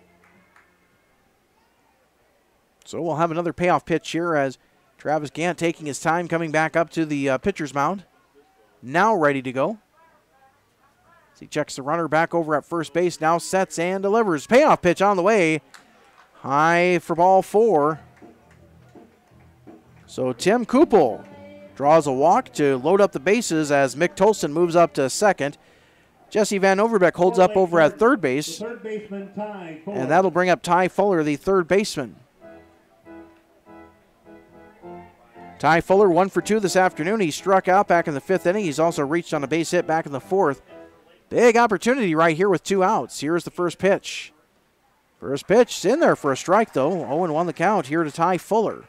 Speaker 3: So we'll have another payoff pitch here as Travis Gant taking his time coming back up to the pitcher's mound. Now ready to go. As he checks the runner back over at first base, now sets and delivers. Payoff pitch on the way. High for ball 4. So Tim Kupel draws a walk to load up the bases as Mick Tolson moves up to second. Jesse Van Overbeck holds up over at third base. And that'll bring up Ty Fuller, the third baseman. Ty Fuller 1 for 2 this afternoon. He struck out back in the 5th inning. He's also reached on a base hit back in the 4th. Big opportunity right here with 2 outs. Here's the first pitch. First pitch in there for a strike, though. 0-1 the count here to Ty Fuller.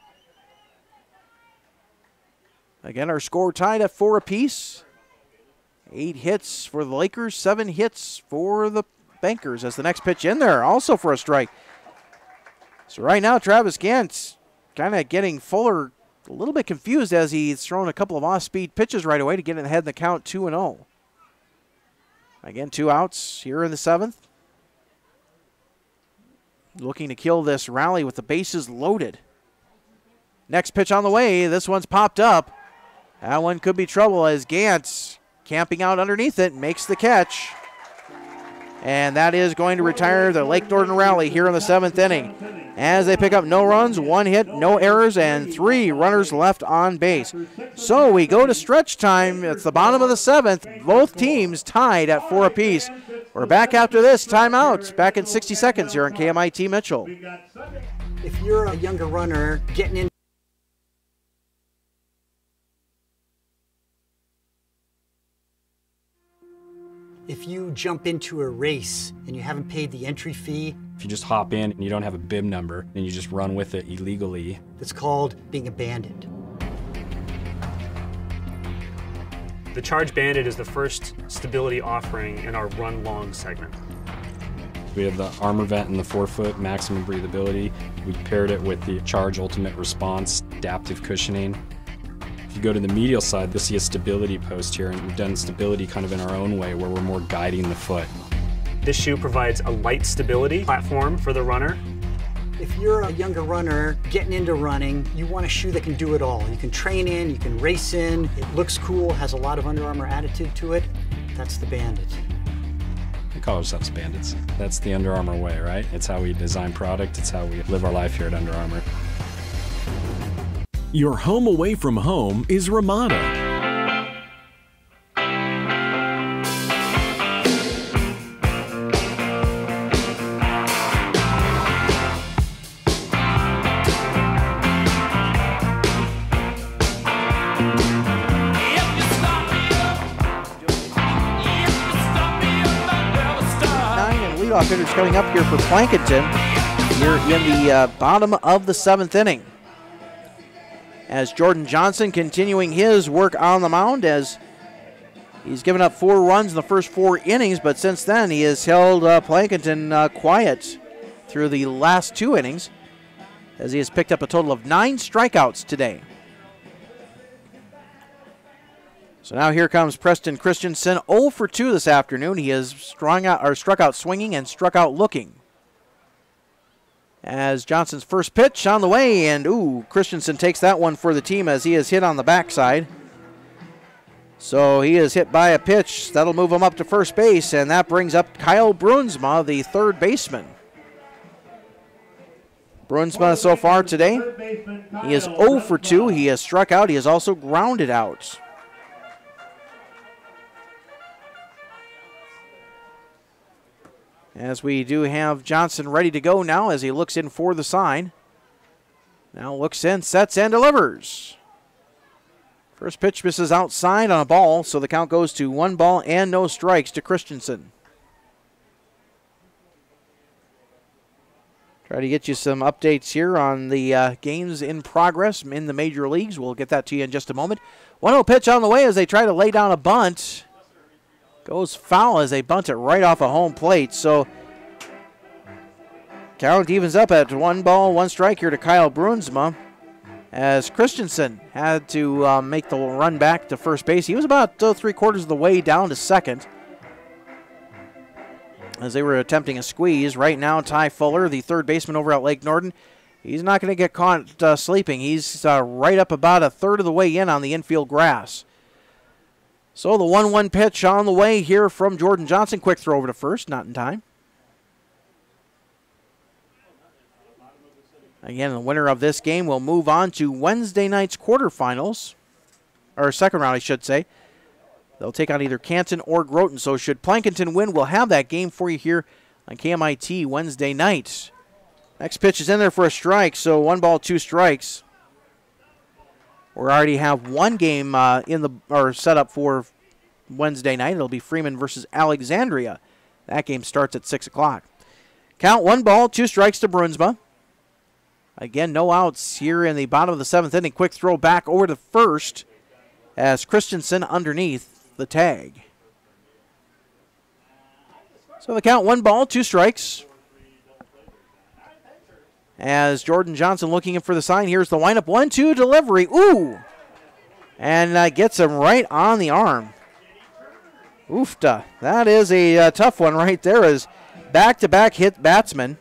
Speaker 3: Again, our score tied at 4 apiece. 8 hits for the Lakers, 7 hits for the Bankers as the next pitch in there, also for a strike. So right now, Travis Gant kind of getting Fuller a little bit confused as he's thrown a couple of off-speed pitches right away to get ahead in the count 2-0. Again, 2 outs here in the 7th. Looking to kill this rally with the bases loaded. Next pitch on the way. This one's popped up. That one could be trouble as Gant camping out underneath it makes the catch. And that is going to retire the Lake Norden rally here in the 7th inning. As they pick up no runs, 1 hit, no errors, and 3 runners left on base. So we go to stretch time. It's the bottom of the 7th. Both teams tied at 4 apiece. We're back after this timeout. Back in 60 seconds here on KMIT Mitchell.
Speaker 5: If you're a younger runner getting in, if you jump into a race and you haven't paid the entry fee,
Speaker 6: if you just hop in and you don't have a bib number and you just run with it illegally,
Speaker 5: it's called being a bandit.
Speaker 14: The Charge Bandit is the first stability offering in our run long segment.
Speaker 6: We have the armor vent and the 4-foot maximum breathability. We paired it with the Charge Ultimate Response adaptive cushioning. If you go to the medial side, you'll see a stability post here, and we've done stability kind of in our own way where we're more guiding the foot.
Speaker 14: This shoe provides a light stability platform for the runner.
Speaker 5: If you're a younger runner getting into running, you want a shoe that can do it all. You can train in, you can race in, it looks cool, has a lot of Under Armour attitude to it. That's the Bandit.
Speaker 6: We call ourselves bandits. That's the Under Armour way, right? It's how we design product, it's how we live our life here at Under Armour.
Speaker 11: Your home away from home is Ramada.
Speaker 3: Hitters coming up here for Plankinton here in the bottom of the 7th inning. As Jordan Johnson continuing his work on the mound as he's given up 4 runs in the first 4 innings, but since then he has held Plankinton quiet through the last 2 innings as he has picked up a total of 9 strikeouts today. So now here comes Preston Christensen, 0 for 2 this afternoon. He has struck out swinging and struck out looking. As Johnson's first pitch on the way, and Christensen takes that one for the team as he is hit on the backside. So he is hit by a pitch. That'll move him up to first base, and that brings up Kyle Brunsma, the third baseman. Brunsma so far today, he is 0 for 2. He has struck out. He has also grounded out. As we do have Johnson ready to go now as he looks in for the sign. Now looks in, sets, and delivers. First pitch misses outside on a ball, so the count goes to 1 ball and no strikes to Christensen. Try to get you some updates here on the games in progress in the major leagues. We'll get that to you in just a moment. 1-0 pitch on the way as they try to lay down a bunt. Goes foul as they bunt it right off a home plate. So count evens up at 1 ball, 1 strike here to Kyle Brunsma, as Christensen had to make the run back to first base. He was about 3/4 of the way down to second as they were attempting a squeeze. Right now, Ty Fuller, the third baseman over at Lake Norden, he's not going to get caught sleeping. He's right up about 1/3 of the way in on the infield grass. So the 1-1 pitch on the way here from Jordan Johnson. Quick throw over to first, not in time. Again, the winner of this game will move on to Wednesday night's quarterfinals, or second round, I should say. They'll take on either Canton or Groton. So should Plankinton win, we'll have that game for you here on KMIT Wednesday night. Next pitch is in there for a strike, so 1 ball, 2 strikes. We already have one game set up for Wednesday night. It'll be Freeman versus Alexandria. That game starts at 6 o'clock. Count 1 ball, 2 strikes to Brunsma. Again, no outs here in the bottom of the 7th inning. Quick throw back over to first as Christensen underneath the tag. So the count 1 ball, 2 strikes. As Jordan Johnson looking in for the sign. Here's the windup. 1-2 delivery. Ooh! And gets him right on the arm. Oofta. That is a tough one right there as back-to-back hit batsman.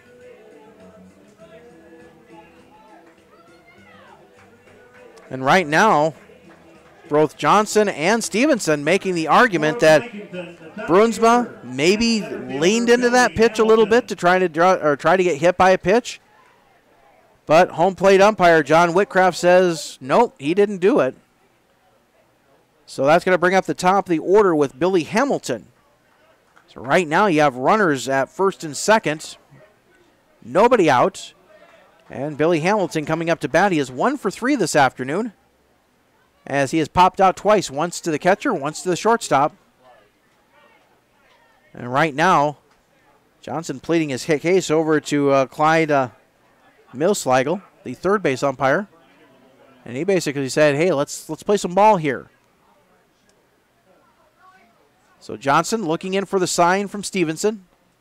Speaker 3: And right now, both Johnson and Stevenson making the argument that Brunsma maybe leaned into that pitch a little bit to try to get hit by a pitch. But home plate umpire John Whitcraft says, nope, he didn't do it. So that's going to bring up the top of the order with Billy Hamilton. So right now you have runners at first and second. Nobody out. And Billy Hamilton coming up to bat. He is 1 for 3 this afternoon, as he has popped out twice, once to the catcher, once to the shortstop. And right now, Johnson pleading his hit case over to Clyde Millsligel, the third base umpire. And he basically said, hey, let's play some ball here. So Johnson looking in for the sign from Stevenson.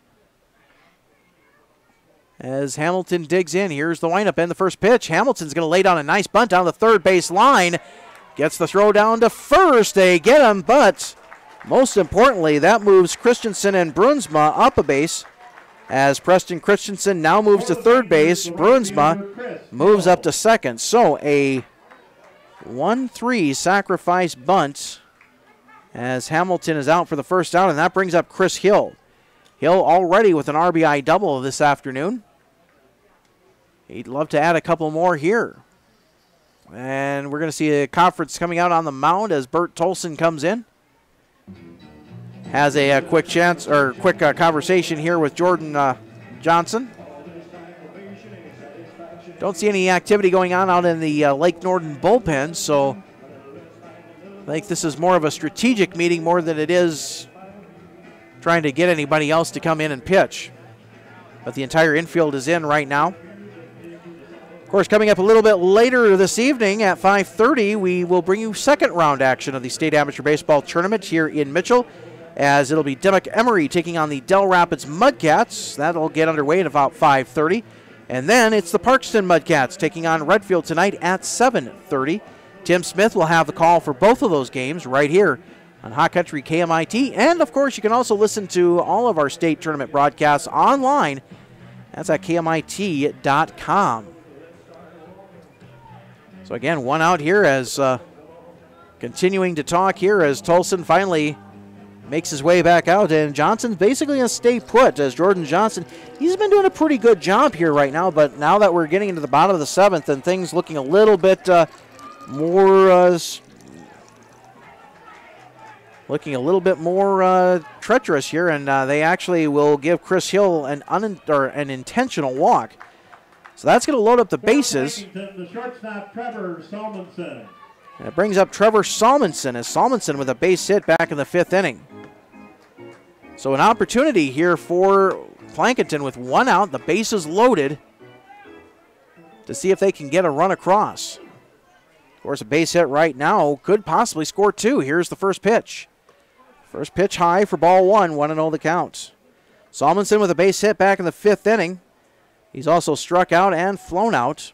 Speaker 3: As Hamilton digs in, here's the windup and the first pitch. Hamilton's going to lay down a nice bunt down the third base line. Gets the throw down to first. They get him, but most importantly, that moves Christensen and Brunsma up a base. As Preston Christensen now moves to third base, Brunsma moves up to second. So a 1-3 sacrifice bunt as Hamilton is out for the first out, and that brings up Chris Hill. Hill already with an RBI double this afternoon. He'd love to add a couple more here. And we're going to see a conference coming out on the mound as Bert Tolson comes in. Has a quick conversation here with Jordan Johnson. Don't see any activity going on out in the Lake Norden bullpen, so I think this is more of a strategic meeting more than it is trying to get anybody else to come in and pitch. But the entire infield is in right now. Of course, coming up a little bit later this evening at 5:30, we will bring you second round action of the State Amateur Baseball Tournament here in Mitchell, as it'll be Dimmock Emery taking on the Del Rapids Mudcats. That'll get underway at about 5:30. And then it's the Parkston Mudcats taking on Redfield tonight at 7:30. Tim Smith will have the call for both of those games right here on Hot Country KMIT. And, of course, you can also listen to all of our state tournament broadcasts online. That's at KMIT.com. So, again, one out here as continuing to talk here as Tolson finally makes his way back out, and Johnson's basically going to stay put as Jordan Johnson. He's been doing a pretty good job here right now, but now that we're getting into the bottom of the 7th and things looking a little bit more treacherous here, and they actually will give Chris Hill an intentional walk. So that's going to load up the bases.
Speaker 4: The shortstop, Trevor Salmonson.
Speaker 3: And it brings up Trevor Salmonson, as Salmonson with a base hit back in the 5th inning. So an opportunity here for Plankinton with 1 out, the bases loaded, to see if they can get a run across. Of course, a base hit right now could possibly score 2. Here's the first pitch. First pitch high for ball 1, 1-0 the count. Salmonson with a base hit back in the 5th inning. He's also struck out and flown out.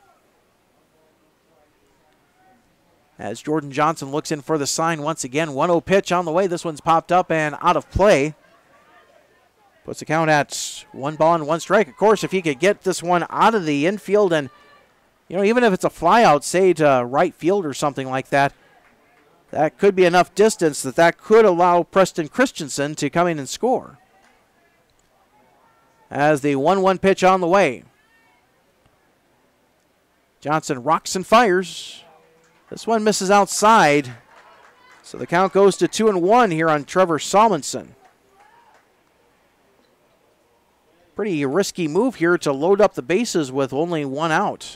Speaker 3: As Jordan Johnson looks in for the sign once again. 1-0 pitch on the way. This one's popped up and out of play. Puts the count at 1 ball and 1 strike. Of course, if he could get this one out of the infield and, even if it's a fly out, say to right field or something like that, that could be enough distance that could allow Preston Christensen to come in and score. As the 1-1 pitch on the way. Johnson rocks and fires. This one misses outside. So the count goes to 2-1 here on Trevor Salmonson. Pretty risky move here to load up the bases with only 1 out.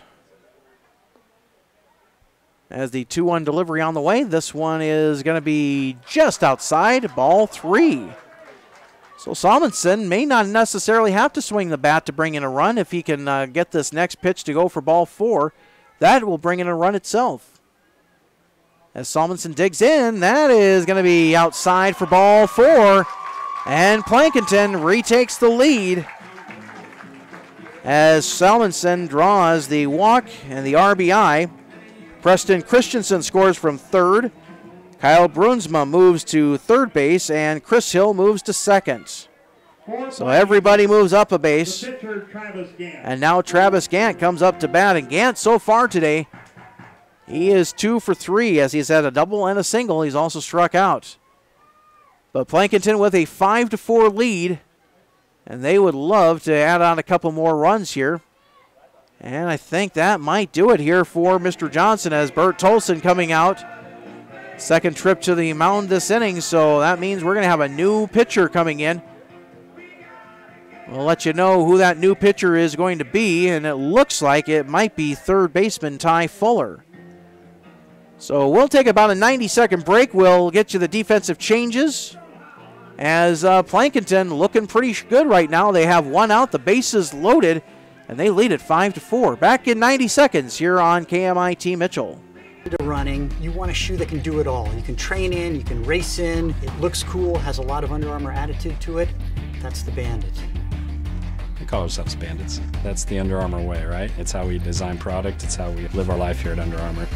Speaker 3: As the 2-1 delivery on the way, this one is going to be just outside, ball 3. So Salmonson may not necessarily have to swing the bat to bring in a run. If he can get this next pitch to go for ball 4, that will bring in a run itself. As Salmonson digs in, that is going to be outside for ball 4. And Plankinton retakes the lead as Salmonson draws the walk and the RBI. Preston Christensen scores from 3rd. Kyle Brunsma moves to 3rd base, and Chris Hill moves to 2nd. So everybody moves up a base. And now Travis Gant comes up to bat. And Gant so far today, he is 2 for 3 as he's had a double and a single. He's also struck out. But Plankinton with a 5-4 lead. And they would love to add on a couple more runs here. And I think that might do it here for Mr. Johnson as Bert Tolson coming out. Second trip to the mound this inning, so that means we're going to have a new pitcher coming in. We'll let you know who that new pitcher is going to be, and it looks like it might be 3rd baseman Ty Fuller. So we'll take about a 90-second break. We'll get you the defensive changes. As Plankinton looking pretty good right now. They have 1 out, the bases loaded, and they lead at 5-4. Back in 90 seconds here on KMIT Mitchell.
Speaker 5: Running, you want a shoe that can do it all. You can train in, you can race in, it looks cool, has a lot of Under Armour attitude to it. That's the Bandit.
Speaker 6: We call ourselves Bandits. That's the Under Armour way, right? It's how we design product, it's how we live our life here at Under Armour.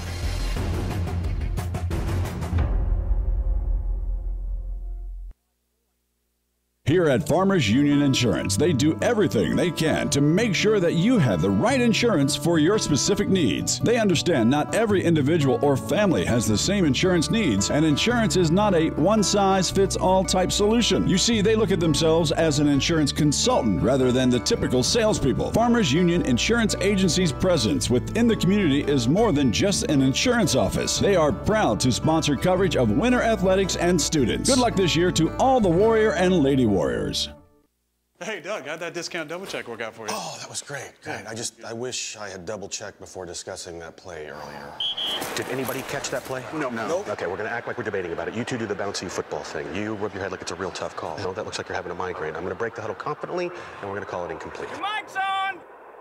Speaker 7: Here at Farmers Union Insurance, they do everything they can to make sure that you have the right insurance for your specific needs. They understand not every individual or family has the same insurance needs, and insurance is not a one-size-fits-all type solution. You see, they look at themselves as an insurance consultant rather than the typical salespeople. Farmers Union Insurance Agency's presence within the community is more than just an insurance office. They are proud to sponsor coverage of winter athletics and students. Good luck this year to all the Warrior and Lady Warriors.
Speaker 8: Hey, Doug, how'd that discount double check work out for you?
Speaker 9: Oh, that was great. Great. I wish I had double checked before discussing that play earlier. Did anybody catch that play? No. Okay, we're going to act like we're debating about it. You two do the bouncy football thing. You rub your head like it's a real tough call. No, that looks like you're having a migraine. I'm going to break the huddle confidently, and we're going to call it incomplete.
Speaker 2: Mike's on!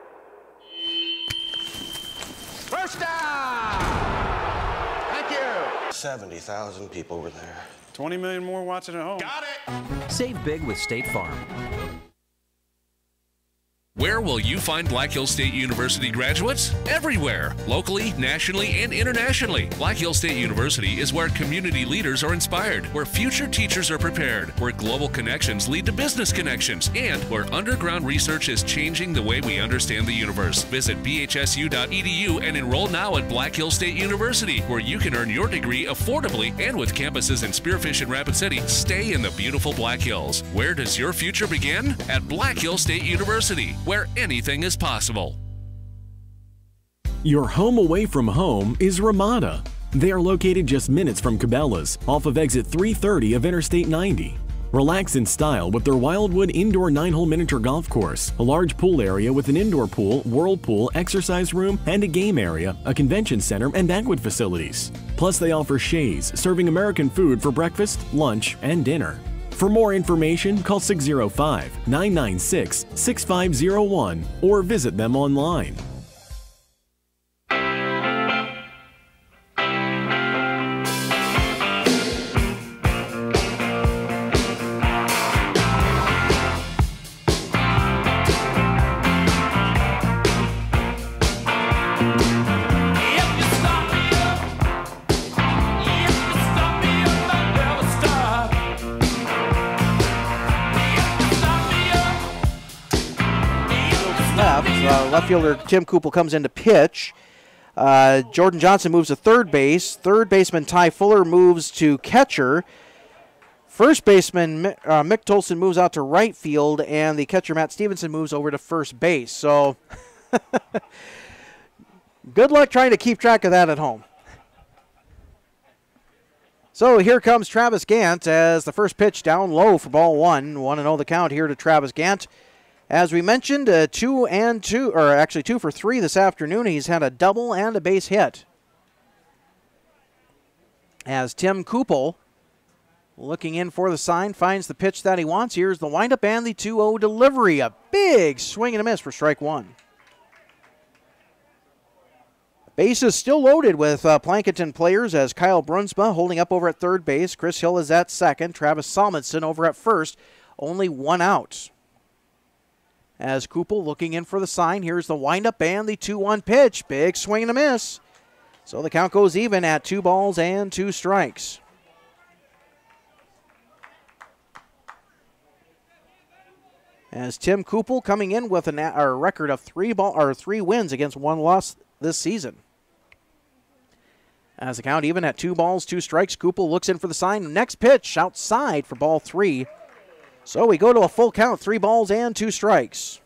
Speaker 2: First down! Thank you!
Speaker 9: 70,000 people were there.
Speaker 8: 20 million more watching at home.
Speaker 2: Got it!
Speaker 15: Save big with State Farm.
Speaker 10: Where will you find Black Hills State University graduates? Everywhere, locally, nationally, and internationally. Black Hills State University is where community leaders are inspired, where future teachers are prepared, where global connections lead to business connections, and where underground research is changing the way we understand the universe. Visit bhsu.edu and enroll now at Black Hills State University, where you can earn your degree affordably and with campuses in Spearfish and Rapid City. Stay in the beautiful Black Hills. Where does your future begin? At Black Hills State University, where anything is possible.
Speaker 11: Your home away from home is Ramada. They are located just minutes from Cabela's, off of exit 330 of Interstate 90. Relax in style with their Wildwood indoor 9-hole miniature golf course, a large pool area with an indoor pool, whirlpool, exercise room, and a game area, a convention center, and banquet facilities. Plus, they offer Shays, serving American food for breakfast, lunch, and dinner. For more information, call 605-996-6501 or visit them online.
Speaker 3: Left fielder Tim Koopel comes in to pitch. Jordan Johnson moves to third base. Third baseman Ty Fuller moves to catcher. First baseman Mick Tolson moves out to right field, and the catcher Matt Stevenson moves over to first base. So good luck trying to keep track of that at home. So here comes Travis Gant as the first pitch down low for ball one. 1-0 the count here to Travis Gant. As we mentioned, 2 for 3 this afternoon. He's had a double and a base hit. As Tim Koopel, looking in for the sign, finds the pitch that he wants. Here's the windup and the 2-0 delivery. A big swing and a miss for strike one. Base is still loaded with Plankinton players as Kyle Brunsma holding up over at third base. Chris Hill is at second. Travis Salmonson over at first. Only one out. As Koopel looking in for the sign, here's the windup and the 2-1 pitch. Big swing and a miss. So the count goes even at 2 balls and 2 strikes. As Tim Koopel coming in with a record of 3 wins against 1 loss this season. As the count even at 2 balls, 2 strikes, Koopel looks in for the sign. Next pitch outside for ball 3. So we go to a full count, 3 balls and 2 strikes.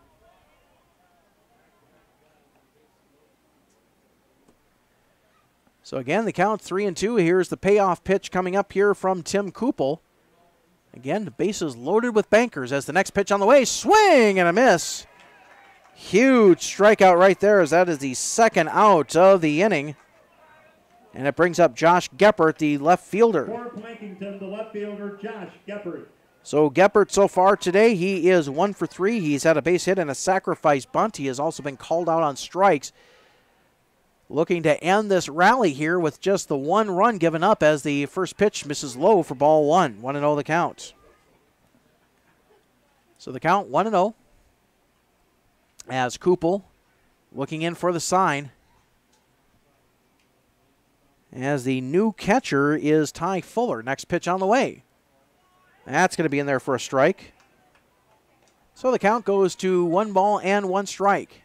Speaker 3: So again, the count 3-2. Here's the payoff pitch coming up here from Tim Koopel. Again, the base is loaded with bankers as the next pitch on the way. Swing and a miss. Huge strikeout right there as that is the second out of the inning. And it brings up Josh Geppert, the left fielder.
Speaker 4: For Plankinton, the left fielder, Josh Geppert.
Speaker 3: So Geppert so far today, he is 1 for 3. He's had a base hit and a sacrifice bunt. He has also been called out on strikes. Looking to end this rally here with just the 1 run given up as the first pitch misses low for ball 1. 1-0 the count. So the count 1-0. As Koopel looking in for the sign. As the new catcher is Ty Fuller. Next pitch on the way. That's going to be in there for a strike. So the count goes to 1 ball and 1 strike.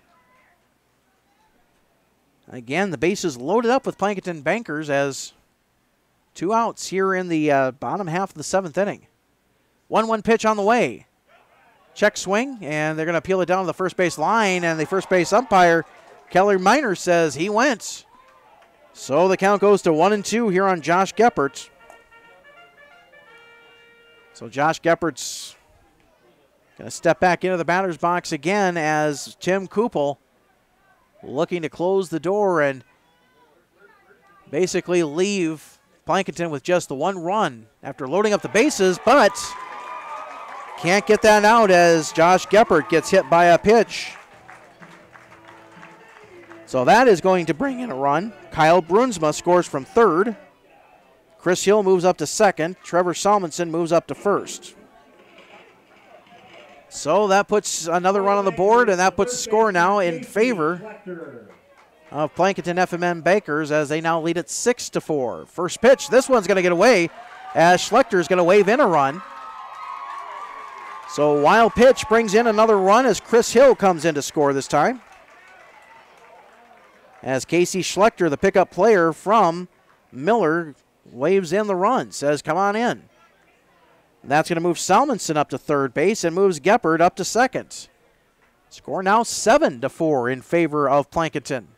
Speaker 3: Again, the base is loaded up with Plankinton bankers as 2 outs here in the bottom half of the 7th inning. 1-1 pitch on the way. Check swing, and they're going to peel it down to the first base line, and the first base umpire, Kelly Miner, says he went. So the count goes to 1-2 here on Josh Geppert. So Josh Geppert's going to step back into the batter's box again as Tim Koopel looking to close the door and basically leave Plankinton with just the 1 run after loading up the bases, but can't get that out as Josh Geppert gets hit by a pitch. So that is going to bring in a run. Kyle Brunsma scores from third. Chris Hill moves up to second. Trevor Salmonson moves up to first. So that puts another run on the board, and that puts the score now in favor of Plankinton FMN Bankers as they now lead it 6-4. First pitch, this one's going to get away as Schlecter's going to wave in a run. So wild pitch brings in another run as Chris Hill comes in to score this time. As Casey Schlechter, the pickup player from Miller, waves in the run, says come on in. That's going to move Salmonson up to third base and moves Geppert up to second. Score now 7-4 in favor of Plankinton.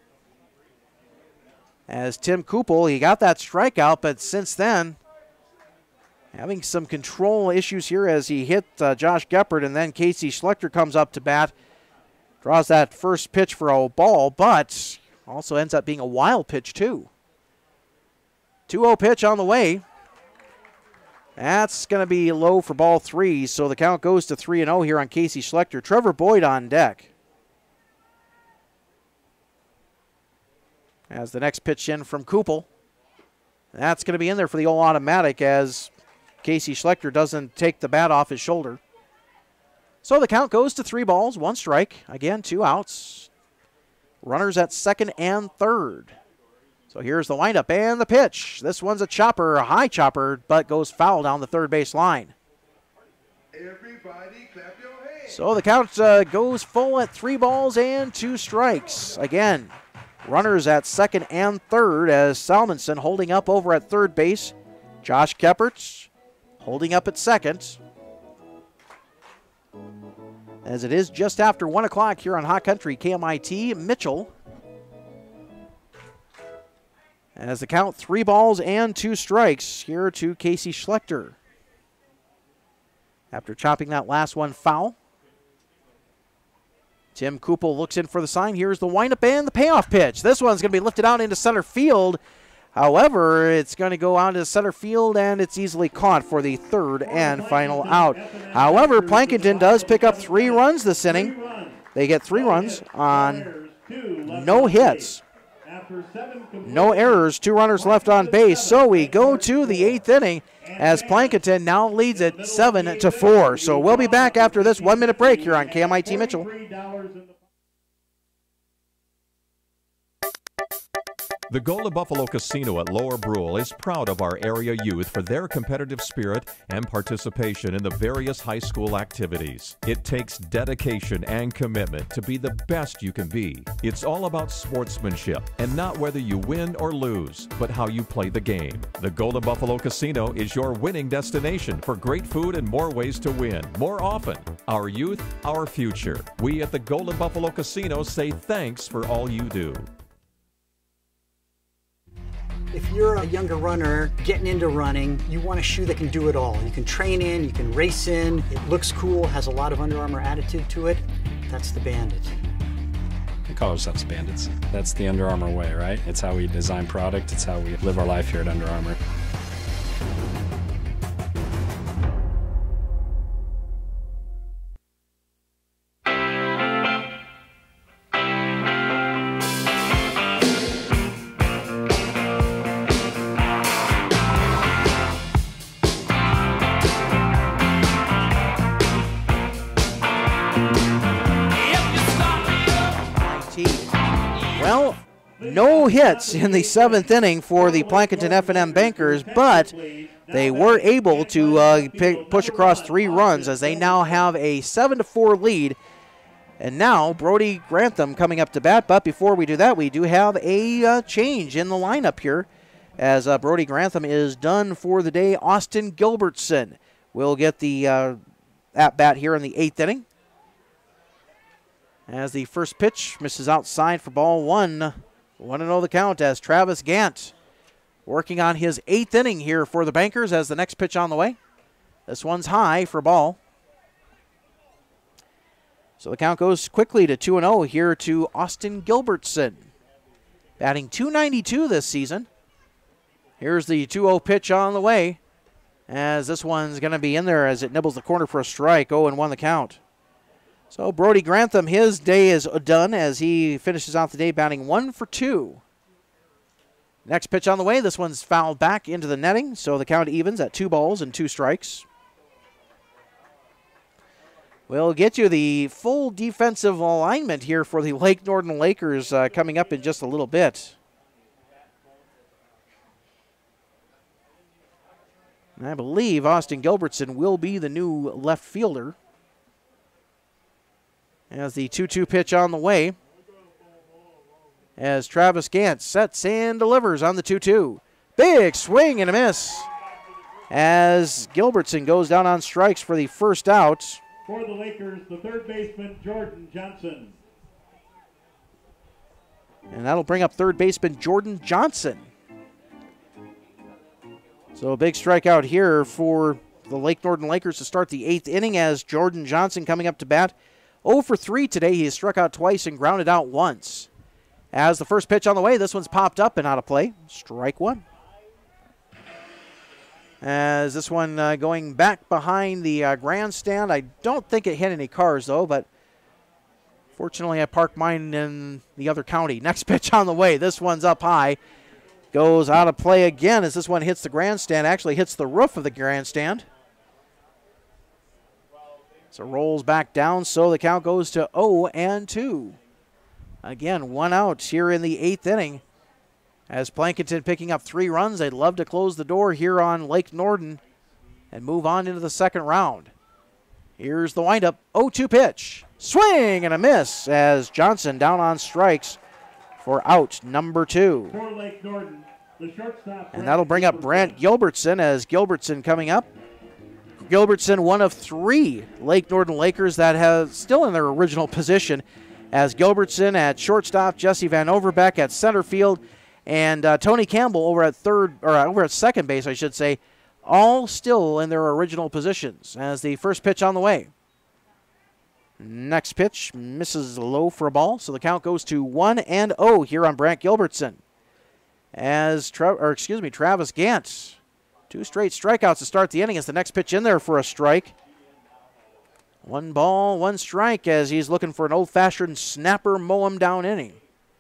Speaker 3: As Tim Kupel, he got that strikeout, but since then, having some control issues here as he hit Josh Geppert, and then Casey Schlechter comes up to bat, draws that first pitch for a ball, but also ends up being a wild pitch too. 2-0 pitch on the way. That's going to be low for ball 3, so the count goes to 3-0 here on Casey Schlechter. Trevor Boyd on deck. As the next pitch in from Kupel. That's going to be in there for the old automatic as Casey Schlechter doesn't take the bat off his shoulder. So the count goes to 3 balls, 1 strike. Again, 2 outs. Runners at second and third. So here's the windup and the pitch. This one's a chopper, a high chopper, but goes foul down the third base line.
Speaker 1: Everybody clap your hands.
Speaker 3: So the count goes full at 3 balls and 2 strikes. Again, runners at second and third as Salmonson holding up over at third base. Josh Geppert holding up at second. As it is just after 1 o'clock here on Hot Country KMIT, Mitchell. As the count 3 balls and 2 strikes here to Casey Schlechter. After chopping that last one foul. Tim Kupel looks in for the sign. Here's the windup and the payoff pitch. This one's going to be lifted out into center field. However, it's going to go out into center field and it's easily caught for the third and final out. However, Plankinton does pick up 3 runs this inning. They get 3 runs on no hits. No errors, 2 runners left on base. So we go to the 8th inning as Plankinton now leads it 7-4. So we'll be back after this 1-minute break here on KMIT Mitchell.
Speaker 12: The Golden Buffalo Casino at Lower Brule is proud of our area youth for their competitive spirit and participation in the various high school activities. It takes dedication and commitment to be the best you can be. It's all about sportsmanship and not whether you win or lose, but how you play the game. The Golden Buffalo Casino is your winning destination for great food and more ways to win, more often. Our youth, our future. We at the Golden Buffalo Casino say thanks for all you do.
Speaker 5: If you're a younger runner getting into running, you want a shoe that can do it all. You can train in, you can race in, it looks cool, has a lot of Under Armour attitude to it. That's the Bandit.
Speaker 6: We call ourselves Bandits. That's the Under Armour way, right? It's how we design product. It's how we live our life here at Under Armour.
Speaker 3: No hits in the 7th inning for the Plankinton F&M Bankers, but they were able to push across 3 runs as they now have a 7-4 lead. And now Brody Grantham coming up to bat, but before we do that, we do have a change in the lineup here as Brody Grantham is done for the day. Austin Gilbertson will get the at-bat here in the 8th inning. As the first pitch misses outside for ball 1. 1-0 the count as Travis Gant working on his 8th inning here for the Bankers as the next pitch on the way. This one's high for ball. So the count goes quickly to 2-0 here to Austin Gilbertson. Batting .292 this season. Here's the 2-0 pitch on the way as this one's going to be in there as it nibbles the corner for a strike. 0-1 the count. So Brody Grantham, his day is done as he finishes out the day batting 1 for 2. Next pitch on the way. This one's fouled back into the netting, so the count evens at 2 balls and 2 strikes. We'll get you the full defensive alignment here for the Lake Norden Lakers coming up in just a little bit. And I believe Austin Gilbertson will be the new left fielder. As the 2-2 pitch on the way. As Travis Gant sets and delivers on the 2-2. Big swing and a miss. As Gilbertson goes down on strikes for the first out.
Speaker 4: For the Lakers, the third baseman, Jordan Johnson.
Speaker 3: And that'll bring up third baseman Jordan Johnson. So a big strikeout here for the Lake Norden Lakers to start the 8th inning as Jordan Johnson coming up to bat. 0 for 3 today. He has struck out twice and grounded out once. As the first pitch on the way, this one's popped up and out of play. Strike one. As this one going back behind the grandstand. I don't think it hit any cars, though, but fortunately I parked mine in the other county. Next pitch on the way. This one's up high. Goes out of play again as this one hits the grandstand. Actually hits the roof of the grandstand. So rolls back down, so the count goes to 0-2. Again, 1 out here in the 8th inning. As Plankinton picking up 3 runs, they'd love to close the door here on Lake Norden and move on into the second round. Here's the windup, 0-2 pitch. Swing and a miss as Johnson down on strikes for out number 2.
Speaker 4: For Lake Norden, the shortstop.
Speaker 3: And that'll bring up Brant Gilbertson as Gilbertson coming up. Gilbertson, one of 3 Lake Norden Lakers that have still in their original position, as Gilbertson at shortstop, Jesse Van Overbeck at center field, and Tony Campbell over at second base, I should say, all still in their original positions. As the first pitch on the way. Next pitch misses low for a ball, so the count goes to 1-0 here on Brant Gilbertson. As Travis Gant, 2 straight strikeouts to start the inning as the next pitch in there for a strike. 1 ball, 1 strike as he's looking for an old-fashioned snapper mow-him-down inning.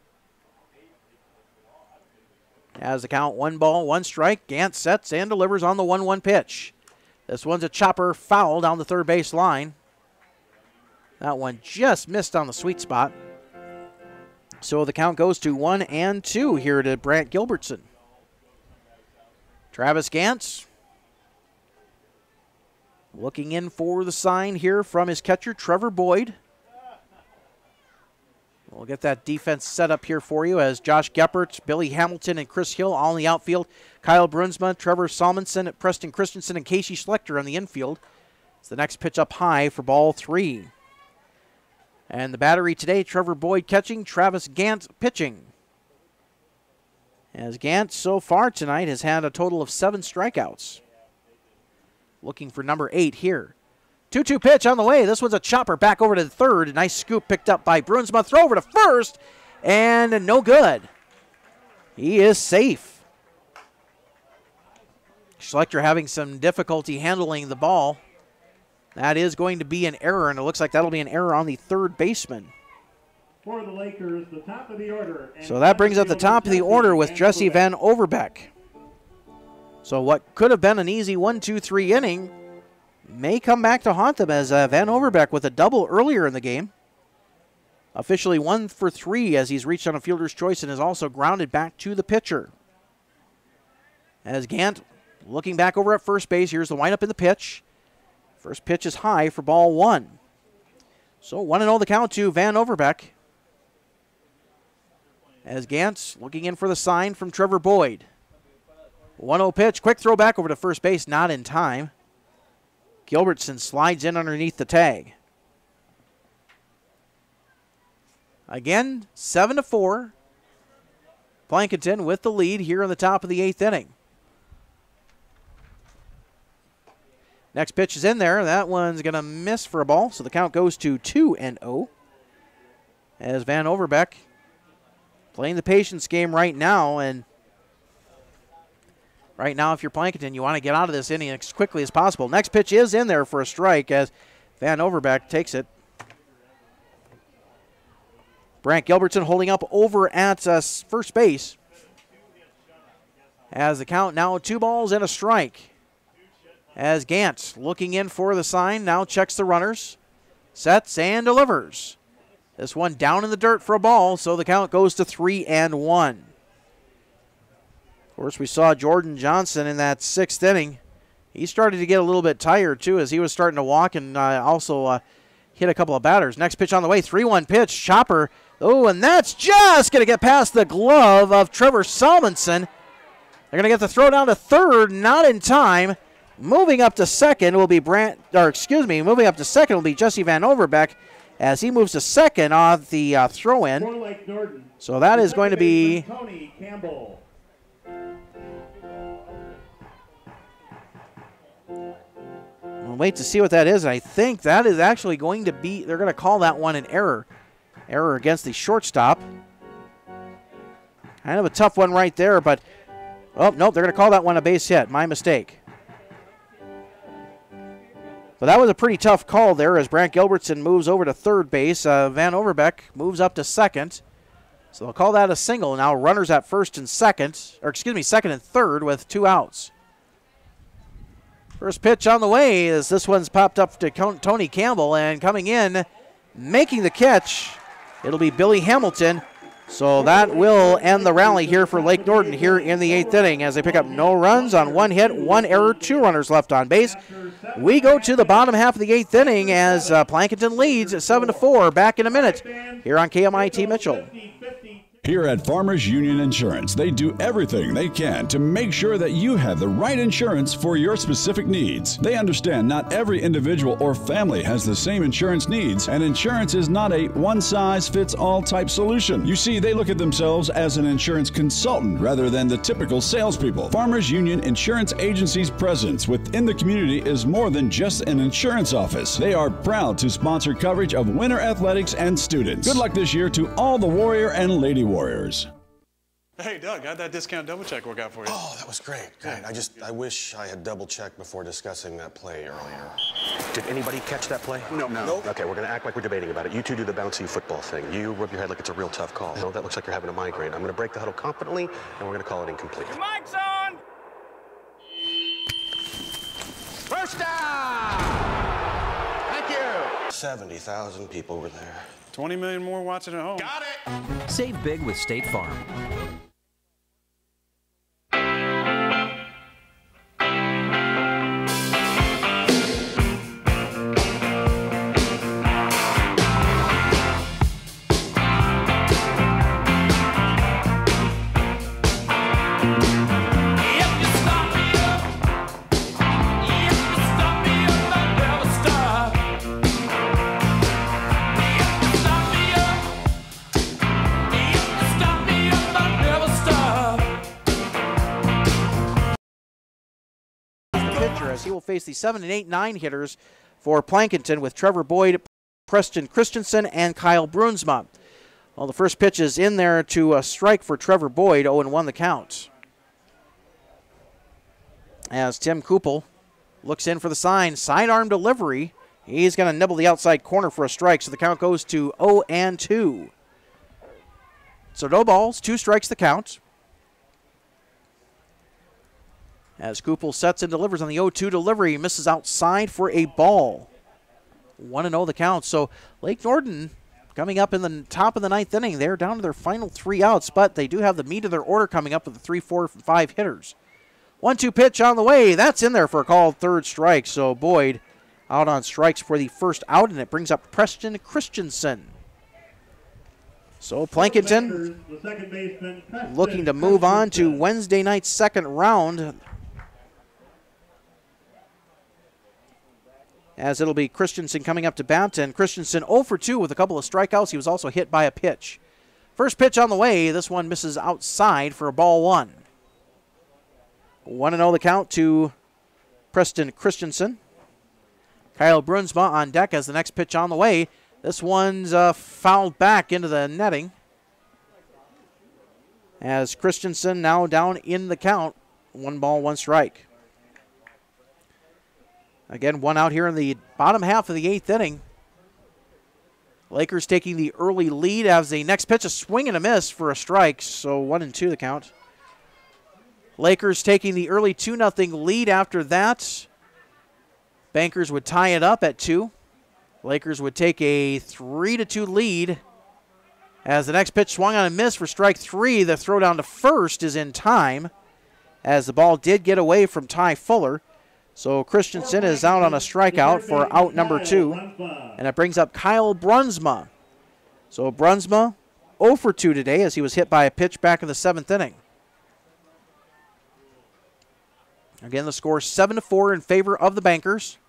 Speaker 3: As the count 1 ball, 1 strike, Gant sets and delivers on the 1-1 pitch. This one's a chopper foul down the third base line. That one just missed on the sweet spot. So the count goes to 1-2 here to Brant Gilbertson. Travis Gant looking in for the sign here from his catcher, Trevor Boyd. We'll get that defense set up here for you as Josh Geppert, Billy Hamilton, and Chris Hill all in the outfield. Kyle Brunsma, Trevor Salmonson, Preston Christensen, and Casey Schlechter on the infield. It's the next pitch up high for ball 3. And the battery today, Trevor Boyd catching, Travis Gant pitching. As Gant so far tonight has had a total of 7 strikeouts. Looking for number 8 here. 2-2 pitch on the way. This one's a chopper back over to the third. A nice scoop picked up by Brunsma. Throw over to first, and no good. He is safe. Schlechter having some difficulty handling the ball. That is going to be an error, and it looks like that'll be an error on the third baseman.
Speaker 4: For the Lakers, the top of the order.
Speaker 3: So that brings up the top of the order with Jesse Van Overbeck. So what could have been an easy 1-2-3 inning may come back to haunt them as Van Overbeck with a double earlier in the game. Officially 1 for 3 as he's reached on a fielder's choice and is also grounded back to the pitcher. As Gant looking back over at first base, here's the windup in the pitch. First pitch is high for ball 1. So 1-0 the count to Van Overbeck. As Gant looking in for the sign from Trevor Boyd. 1-0 pitch, quick throw back over to first base, not in time. Gilbertson slides in underneath the tag. Again, 7-4. Plankinton with the lead here in the top of the 8th inning. Next pitch is in there. That one's going to miss for a ball, so the count goes to 2-0. As Van Overbeck playing the patience game right now, and right now, if you're Plankinton, you want to get out of this inning as quickly as possible. Next pitch is in there for a strike as Van Overbeck takes it. Brant Gilbertson holding up over at first base. As the count now 2 balls and a strike. As Gant looking in for the sign, now checks the runners. sets and delivers. This one down in the dirt for a ball, so the count goes to 3-1. Of course, we saw Jordan Johnson in that 6th inning. He started to get a little bit tired, too, as he was starting to walk and also hit a couple of batters. Next pitch on the way, 3-1 pitch, chopper. Oh, and that's just going to get past the glove of Trevor Salmonson. They're going to get the throw down to third, not in time. Moving up to second will be moving up to second will be Jesse Van Overbeck as he moves to second off the throw-in. So that is going to be
Speaker 4: Tony Campbell.
Speaker 3: We'll wait to see what that is. I think that is actually going to be, they're going to call that one an error. Error against the shortstop. Kind of a tough one right there, but, oh, nope, they're going to call that one a base hit. My mistake. But that was a pretty tough call there as Brant Gilbertson moves over to third base. Van Overbeck moves up to second. So they'll call that a single. Now runners at second and third with 2 outs. First pitch on the way as this one's popped up to Tony Campbell, and coming in, making the catch, it'll be Billy Hamilton. So that will end the rally here for Lake Norden here in the 8th inning as they pick up no runs on 1 hit, 1 error, 2 runners left on base. We go to the bottom half of the 8th inning as Plankinton leads at 7-4. Back in a minute here on KMIT Mitchell.
Speaker 7: Here at Farmers Union Insurance, they do everything they can to make sure that you have the right insurance for your specific needs. They understand not every individual or family has the same insurance needs, and insurance is not a one-size-fits-all type solution. You see, they look at themselves as an insurance consultant rather than the typical salespeople. Farmers Union Insurance Agency's presence within the community is more than just an insurance office. They are proud to sponsor coverage of winter athletics and students. Good luck this year to all the Warrior and Lady Warriors.
Speaker 8: Hey, Doug, how'd that discount double check work out for you?
Speaker 9: Oh, that was great. Great. I wish I had double checked before discussing that play earlier. Did anybody catch that play? No. Okay, we're going to act like we're debating about it. You two do the bouncy football thing. You rub your head like it's a real tough call. No, that looks like you're having a migraine. I'm going to break the huddle confidently, and we're going to call it incomplete.
Speaker 2: Mic's on! First down! Thank you!
Speaker 9: 70,000 people were there.
Speaker 8: 20 million more watching at home.
Speaker 2: Got it!
Speaker 15: Save big with State Farm.
Speaker 3: As he will face the 7 and 8, 9 hitters for Plankinton with Trevor Boyd, Preston Christensen, and Kyle Brunsma. Well, the first pitch is in there to a strike for Trevor Boyd, 0-1 the count. As Tim Kupel looks in for the sidearm delivery. He's going to nibble the outside corner for a strike, so the count goes to 0-2. So no balls, 2 strikes the count. As Kupel sets and delivers on the 0-2 delivery, he misses outside for a ball. 1-0 the count. So Lake Norden coming up in the top of the 9th inning. They're down to their final 3 outs, but they do have the meat of their order coming up with the 3, 4, 5 hitters. 1-2 pitch on the way. That's in there for a called 3rd strike. So Boyd out on strikes for the first out, and it brings up Preston Christensen. So Plankinton looking to move on to Wednesday night's 2nd round, as it'll be Christensen coming up to bat, and Christensen 0 for 2 with a couple of strikeouts. He was also hit by a pitch. First pitch on the way. This one misses outside for a ball 1. 1-0 the count to Preston Christensen. Kyle Brunsma on deck as the next pitch on the way. This one's fouled back into the netting, as Christensen now down in the count. 1 ball, 1 strike. Again, 1 out here in the bottom half of the 8th inning. Lakers taking the early lead as the next pitch, a swing and a miss for a strike, so 1-2 the count. Lakers taking the early 2-0 lead after that. Bankers would tie it up at 2. Lakers would take a 3-2 lead as the next pitch swung on a miss for strike 3. The throw down to first is in time as the ball did get away from Ty Fuller. So Christensen is out on a strikeout for out number 2. And it brings up Kyle Brunsma. So Brunsma 0 for 2 today as he was hit by a pitch back in the 7th inning. Again, the score 7-4 in favor of the Bankers.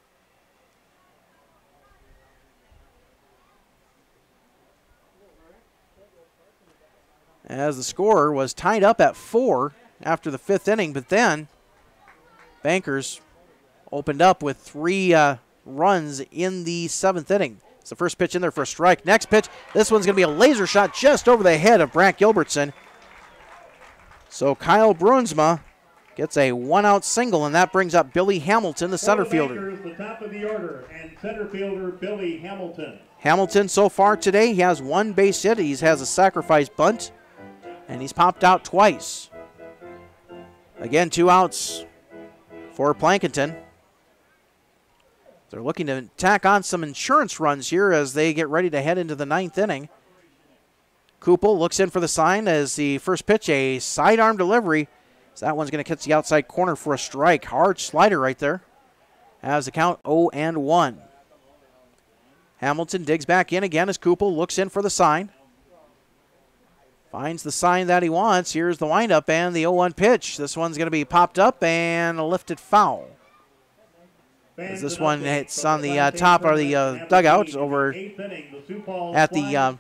Speaker 3: As the score was tied up at 4 after the 5th inning, but then Bankers opened up with 3 runs in the 7th inning. It's the first pitch in there for a strike. Next pitch, this one's going to be a laser shot just over the head of Brant Gilbertson. So Kyle Brunsma gets a 1-out single, and that brings up Billy Hamilton, the center fielder.
Speaker 4: The top of the order, and center fielder Billy Hamilton.
Speaker 3: Hamilton so far today, he has 1 base hit. He has a sacrifice bunt, and he's popped out twice. Again, 2 outs for Plankinton. They're looking to tack on some insurance runs here as they get ready to head into the 9th inning. Kupel looks in for the sign as the first pitch, a sidearm delivery. So that one's going to catch the outside corner for a strike. Hard slider right there. As the count 0-1. Hamilton digs back in again as Kupel looks in for the sign. Finds the sign that he wants. Here's the windup and the 0-1 pitch. This one's going to be popped up and lifted foul. As this one hits on the top of the dugout over at the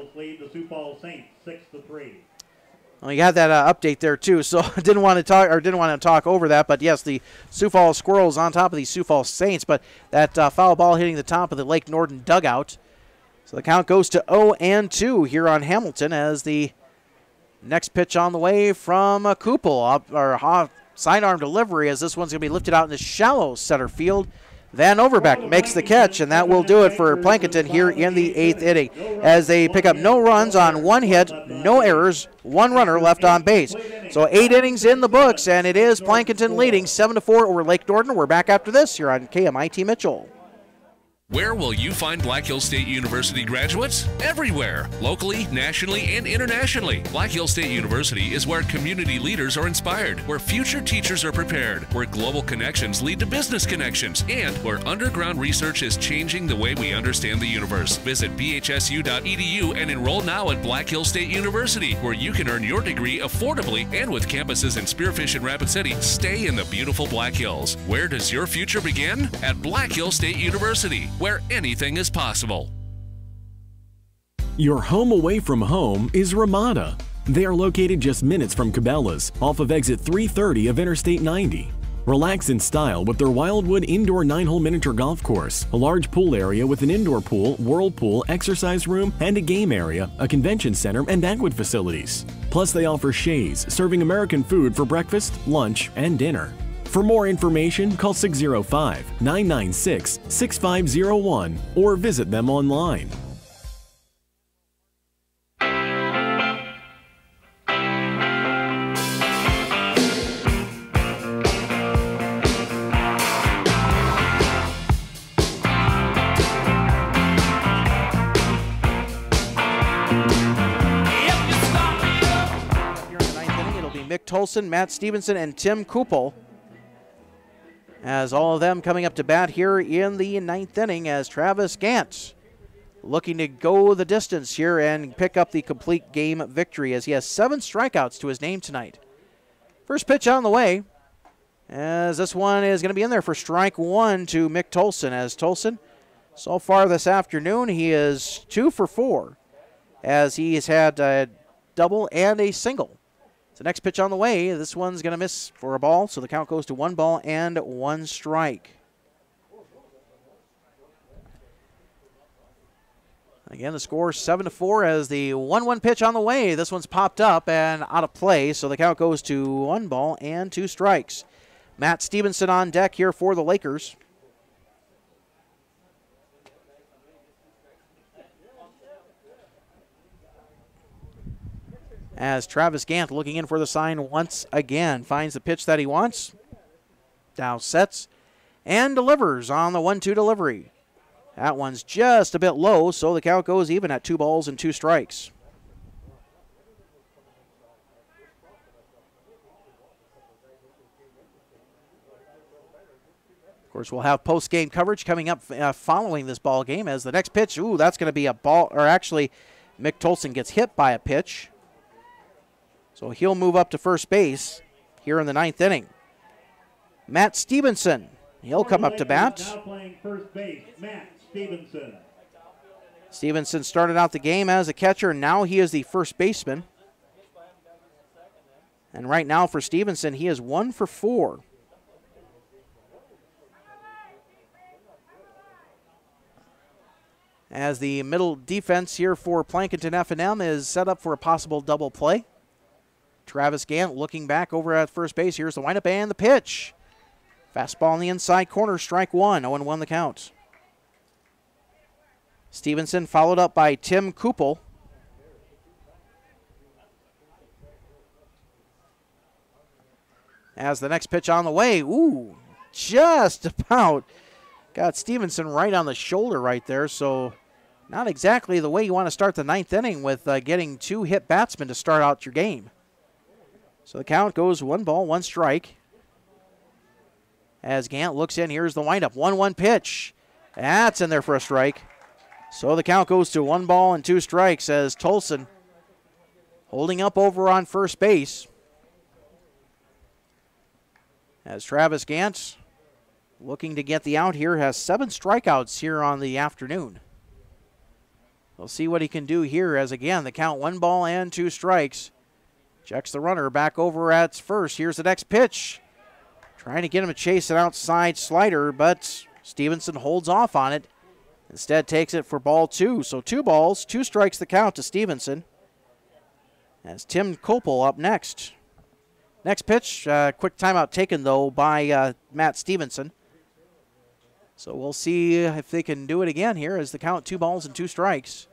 Speaker 3: well, you had that update there too, so I didn't want to talk over that. But yes, the Sioux Falls Squirrels on top of the Sioux Falls Saints, but that foul ball hitting the top of the Lake Norden dugout. So the count goes to 0-2 here on Hamilton as the next pitch on the way from Kupel, sidearm delivery as this one's going to be lifted out in the shallow center field. Van Overbeck makes the catch, and that will do it for Plankinton here in the 8th inning as they pick up no runs on 1 hit, no errors, 1 runner left on base. So 8 innings in the books, and it is Plankinton leading 7-4 over Lake Norden. We're back after this here on KMIT Mitchell.
Speaker 10: Where will you find Black Hills State University graduates? Everywhere, locally, nationally, and internationally. Black Hills State University is where community leaders are inspired, where future teachers are prepared, where global connections lead to business connections, and where underground research is changing the way we understand the universe. Visit bhsu.edu and enroll now at Black Hills State University, where you can earn your degree affordably and with campuses in Spearfish and Rapid City. Stay in the beautiful Black Hills. Where does your future begin? At Black Hills State University, where anything is possible.
Speaker 11: Your home away from home is Ramada. They are located just minutes from Cabela's, off of exit 330 of Interstate 90. Relax in style with their Wildwood indoor 9-hole miniature golf course, a large pool area with an indoor pool, whirlpool, exercise room, and a game area, a convention center, and banquet facilities. Plus, they offer Shays, serving American food for breakfast, lunch, and dinner. For more information, call 605-996-6501 or visit them online.
Speaker 3: Here in the 9th inning, it'll be Mick Tolson, Matt Stevenson, and Tim Kupel, as all of them coming up to bat here in the 9th inning as Travis Gant looking to go the distance here and pick up the complete game victory as he has 7 strikeouts to his name tonight. First pitch on the way as this one is going to be in there for strike 1 to Mick Tolson, as Tolson so far this afternoon he is 2 for 4 as he has had a double and a single. The next pitch on the way, this one's going to miss for a ball, so the count goes to 1 ball and 1 strike. Again, the score 7-4 as the 1-1 pitch on the way. This one's popped up and out of play, so the count goes to 1 ball and 2 strikes. Matt Stevenson on deck here for the Lakers. As Travis Gant looking in for the sign once again. Finds the pitch that he wants. Now sets and delivers on the 1-2 delivery. That one's just a bit low, so the count goes even at 2 balls and 2 strikes. Of course, we'll have post-game coverage coming up following this ball game as the next pitch, ooh, that's going to be a ball, or actually, Mick Tolson gets hit by a pitch. So he'll move up to first base here in the 9th inning. Matt Stevenson, he'll come up to bat.
Speaker 4: Now playing first base, Matt Stevenson.
Speaker 3: Stevenson started out the game as a catcher, now he is the first baseman. And right now for Stevenson, he is 1 for 4. As the middle defense here for Plankinton F&M is set up for a possible double play. Travis Gant looking back over at first base. Here's the windup and the pitch. Fastball on the inside corner, strike 1, 0-1 the count. Stevenson followed up by Tim Kupel. As the next pitch on the way, ooh, just about got Stevenson right on the shoulder right there, so not exactly the way you want to start the 9th inning with getting 2 hit batsmen to start out your game. So the count goes 1 ball, 1 strike. As Gant looks in, here's the windup, 1-1 pitch. That's in there for a strike. So the count goes to 1 ball and 2 strikes as Tolson holding up over on first base. As Travis Gant looking to get the out here, has 7 strikeouts here on the afternoon. We'll see what he can do here as, again, the count 1 ball and 2 strikes. Checks the runner back over at first. Here's the next pitch. Trying to get him to chase an outside slider, but Stevenson holds off on it. Instead takes it for ball 2. So 2 balls, 2 strikes the count to Stevenson. As Tim Kopel up next. Next pitch, quick timeout taken, though, by Matt Stevenson. So we'll see if they can do it again here as the count 2 balls and 2 strikes.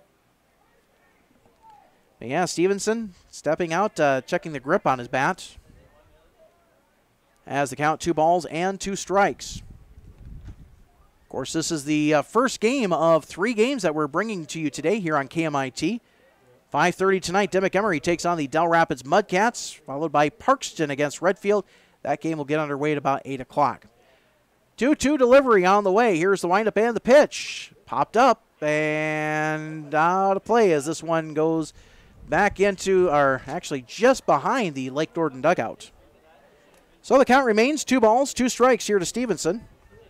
Speaker 3: But yeah, Stevenson stepping out, checking the grip on his bat. As the count 2 balls and 2 strikes. Of course, this is the first game of 3 games that we're bringing to you today here on KMIT. 5:30 tonight, Dimmick Emery takes on the Del Rapids Mudcats, followed by Parkston against Redfield. That game will get underway at about 8 o'clock. 2-2 delivery on the way. Here's the windup and the pitch. Popped up and out of play as this one goes back into, or actually just behind the Lake Norden dugout. So the count remains 2 balls, 2 strikes here to Stevenson.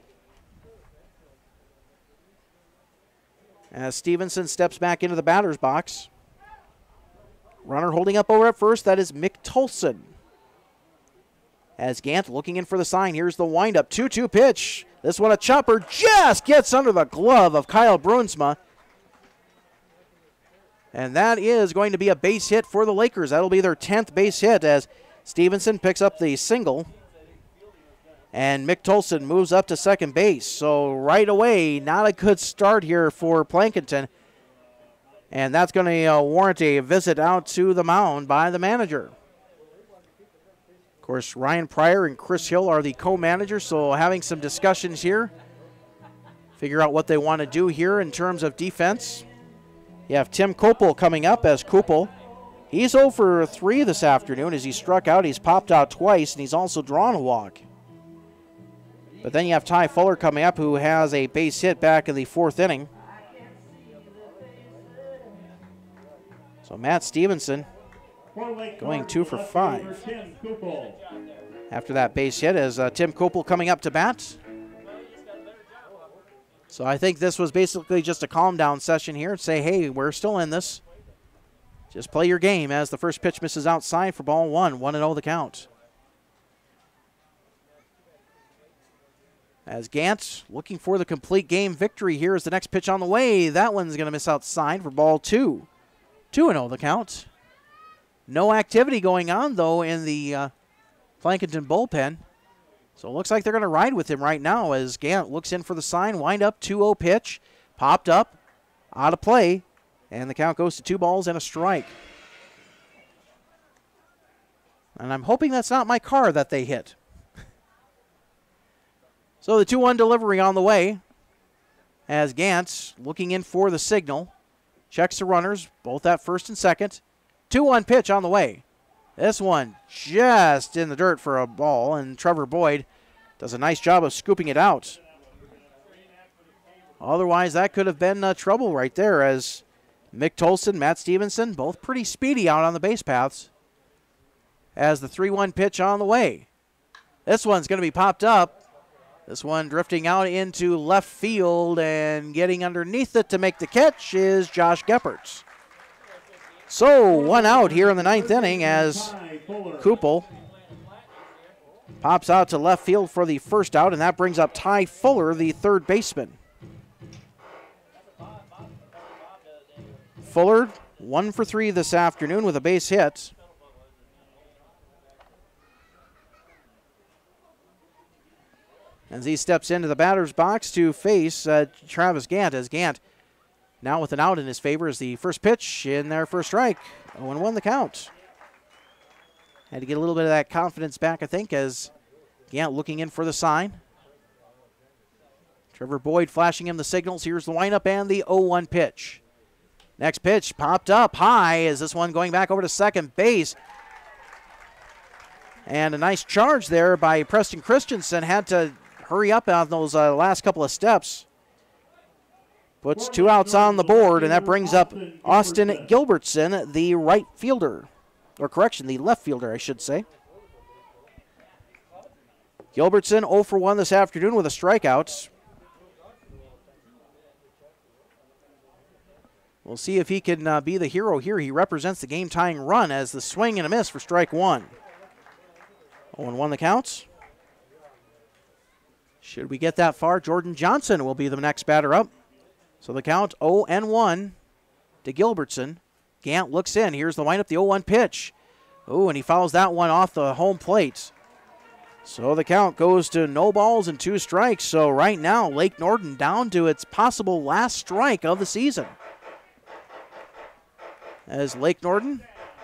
Speaker 3: As Stevenson steps back into the batter's box. Runner holding up over at first, that is Mick Tolson. As Gant looking in for the sign, here's the windup, 2-2 pitch. This one a chopper, just gets under the glove of Kyle Brunsma. And that is going to be a base hit for the Lakers. That'll be their 10th base hit as Stevenson picks up the single. And Mick Tolson moves up to second base. So right away, not a good start here for Plankinton. And that's going to warrant a visit out to the mound by the manager. Of course, Ryan Pryor and Chris Hill are the co-managers, so having some discussions here. Figure out what they want to do here in terms of defense. You have Tim Kopel coming up as Kopel. He's 0 for 3 this afternoon as he struck out. He's popped out twice, and he's also drawn a walk. But then you have Ty Fuller coming up, who has a base hit back in the 4th inning. So Matt Stevenson going 2 for 5. After that base hit is Tim Kopel coming up to bat. So I think this was basically just a calm down session here and say, hey, we're still in this. Just play your game as the first pitch misses outside for ball 1. 1-0 the count. As Gant looking for the complete game victory here is the next pitch on the way. That one's going to miss outside for ball 2. 2-0 the count. No activity going on, though, in the Plankinton bullpen. So it looks like they're going to ride with him right now as Gant looks in for the sign. Wind up, 2-0 pitch. Popped up, out of play. And the count goes to 2 balls and a strike. And I'm hoping that's not my car that they hit. So the 2-1 delivery on the way. as Gant looking in for the signal. Checks the runners, both at first and second. 2-1 pitch on the way. This one just in the dirt for a ball, and Trevor Boyd does a nice job of scooping it out. Otherwise, that could have been trouble right there, as Mick Tolson, Matt Stevenson, both pretty speedy out on the base paths. As the 3-1 pitch on the way. This one's going to be popped up. This one drifting out into left field, and getting underneath it to make the catch is Josh Gepperts. So 1 out here in the 9th inning as Kupel pops out to left field for the first out, and that brings up Ty Fuller, the third baseman. Fuller 1 for 3 this afternoon with a base hit. As he steps into the batter's box to face Travis Gant, as Gant now with an out in his favor is the first pitch in there for a strike. 0-1 the count. Had to get a little bit of that confidence back, I think, as Gant looking in for the sign. Trevor Boyd flashing him the signals. Here's the windup and the 0-1 pitch. Next pitch popped up high. Is this one going back over to second base? And a nice charge there by Preston Christensen. Had to hurry up on those last couple of steps. Puts 2 outs on the board, and that brings up Austin Gilbertson, the right fielder. Or correction, the left fielder, I should say. Gilbertson 0 for 1 this afternoon with a strikeout. We'll see if he can be the hero here. He represents the game-tying run as the swing and a miss for strike 1. 0-1 the counts. Should we get that far, Jordan Johnson will be the next batter up. So the count 0-1 to Gilbertson. Gant looks in. Here's the windup, the 0-1 pitch. Oh, and he fouls that one off the home plate. So the count goes to no balls and 2 strikes. So right now, Lake Norden down to its possible last strike of the season. As Lake Norden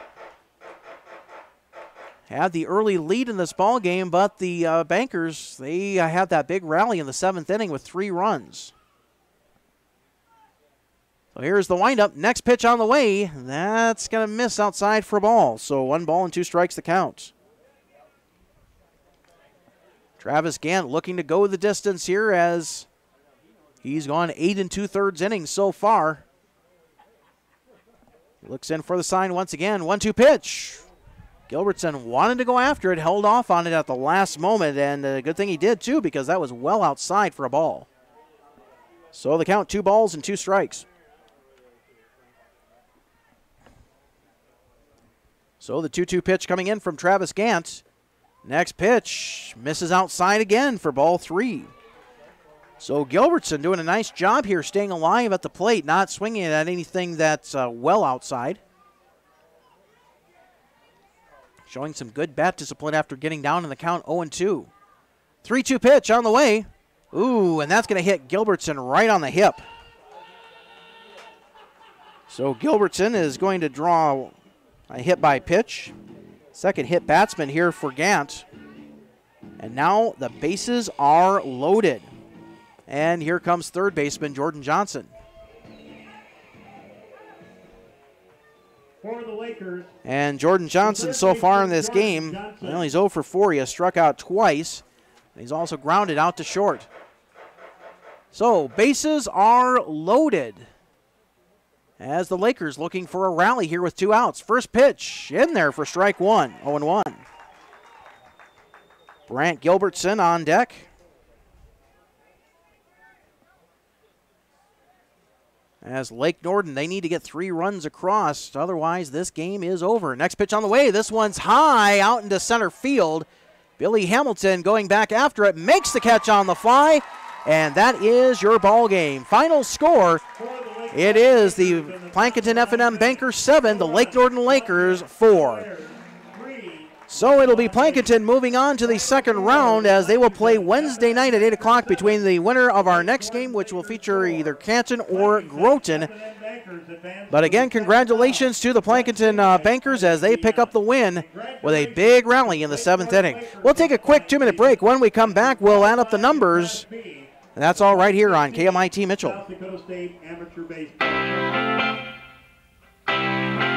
Speaker 3: had the early lead in this ball game, but the Bankers, they had that big rally in the 7th inning with 3 runs. So here's the windup. Next pitch on the way. That's going to miss outside for a ball. So 1 ball and 2 strikes the count. Travis Gant looking to go the distance here as he's gone 8 2/3 innings so far. He looks in for the sign once again. 1-2 pitch. Gilbertson wanted to go after it, held off on it at the last moment, and a good thing he did too, because that was well outside for a ball. So the count 2 balls and 2 strikes. So the 2-2 pitch coming in from Travis Gant. Next pitch misses outside again for ball 3. So Gilbertson doing a nice job here, staying alive at the plate, not swinging at anything that's well outside. Showing some good bat discipline after getting down in the count 0-2. 3-2 pitch on the way. Ooh, and that's going to hit Gilbertson right on the hip. So Gilbertson is going to draw a hit by pitch. Second hit batsman here for Gant. And now the bases are loaded. And here comes third baseman Jordan Johnson.
Speaker 4: For the Lakers.
Speaker 3: And Jordan Johnson so far in this game, well, he's 0 for 4. He has struck out twice. And he's also grounded out to short. So bases are loaded as the Lakers looking for a rally here with 2 outs. First pitch in there for strike 1, 0-1. Brant Gilbertson on deck. As Lake Norden, they need to get 3 runs across. Otherwise, this game is over. Next pitch on the way. This one's high out into center field. Billy Hamilton going back after it, makes the catch on the fly, and that is your ball game. Final score, it is the Plankinton F&M Bankers 7, the Lake Norden Lakers 4. So it'll be Plankinton moving on to the second round as they will play Wednesday night at 8 o'clock between the winner of our next game, which will feature either Canton or Groton. But again, congratulations to the Plankinton Bankers as they pick up the win with a big rally in the 7th inning. We'll take a quick 2-minute break. When we come back, we'll add up the numbers And that's all right here on KMIT Mitchell.
Speaker 4: South Dakota State Amateur Baseball.